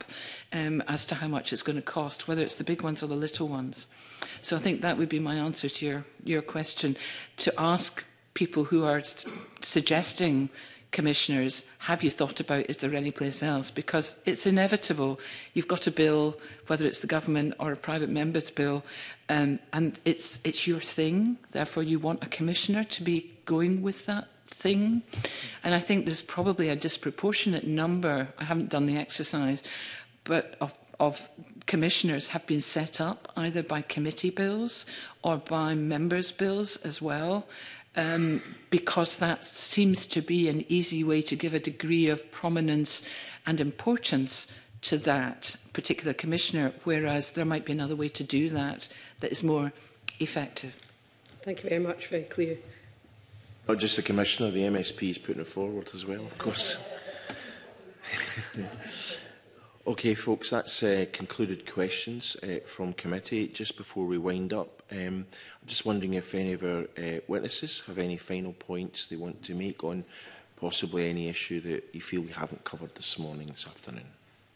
as to how much it's going to cost, whether it's the big ones or the little ones. So I think that would be my answer to your question, to ask people who are suggesting commissioners have you thought about, is there any place else? Because it's inevitable. You've got a bill, whether it's the government or a private member's bill, and it's your thing. Therefore, you want a commissioner to be going with that thing. And I think there's probably a disproportionate number, I haven't done the exercise, but of commissioners have been set up either by committee bills or by members' bills as well, because that seems to be an easy way to give a degree of prominence and importance to that particular commissioner, whereas there might be another way to do that that is more effective. Thank you very much. Very clear. Not just the Commissioner, the MSP is putting it forward as well, of course. OK, folks, that's concluded questions from committee. Just before we wind up, I'm just wondering if any of our witnesses have any final points they want to make on possibly any issue that you feel we haven't covered this morning, this afternoon.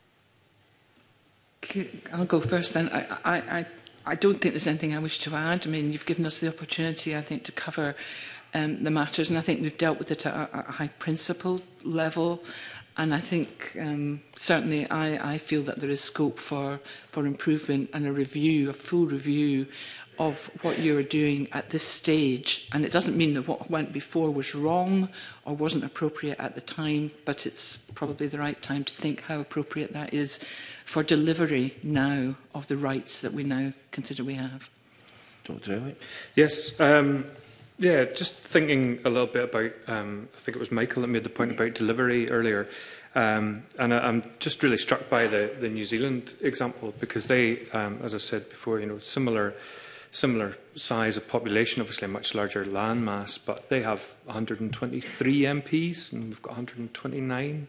I'll go first then. I don't think there's anything I wish to add. I mean, you've given us the opportunity, I think, to cover the matters, and I think we've dealt with it at a high principle level. And I think certainly I feel that there is scope for improvement and a review, a full review of what you're doing at this stage. And it doesn't mean that what went before was wrong or wasn't appropriate at the time, but it's probably the right time to think how appropriate that is for delivery now of the rights that we now consider we have. Dr. Elliott? Yes. Yeah, just thinking a little bit about, I think it was Michael that made the point about delivery earlier. And I'm just really struck by the New Zealand example, because they, as I said before, similar size of population, obviously a much larger land mass, but they have 123 MPs and we've got 129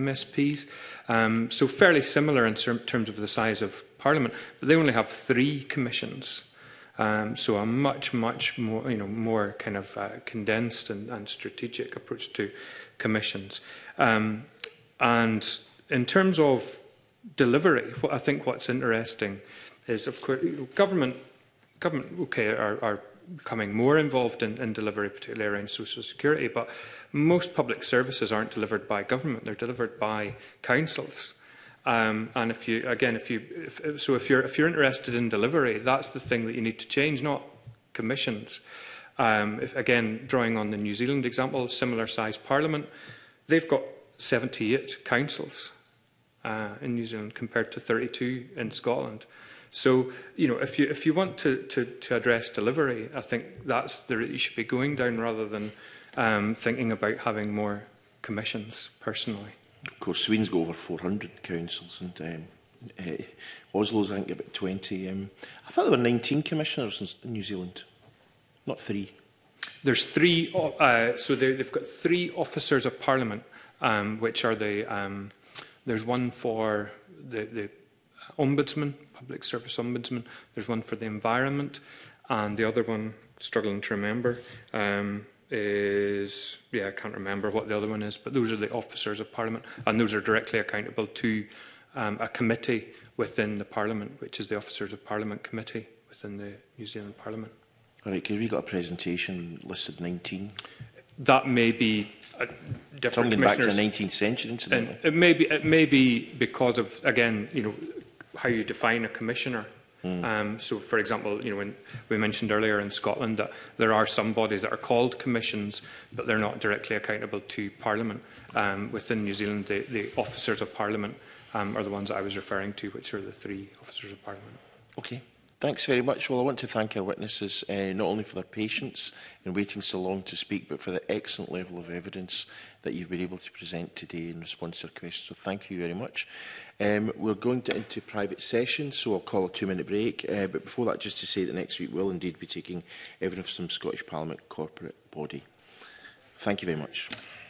MSPs. So fairly similar in terms of the size of Parliament, but they only have 3 commissions. So a much more, more kind of condensed and strategic approach to commissions. And in terms of delivery, I think what's interesting is, of course, government are becoming more involved in delivery, particularly around social security. But most public services aren't delivered by government; they're delivered by councils. And if you're interested in delivery, that's the thing that you need to change, not commissions. Again, drawing on the New Zealand example, similar size Parliament, they've got 78 councils in New Zealand compared to 32 in Scotland. So, if you want to address delivery, I think that's the route you should be going down, rather than thinking about having more commissions personally. Of course, Sweden's got over 400 councils, and Oslo's, I think, about 20. I thought there were 19 commissioners in New Zealand, not 3. There's 3, so they've got 3 officers of Parliament, which are there's one for the Ombudsman, Public Service Ombudsman, there's one for the Environment, and the other one, struggling to remember, is, I can't remember what the other one is, but those are the officers of Parliament, and those are directly accountable to a committee within the Parliament, which is the Officers of Parliament Committee within the New Zealand Parliament. All right, because we got a presentation listed 19. That may be different commissioners. Back to the 19th century, incidentally. It may be because of, again, how you define a commissioner. So, for example, when we mentioned earlier in Scotland that there are some bodies that are called commissions, but they're not directly accountable to Parliament. Within New Zealand, the officers of Parliament are the ones that I was referring to, which are the 3 officers of Parliament. Okay. Thanks very much. Well, I want to thank our witnesses, not only for their patience in waiting so long to speak, but for the excellent level of evidence that you've been able to present today in response to our questions. So thank you very much. We're going into private session, so I'll call a 2-minute break. But before that, just to say that next week we'll indeed be taking evidence from Scottish Parliament corporate body. Thank you very much.